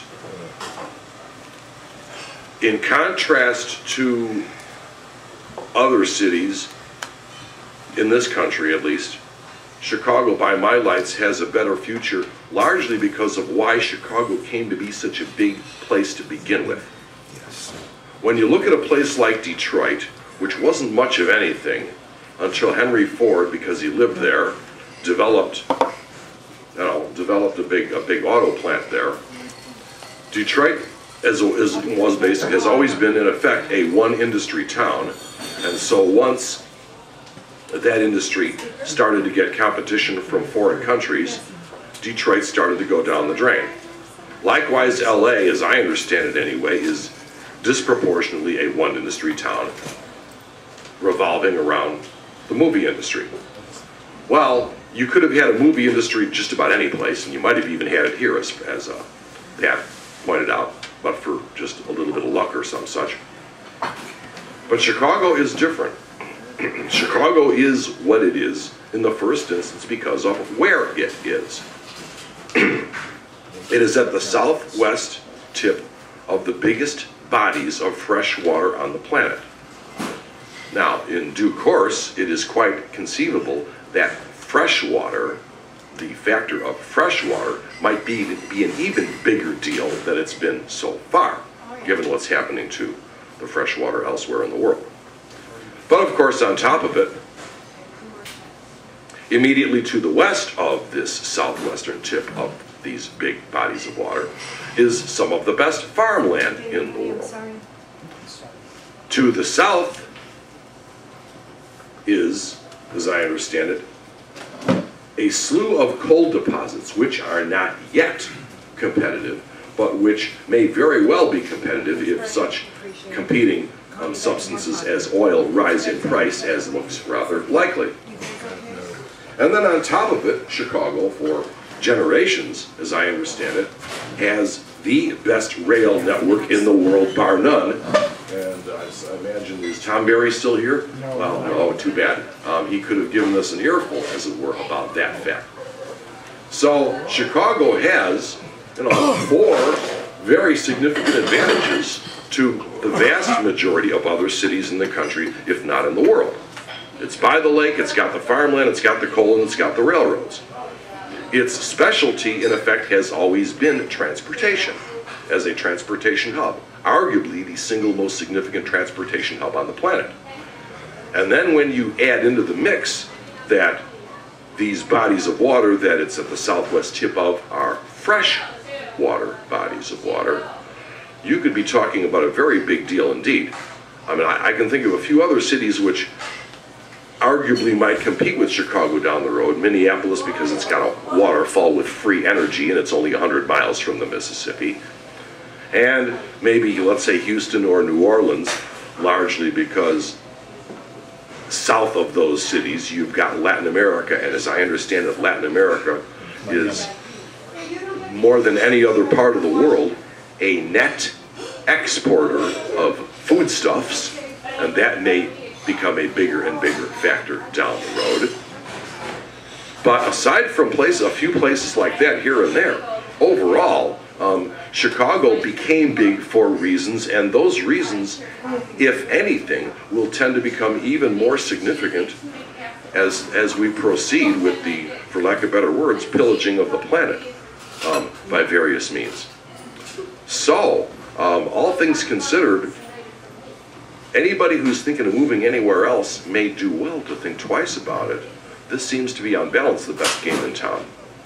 In contrast to other cities, in this country at least, Chicago, by my lights, has a better future, largely because of why Chicago came to be such a big place to begin with. Yes. When you look at a place like Detroit, which wasn't much of anything until Henry Ford, because he lived there, developed, you know, developed a big, a big auto plant there. Detroit, as, as was basic, has always been in effect a one-industry town, and so once that industry started to get competition from foreign countries, Detroit started to go down the drain. Likewise, L A, as I understand it anyway, is disproportionately a one-industry town revolving around the movie industry. Well, you could have had a movie industry just about any place, and you might have even had it here, as, as uh, Pat pointed out, but for just a little bit of luck or some such. But Chicago is different. Chicago is what it is in the first instance because of where it is. It is at the southwest tip of the biggest bodies of fresh water on the planet. Now, in due course, it is quite conceivable that fresh water, the factor of fresh water, might be, be an even bigger deal than it's been so far, given what's happening to the fresh water elsewhere in the world. But of course, on top of it, immediately to the west of this southwestern tip of these big bodies of water is some of the best farmland in the world. To the south is, as I understand it, a slew of coal deposits which are not yet competitive, but which may very well be competitive if such competing um, substances as oil rise in price, as looks rather likely. And then on top of it, Chicago, for generations, as I understand it, has the best rail network in the world, bar none. And uh, I imagine, is Tom Berry still here? No. Well, no, too bad. Um, he could have given us an earful, as it were, about that fact. So Chicago has, you know, four very significant advantages to the vast majority of other cities in the country, if not in the world. It's by the lake, it's got the farmland, it's got the coal, and it's got the railroads. Its specialty, in effect, has always been transportation, as a transportation hub. arguably the single most significant transportation hub on the planet. And then when you add into the mix that these bodies of water that it's at the southwest tip of are fresh water bodies of water, you could be talking about a very big deal indeed. I mean, I, I can think of a few other cities which arguably might compete with Chicago down the road. Minneapolis, because it's got a waterfall with free energy and it's only one hundred miles from the Mississippi. And maybe, let's say, Houston or New Orleans, largely because south of those cities you've got Latin America, and as I understand it, Latin America is, more than any other part of the world, a net exporter of foodstuffs, and that may become a bigger and bigger factor down the road. But aside from place, a few places like that here and there, overall, um, Chicago became big for reasons, and those reasons, if anything, will tend to become even more significant as, as we proceed with the, for lack of better words, pillaging of the planet um, by various means. So, um, all things considered, anybody who's thinking of moving anywhere else may do well to think twice about it. This seems to be, on balance, the best game in town.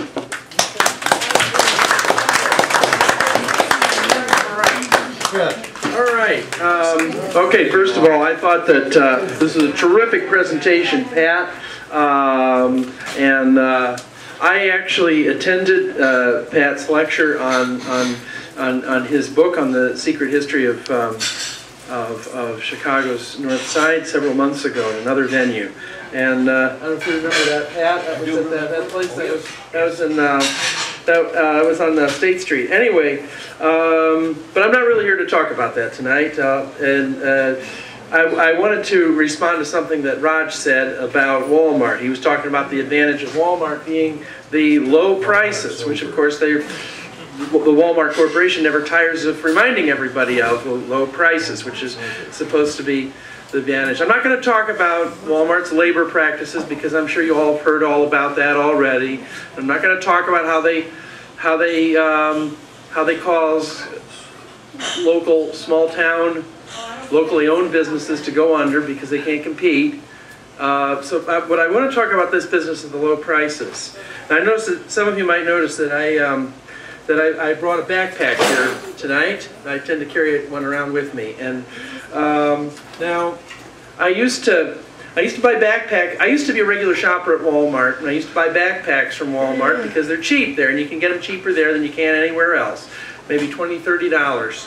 All right. Um, okay, first of all, I thought that uh, this was a terrific presentation, Pat. Um, and uh, I actually attended uh, Pat's lecture on, on, on, on his book on the secret history of, um, of, of Chicago's North Side several months ago in another venue. And uh, I don't know if you remember that, Pat. That was at that, that place that was, that was in... Uh, That uh, was on uh, State Street. Anyway, um, but I'm not really here to talk about that tonight. Uh, and uh, I, I wanted to respond to something that Raj said about Walmart. He was talking about the advantage of Walmart being the low prices, which of course they, the Walmart Corporation never tires of reminding everybody of the low prices, which is supposed to be the advantage. I'm not going to talk about Walmart's labor practices because I'm sure you all have heard all about that already. I'm not going to talk about how they, how they, um, how they cause local, small town, locally owned businesses to go under because they can't compete. Uh, so uh, what I want to talk about this business of the low prices. And I noticed that some of you might notice that I. Um, that I, I brought a backpack here tonight. I tend to carry one around with me. And um, now, I used to I used to buy backpack. I used to be a regular shopper at Walmart, and I used to buy backpacks from Walmart because they're cheap there, and you can get them cheaper there than you can anywhere else. Maybe twenty, thirty dollars.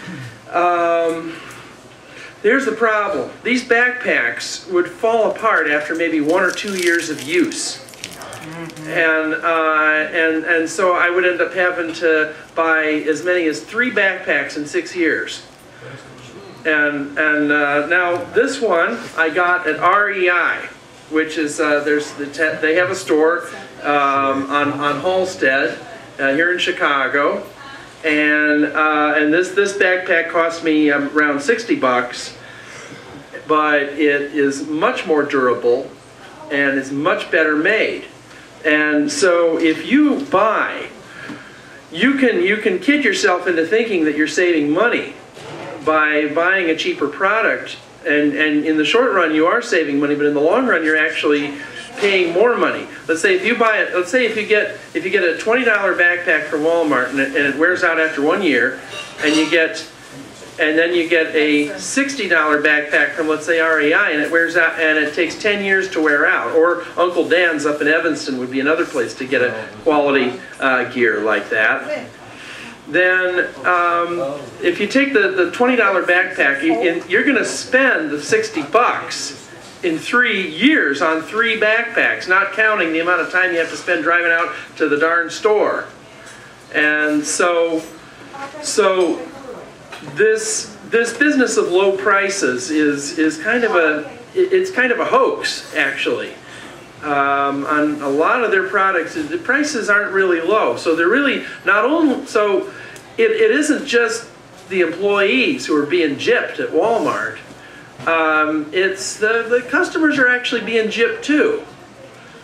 Um, there's the problem. These backpacks would fall apart after maybe one or two years of use. And, uh, and, and so I would end up having to buy as many as three backpacks in six years. And, and uh, now this one I got at R E I, which is, uh, there's the te they have a store um, on, on Halstead uh, here in Chicago. And, uh, and this, this backpack cost me um, around sixty bucks, but it is much more durable and is much better made. And so if you buy, you can, you can kid yourself into thinking that you're saving money by buying a cheaper product. And, and in the short run you are saving money, but in the long run you're actually paying more money. Let's say if you buy it, let's say if you get, if you get a twenty dollar backpack from Walmart and it, and it wears out after one year, and you get, and then you get a sixty dollar backpack from, let's say, R E I, and it wears out, and it takes ten years to wear out. Or Uncle Dan's up in Evanston would be another place to get a quality uh, gear like that. Then, um, if you take the, the twenty dollar backpack, you, you're going to spend the sixty bucks in three years on three backpacks, not counting the amount of time you have to spend driving out to the darn store. And so, so. This this business of low prices is is kind of a it's kind of a hoax, actually. Um, on a lot of their products, the prices aren't really low. So they're really not only so it, it isn't just the employees who are being gypped at Walmart. Um, it's the the customers are actually being gypped too.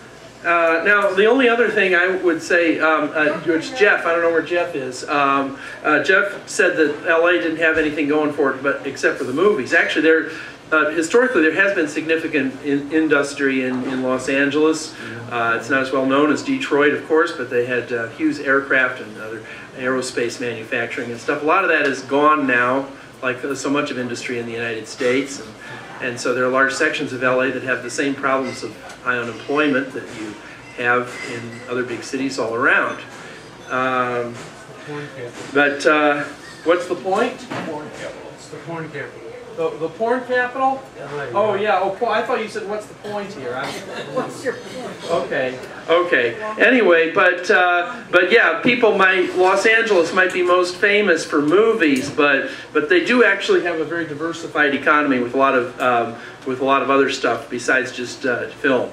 Uh, now, the only other thing I would say, um, uh, which Jeff, I don't know where Jeff is. Um, uh, Jeff said that L A didn't have anything going for it, but except for the movies. Actually, there, uh, historically, there has been significant in industry in, in Los Angeles. Uh, it's not as well known as Detroit, of course, but they had uh, Hughes Aircraft and other aerospace manufacturing and stuff. A lot of that is gone now, like so much of industry in the United States. And, and so there are large sections of L A that have the same problems of high unemployment that you have in other big cities all around. Um, but uh, what's the point? Porn capital. It's the porn capital. The, the porn capital? Oh yeah, oh, I thought you said what's the point here? I, What's your point? okay, okay. Anyway, but uh, but yeah, people might, Los Angeles might be most famous for movies, but but they do actually have a very diversified economy with a lot of um, with a lot of other stuff besides just uh, film.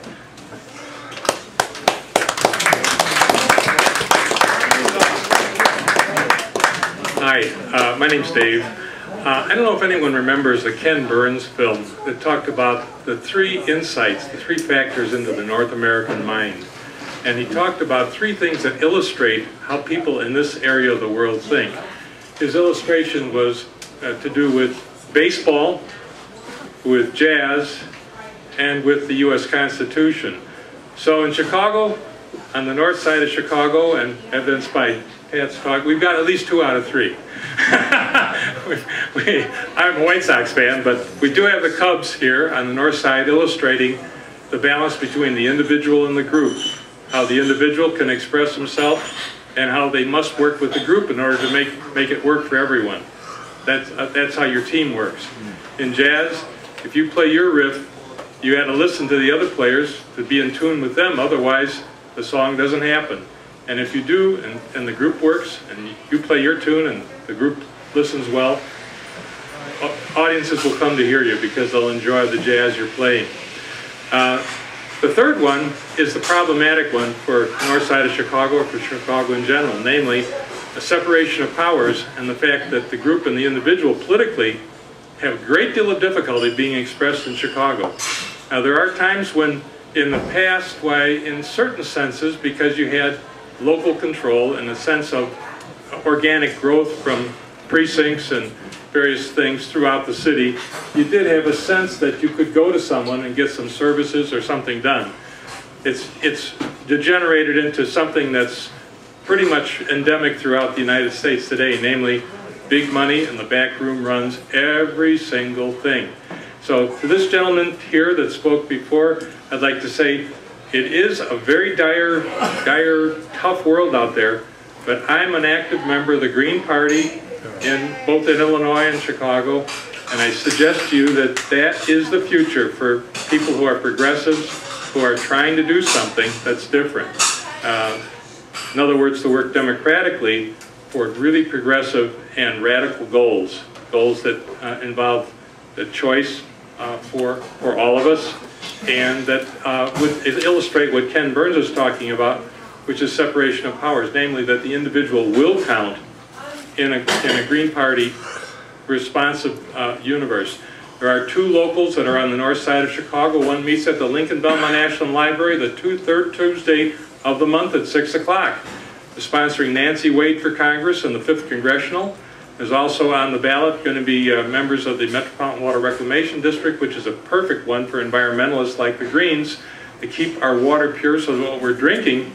Hi, uh, my name's Dave. Uh, I don't know if anyone remembers the Ken Burns film that talked about the three insights, the three factors into the North American mind. And he talked about three things that illustrate how people in this area of the world think. His illustration was uh, to do with baseball, with jazz, and with the U S Constitution. So in Chicago, on the north side of Chicago, and evidenced by Pat's talk, we've got at least two out of three. we, we, I'm a White Sox fan, but we do have the Cubs here on the north side illustrating the balance between the individual and the group, how the individual can express himself and how they must work with the group in order to make, make it work for everyone. That's, uh, that's how your team works. In jazz, if you play your riff, you got to listen to the other players to be in tune with them, otherwise the song doesn't happen. And if you do, and, and the group works, and you play your tune and the group listens well, audiences will come to hear you because they'll enjoy the jazz you're playing. Uh, the third one is the problematic one for the north side of Chicago, or for Chicago in general, namely a separation of powers and the fact that the group and the individual politically have a great deal of difficulty being expressed in Chicago. Now there are times when in the past, why in certain senses, because you had local control and a sense of organic growth from precincts and various things throughout the city, you did have a sense that you could go to someone and get some services or something done. It's, it's degenerated into something that's pretty much endemic throughout the United States today, namely big money and the back room runs every single thing. So to this gentleman here that spoke before, I'd like to say it is a very dire, dire, tough world out there, but I'm an active member of the Green Party in both in Illinois and Chicago, and I suggest to you that that is the future for people who are progressives, who are trying to do something that's different. Uh, in other words, to work democratically for really progressive and radical goals, goals that uh, involve the choice uh, for, for all of us, and that uh, would illustrate what Ken Burns is talking about, which is separation of powers, namely that the individual will count in a, in a Green Party responsive uh, universe. There are two locals that are on the north side of Chicago. One meets at the Lincoln Belmont National Library the two, third Tuesday of the month at six o'clock. They're sponsoring Nancy Wade for Congress and the fifth Congressional. There's also on the ballot going to be uh, members of the Metropolitan Water Reclamation District, which is a perfect one for environmentalists like the Greens to keep our water pure so that what we're drinking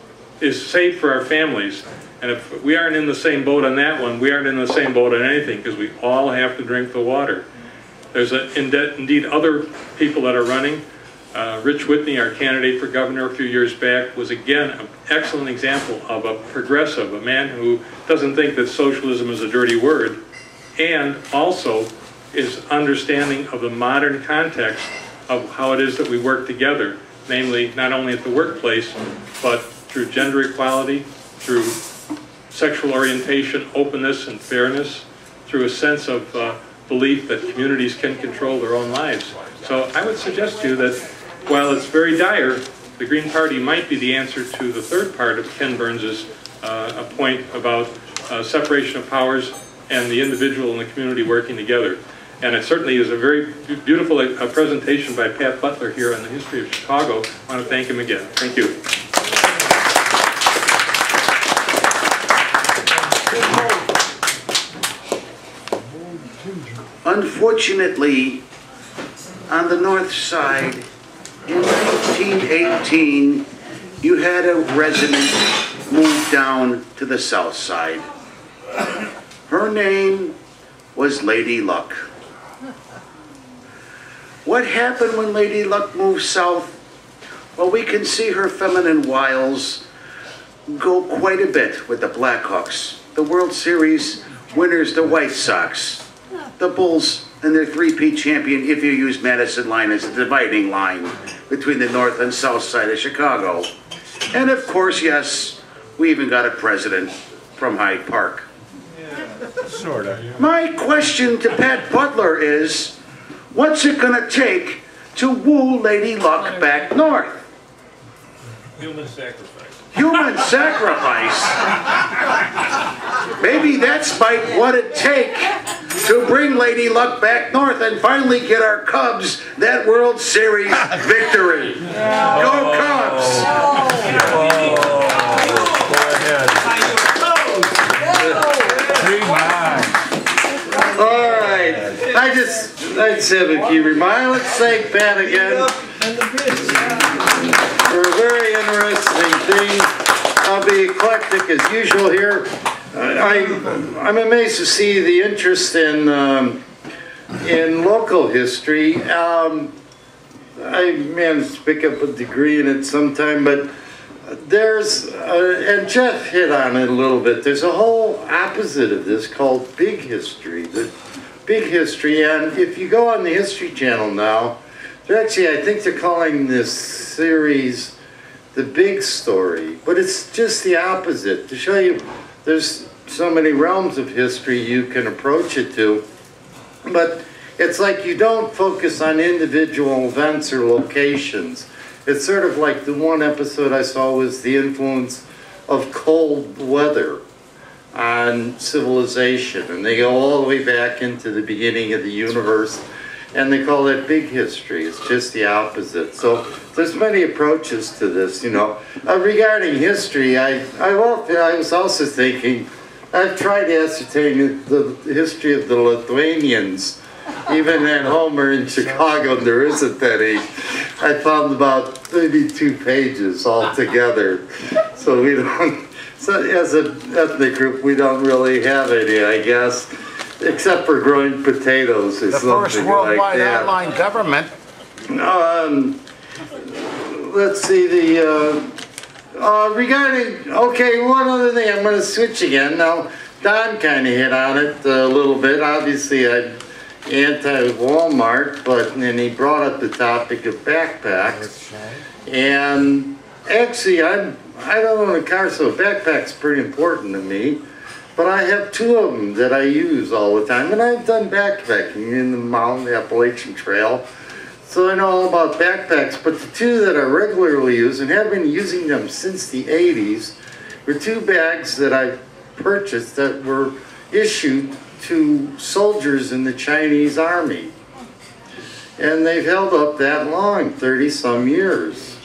is safe for our families. And if we aren't in the same boat on that one, we aren't in the same boat on anything, because we all have to drink the water. There's a, indeed other people that are running. Uh, Rich Whitney, our candidate for governor a few years back, was again an excellent example of a progressive, a man who doesn't think that socialism is a dirty word, and also is understanding of the modern context of how it is that we work together, namely not only at the workplace, but through gender equality, through sexual orientation, openness, and fairness, through a sense of uh, belief that communities can control their own lives. So I would suggest to you that while it's very dire, the Green Party might be the answer to the third part of Ken Burns's uh, point about uh, separation of powers and the individual and the community working together. And it certainly is a very beautiful uh, presentation by Pat Butler here on the history of Chicago. I want to thank him again. Thank you. Unfortunately, on the north side, in nineteen eighteen, you had a resident move down to the south side. Her name was Lady Luck. What happened when Lady Luck moved south? Well, we can see her feminine wiles go quite a bit with the Blackhawks, the World Series winners, the White Sox, the Bulls, and their three-peat champion, if you use Madison line as a dividing line between the north and south side of Chicago. And of course, yes, we even got a president from Hyde Park. Yeah, sort of. My question to Pat Butler is, what's it gonna take to woo Lady Luck back north? Human sacrifice. Human sacrifice? Maybe that's might what it take to bring Lady Luck back north and finally get our Cubs that World Series victory. Go Cubs! All right, I just, I just have a few remarks. Let's thank Pat again for a very interesting thing. I'll be eclectic as usual here. I, I'm amazed to see the interest in um, in local history. Um, I managed to pick up a degree in it sometime, but there's, uh, and Jeff hit on it a little bit, there's a whole opposite of this called big history. The big history, and if you go on the History Channel now, they're actually, I think they're calling this series The Big Story, but it's just the opposite, to show you there's so many realms of history you can approach it to, but it's like you don't focus on individual events or locations. It's sort of like the one episode I saw was the influence of cold weather on civilization, and they go all the way back into the beginning of the universe, and they call it big history. It's just the opposite. So there's many approaches to this, you know. Uh, regarding history, I, I, I was also thinking, I've tried to ascertain the history of the Lithuanians. Even at home or in Chicago, there isn't any. I found about maybe two pages altogether. So we don't, so as an ethnic group, we don't really have any, I guess, except for growing potatoes or the something like that. The first worldwide online government. Um, let's see, the, uh, uh, regarding, okay, one other thing, I'm going to switch again. Now, Don kind of hit on it a little bit. Obviously, I anti-Walmart, but then he brought up the topic of backpacks. And actually, I'm, I don't own a car, so a backpack's pretty important to me. But I have two of them that I use all the time, and I've done backpacking in the Mountain Appalachian Trail. So I know all about backpacks, but the two that I regularly use, and have been using them since the eighties, were two bags that I purchased that were issued to soldiers in the Chinese army. And they've held up that long, thirty some years.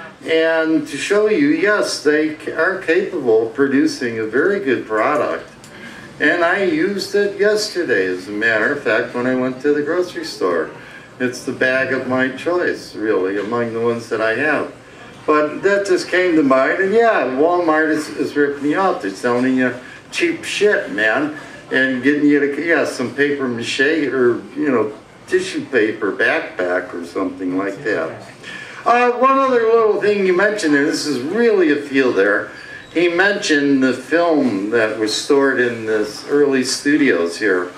And to show you, yes, they are capable of producing a very good product. And I used it yesterday, as a matter of fact, when I went to the grocery store. It's the bag of my choice, really, among the ones that I have. But that just came to mind, and yeah, Walmart is, is ripping you off. They're selling you cheap shit, man. And getting you to, yeah, some paper mache or, you know, tissue paper backpack or something like that. Uh, one other little thing you mentioned there, this is really a feel there. He mentioned the film that was stored in this early studios here.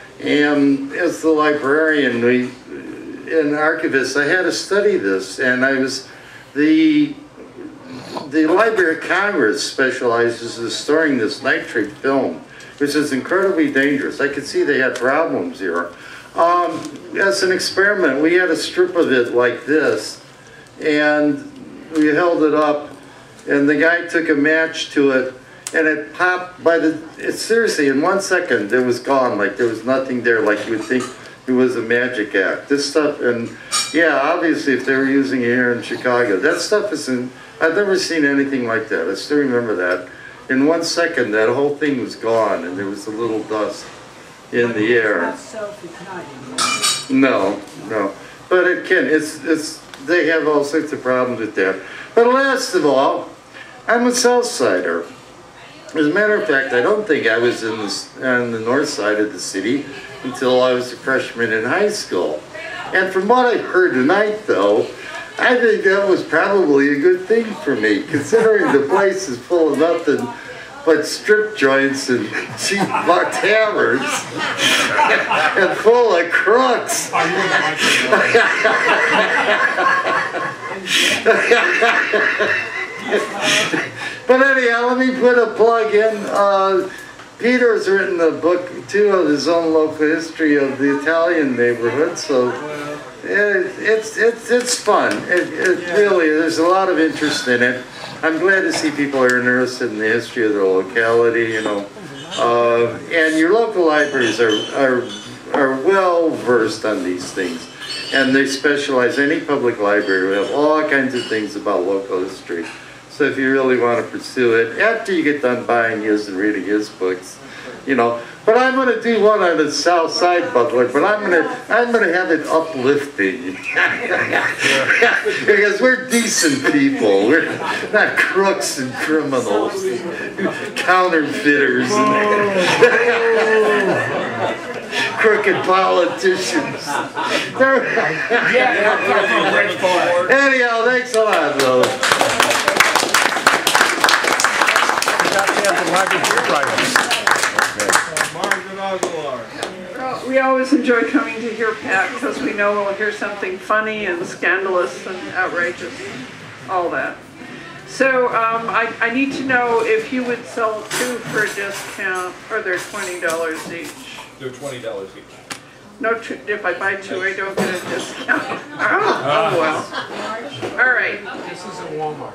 And as the librarian we, and archivist, I had to study this, and I was, the, the Library of Congress specializes in storing this nitrate film, which is incredibly dangerous. I could see they had problems here. Um, as an experiment, we had a strip of it like this, and we held it up, and the guy took a match to it, and it popped by the, it, seriously, in one second, it was gone, like there was nothing there, like you would think It was a magic act. This stuff, and yeah, obviously if they were using it here in Chicago, that stuff isn't, I've never seen anything like that. I still remember that. In one second, that whole thing was gone and there was a little dust in the air. No, no. But it can, it's, it's, they have all sorts of problems with that. But last of all, I'm a Southsider. As a matter of fact, I don't think I was in the, on the north side of the city until I was a freshman in high school. And from what I heard tonight, though, I think that was probably a good thing for me, considering the place is full of nothing but strip joints and cheap taverns and full of crooks. But anyhow, let me put a plug in. Uh, Peter's written a book, too, of his own local history of the Italian neighborhood, so it, it's, it's, it's fun. It, it really, there's a lot of interest in it. I'm glad to see people are interested in the history of their locality, you know. Uh, and your local libraries are, are, are well versed on these things. And they specialize, any public library will have all kinds of things about local history. So if you really want to pursue it, after you get done buying his and reading his books, you know. But I'm going to do one on the South Side, Butler, but I'm going to I'm going to have it uplifting. Because we're decent people. We're not crooks and criminals, counterfeiters, and crooked politicians. Anyhow, thanks a lot, though. Well, we always enjoy coming to hear Pat because we know we'll hear something funny and scandalous and outrageous, all that. So um, I, I need to know if you would sell two for a discount, or they're twenty dollars each. They're twenty dollars each. No, if I buy two, I don't get a discount. Oh, oh well. All right. This is a Walmart.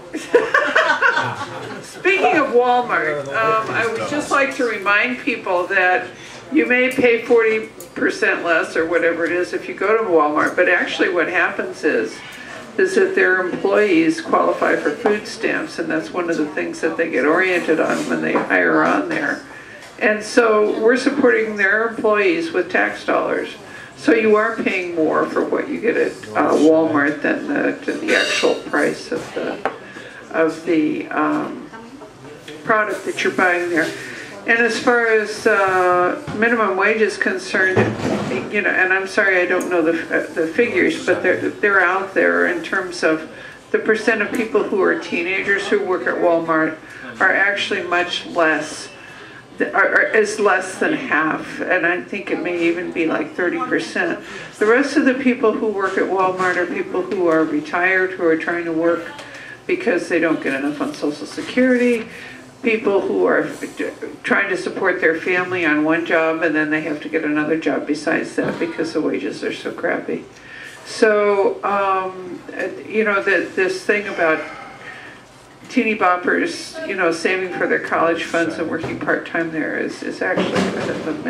Speaking of Walmart, um, I would just like to remind people that you may pay forty percent less or whatever it is if you go to Walmart, but actually what happens is, is that their employees qualify for food stamps, and that's one of the things that they get oriented on when they hire on there. And so we're supporting their employees with tax dollars. So you are paying more for what you get at uh, Walmart than the, than the actual price of the, of the um, product that you're buying there. And as far as uh, minimum wage is concerned, you know, and I'm sorry I don't know the, uh, the figures, but they're, they're out there in terms of the percent of people who are teenagers who work at Walmart are actually much less. Are, is less than half, and I think it may even be like thirty percent. The rest of the people who work at Walmart are people who are retired, who are trying to work because they don't get enough on Social Security, people who are trying to support their family on one job and then they have to get another job besides that because the wages are so crappy. So, um, you know, the, this thing about teeny boppers, you know, saving for their college funds and working part-time there is, is actually kind of a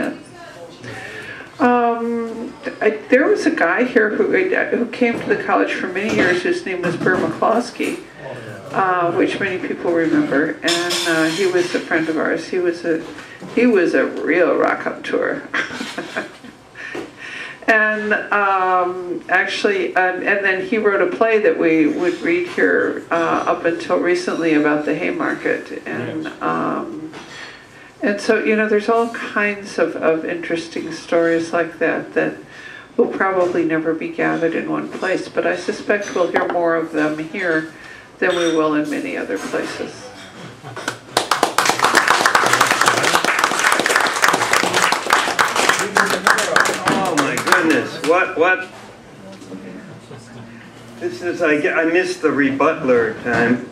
myth. Um, I, there was a guy here who, who came to the college for many years whose name was Burr McCloskey, uh, which many people remember, and uh, he was a friend of ours. He was a, he was a real raconteur. And um, actually, um, and then he wrote a play that we would read here uh, up until recently about the Haymarket. And um, and so, you know, there's all kinds of, of interesting stories like that that will probably never be gathered in one place. But I suspect we'll hear more of them here than we will in many other places. Goodness, what, what? This is, I, I missed the rebutler time,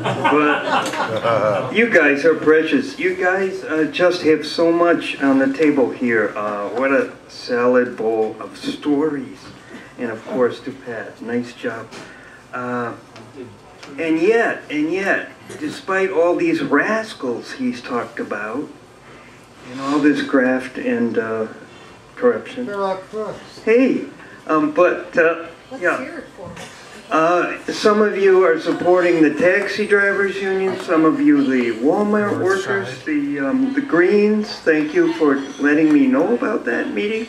but you guys are precious. You guys uh, just have so much on the table here. Uh, what a salad bowl of stories. And of course to Pat, nice job. Uh, and yet, and yet, despite all these rascals he's talked about, and all this graft and uh, corruption. Hey, um, but, uh, yeah. Uh, some of you are supporting the taxi drivers union, some of you the Walmart workers, the, um, the Greens. Thank you for letting me know about that meeting.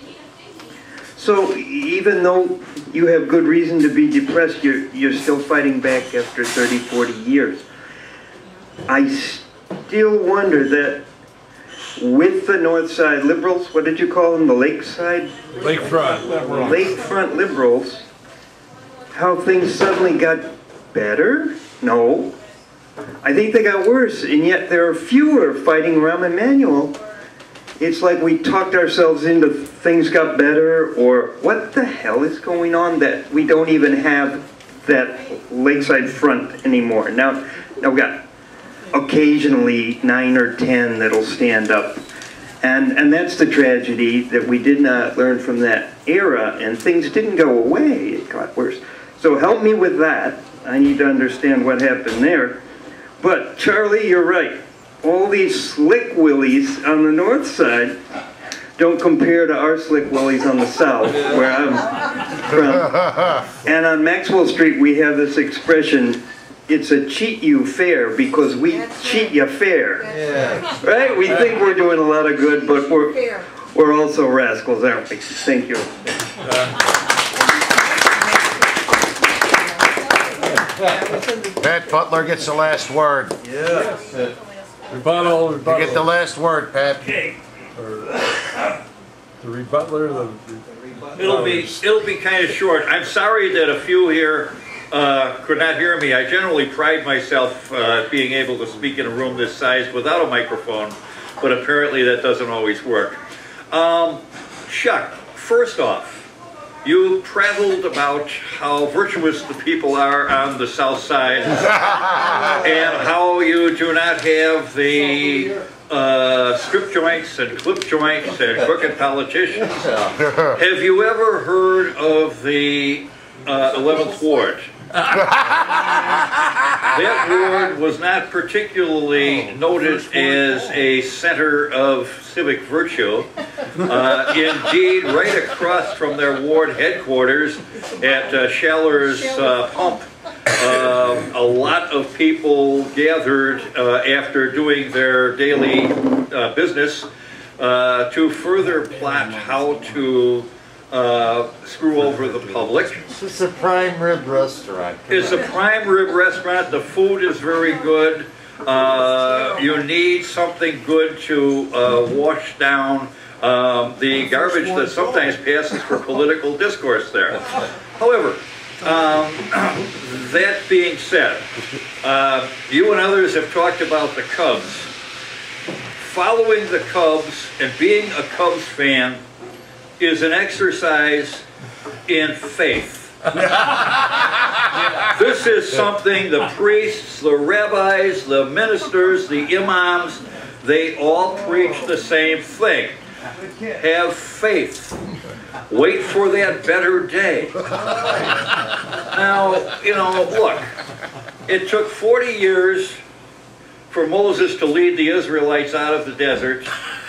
So even though you have good reason to be depressed, you're, you're still fighting back after thirty, forty years. I still wonder that with the Northside liberals, what did you call them, the Lakeside? Lakefront liberals. Lakefront liberals, how things suddenly got better? No. I think they got worse, and yet there are fewer fighting Rahm Emanuel. It's like we talked ourselves into things got better, or what the hell is going on that we don't even have that Lakeside front anymore. Now, now we got occasionally nine or ten that'll stand up. And, and that's the tragedy, that we did not learn from that era, and things didn't go away, it got worse. So help me with that. I need to understand what happened there. But Charlie, you're right. All these slick willies on the north side don't compare to our slick willies on the south, where I'm from. And on Maxwell Street, we have this expression, it's a cheat you fair, because we cheat you fair. Yeah. Right? We think we're doing a lot of good, but we're, we're also rascals, aren't we? Thank you. Pat Butler gets the last word. Yeah. Rebuttal, rebuttal. You get the last word, Pat. Okay. The rebutler, the It'll be it'll be kind of short. I'm sorry that a few here uh, could not hear me. I generally pride myself uh, being able to speak in a room this size without a microphone, but apparently that doesn't always work. Um, Chuck, first off, you prattled about how virtuous the people are on the south side and how you do not have the uh, strip joints and clip joints and crooked politicians. Have you ever heard of the uh, eleventh Ward? That ward was not particularly noted as a center of civic virtue. Uh, indeed, right across from their ward headquarters at uh, Schaller's uh, Pump, uh, a lot of people gathered uh, after doing their daily uh, business uh, to further plot how to Uh, screw over the public. It's a prime rib restaurant. It's a prime rib restaurant. The food is very good. Uh, you need something good to uh, wash down um, the garbage that sometimes passes for political discourse there. However, um, that being said, uh, you and others have talked about the Cubs. Following the Cubs and being a Cubs fan is an exercise in faith. This is something the priests, the rabbis, the ministers, the imams, they all preach the same thing. Have faith. Wait for that better day. Now, you know, look, it took forty years for Moses to lead the Israelites out of the desert.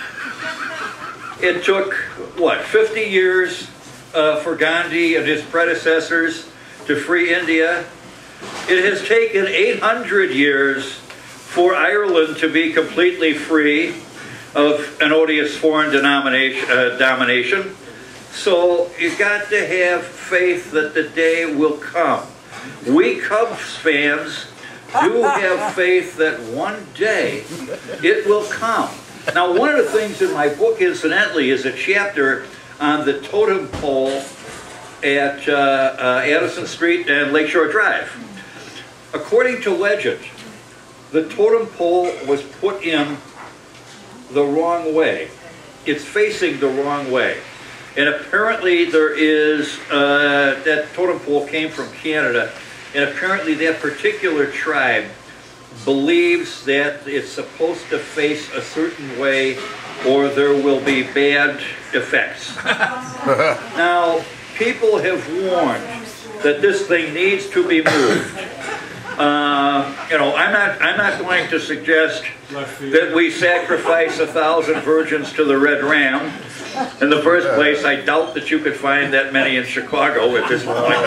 It took, what, fifty years uh, for Gandhi and his predecessors to free India. It has taken eight hundred years for Ireland to be completely free of an odious foreign denomination, uh, domination. So you've got to have faith that the day will come. We Cubs fans do have faith that one day it will come. Now, one of the things in my book, incidentally, is a chapter on the totem pole at uh, uh, Addison Street and Lakeshore Drive. According to legend, the totem pole was put in the wrong way. It's facing the wrong way. And apparently there is, uh, that totem pole came from Canada, and apparently that particular tribe believes that it's supposed to face a certain way or there will be bad effects. Now, people have warned that this thing needs to be moved. Uh, you know, I'm not, I'm not going to suggest that we sacrifice a thousand virgins to the red ram, In the first place, I doubt that you could find that many in Chicago at this point.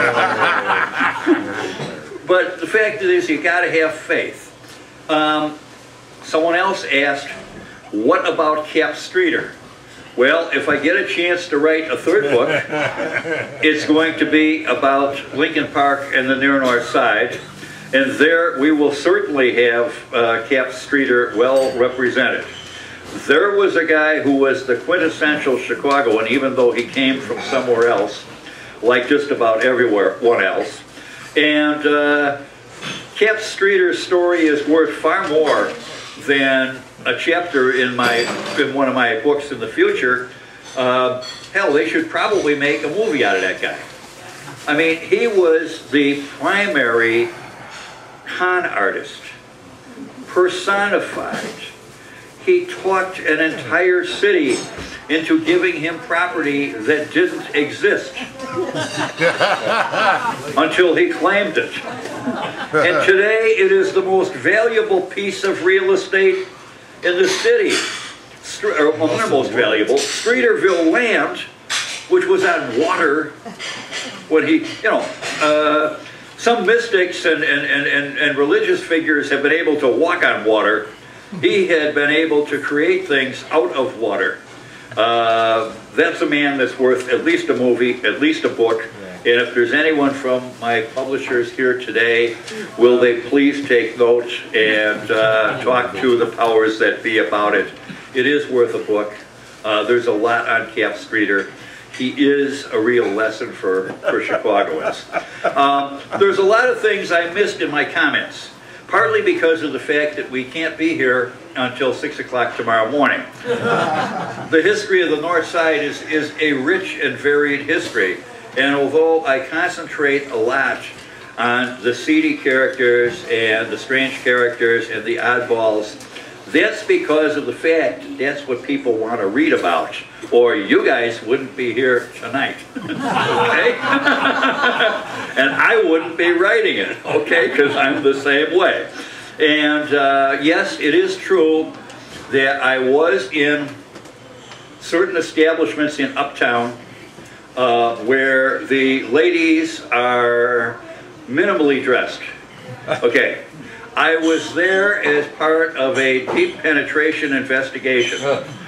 But the fact is, you got to have faith. Um, someone else asked, what about Cap Streeter? Well, if I get a chance to write a third book, it's going to be about Lincoln Park and the near North Side. And there we will certainly have uh, Cap Streeter well represented. There was a guy who was the quintessential Chicagoan, even though he came from somewhere else, like just about everyone else. And uh, Cap Streeter's story is worth far more than a chapter in my in one of my books in the future. Uh, hell, they should probably make a movie out of that guy. I mean, he was the primary con artist, personified. He talked an entire city into giving him property that didn't exist until he claimed it. And today it is the most valuable piece of real estate in the city. Or among the most valuable, Streeterville land, which was on water when he, you know, uh, some mystics and, and, and, and religious figures have been able to walk on water. He had been able to create things out of water. Uh, that's a man that's worth at least a movie, at least a book. And if there's anyone from my publishers here today, will they please take note and uh, talk to the powers that be about it. It is worth a book. Uh, there's a lot on Cap Streeter. He is a real lesson for, for Chicagoans. Um, there's a lot of things I missed in my comments, partly because of the fact that we can't be here until six o'clock tomorrow morning. The history of the North Side is, is a rich and varied history. And although I concentrate a lot on the seedy characters and the strange characters and the oddballs, that's because of the fact that's what people want to read about, or you guys wouldn't be here tonight, okay? And I wouldn't be writing it, okay, because I'm the same way. And uh, yes, it is true that I was in certain establishments in Uptown uh, where the ladies are minimally dressed, okay? I was there as part of a deep penetration investigation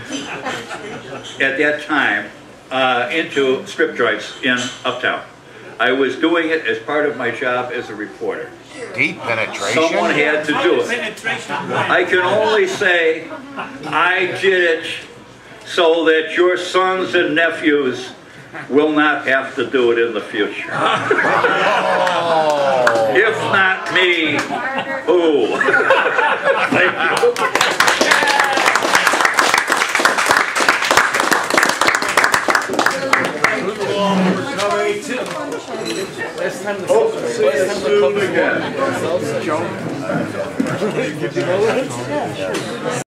at that time uh, into strip joints in Uptown. I was doing it as part of my job as a reporter. Deep penetration? Someone had to do it. I can only say I did it so that your sons and nephews will not have to do it in the future. If not me, who? Thank you. Last time the Hope to see you soon again. Joe.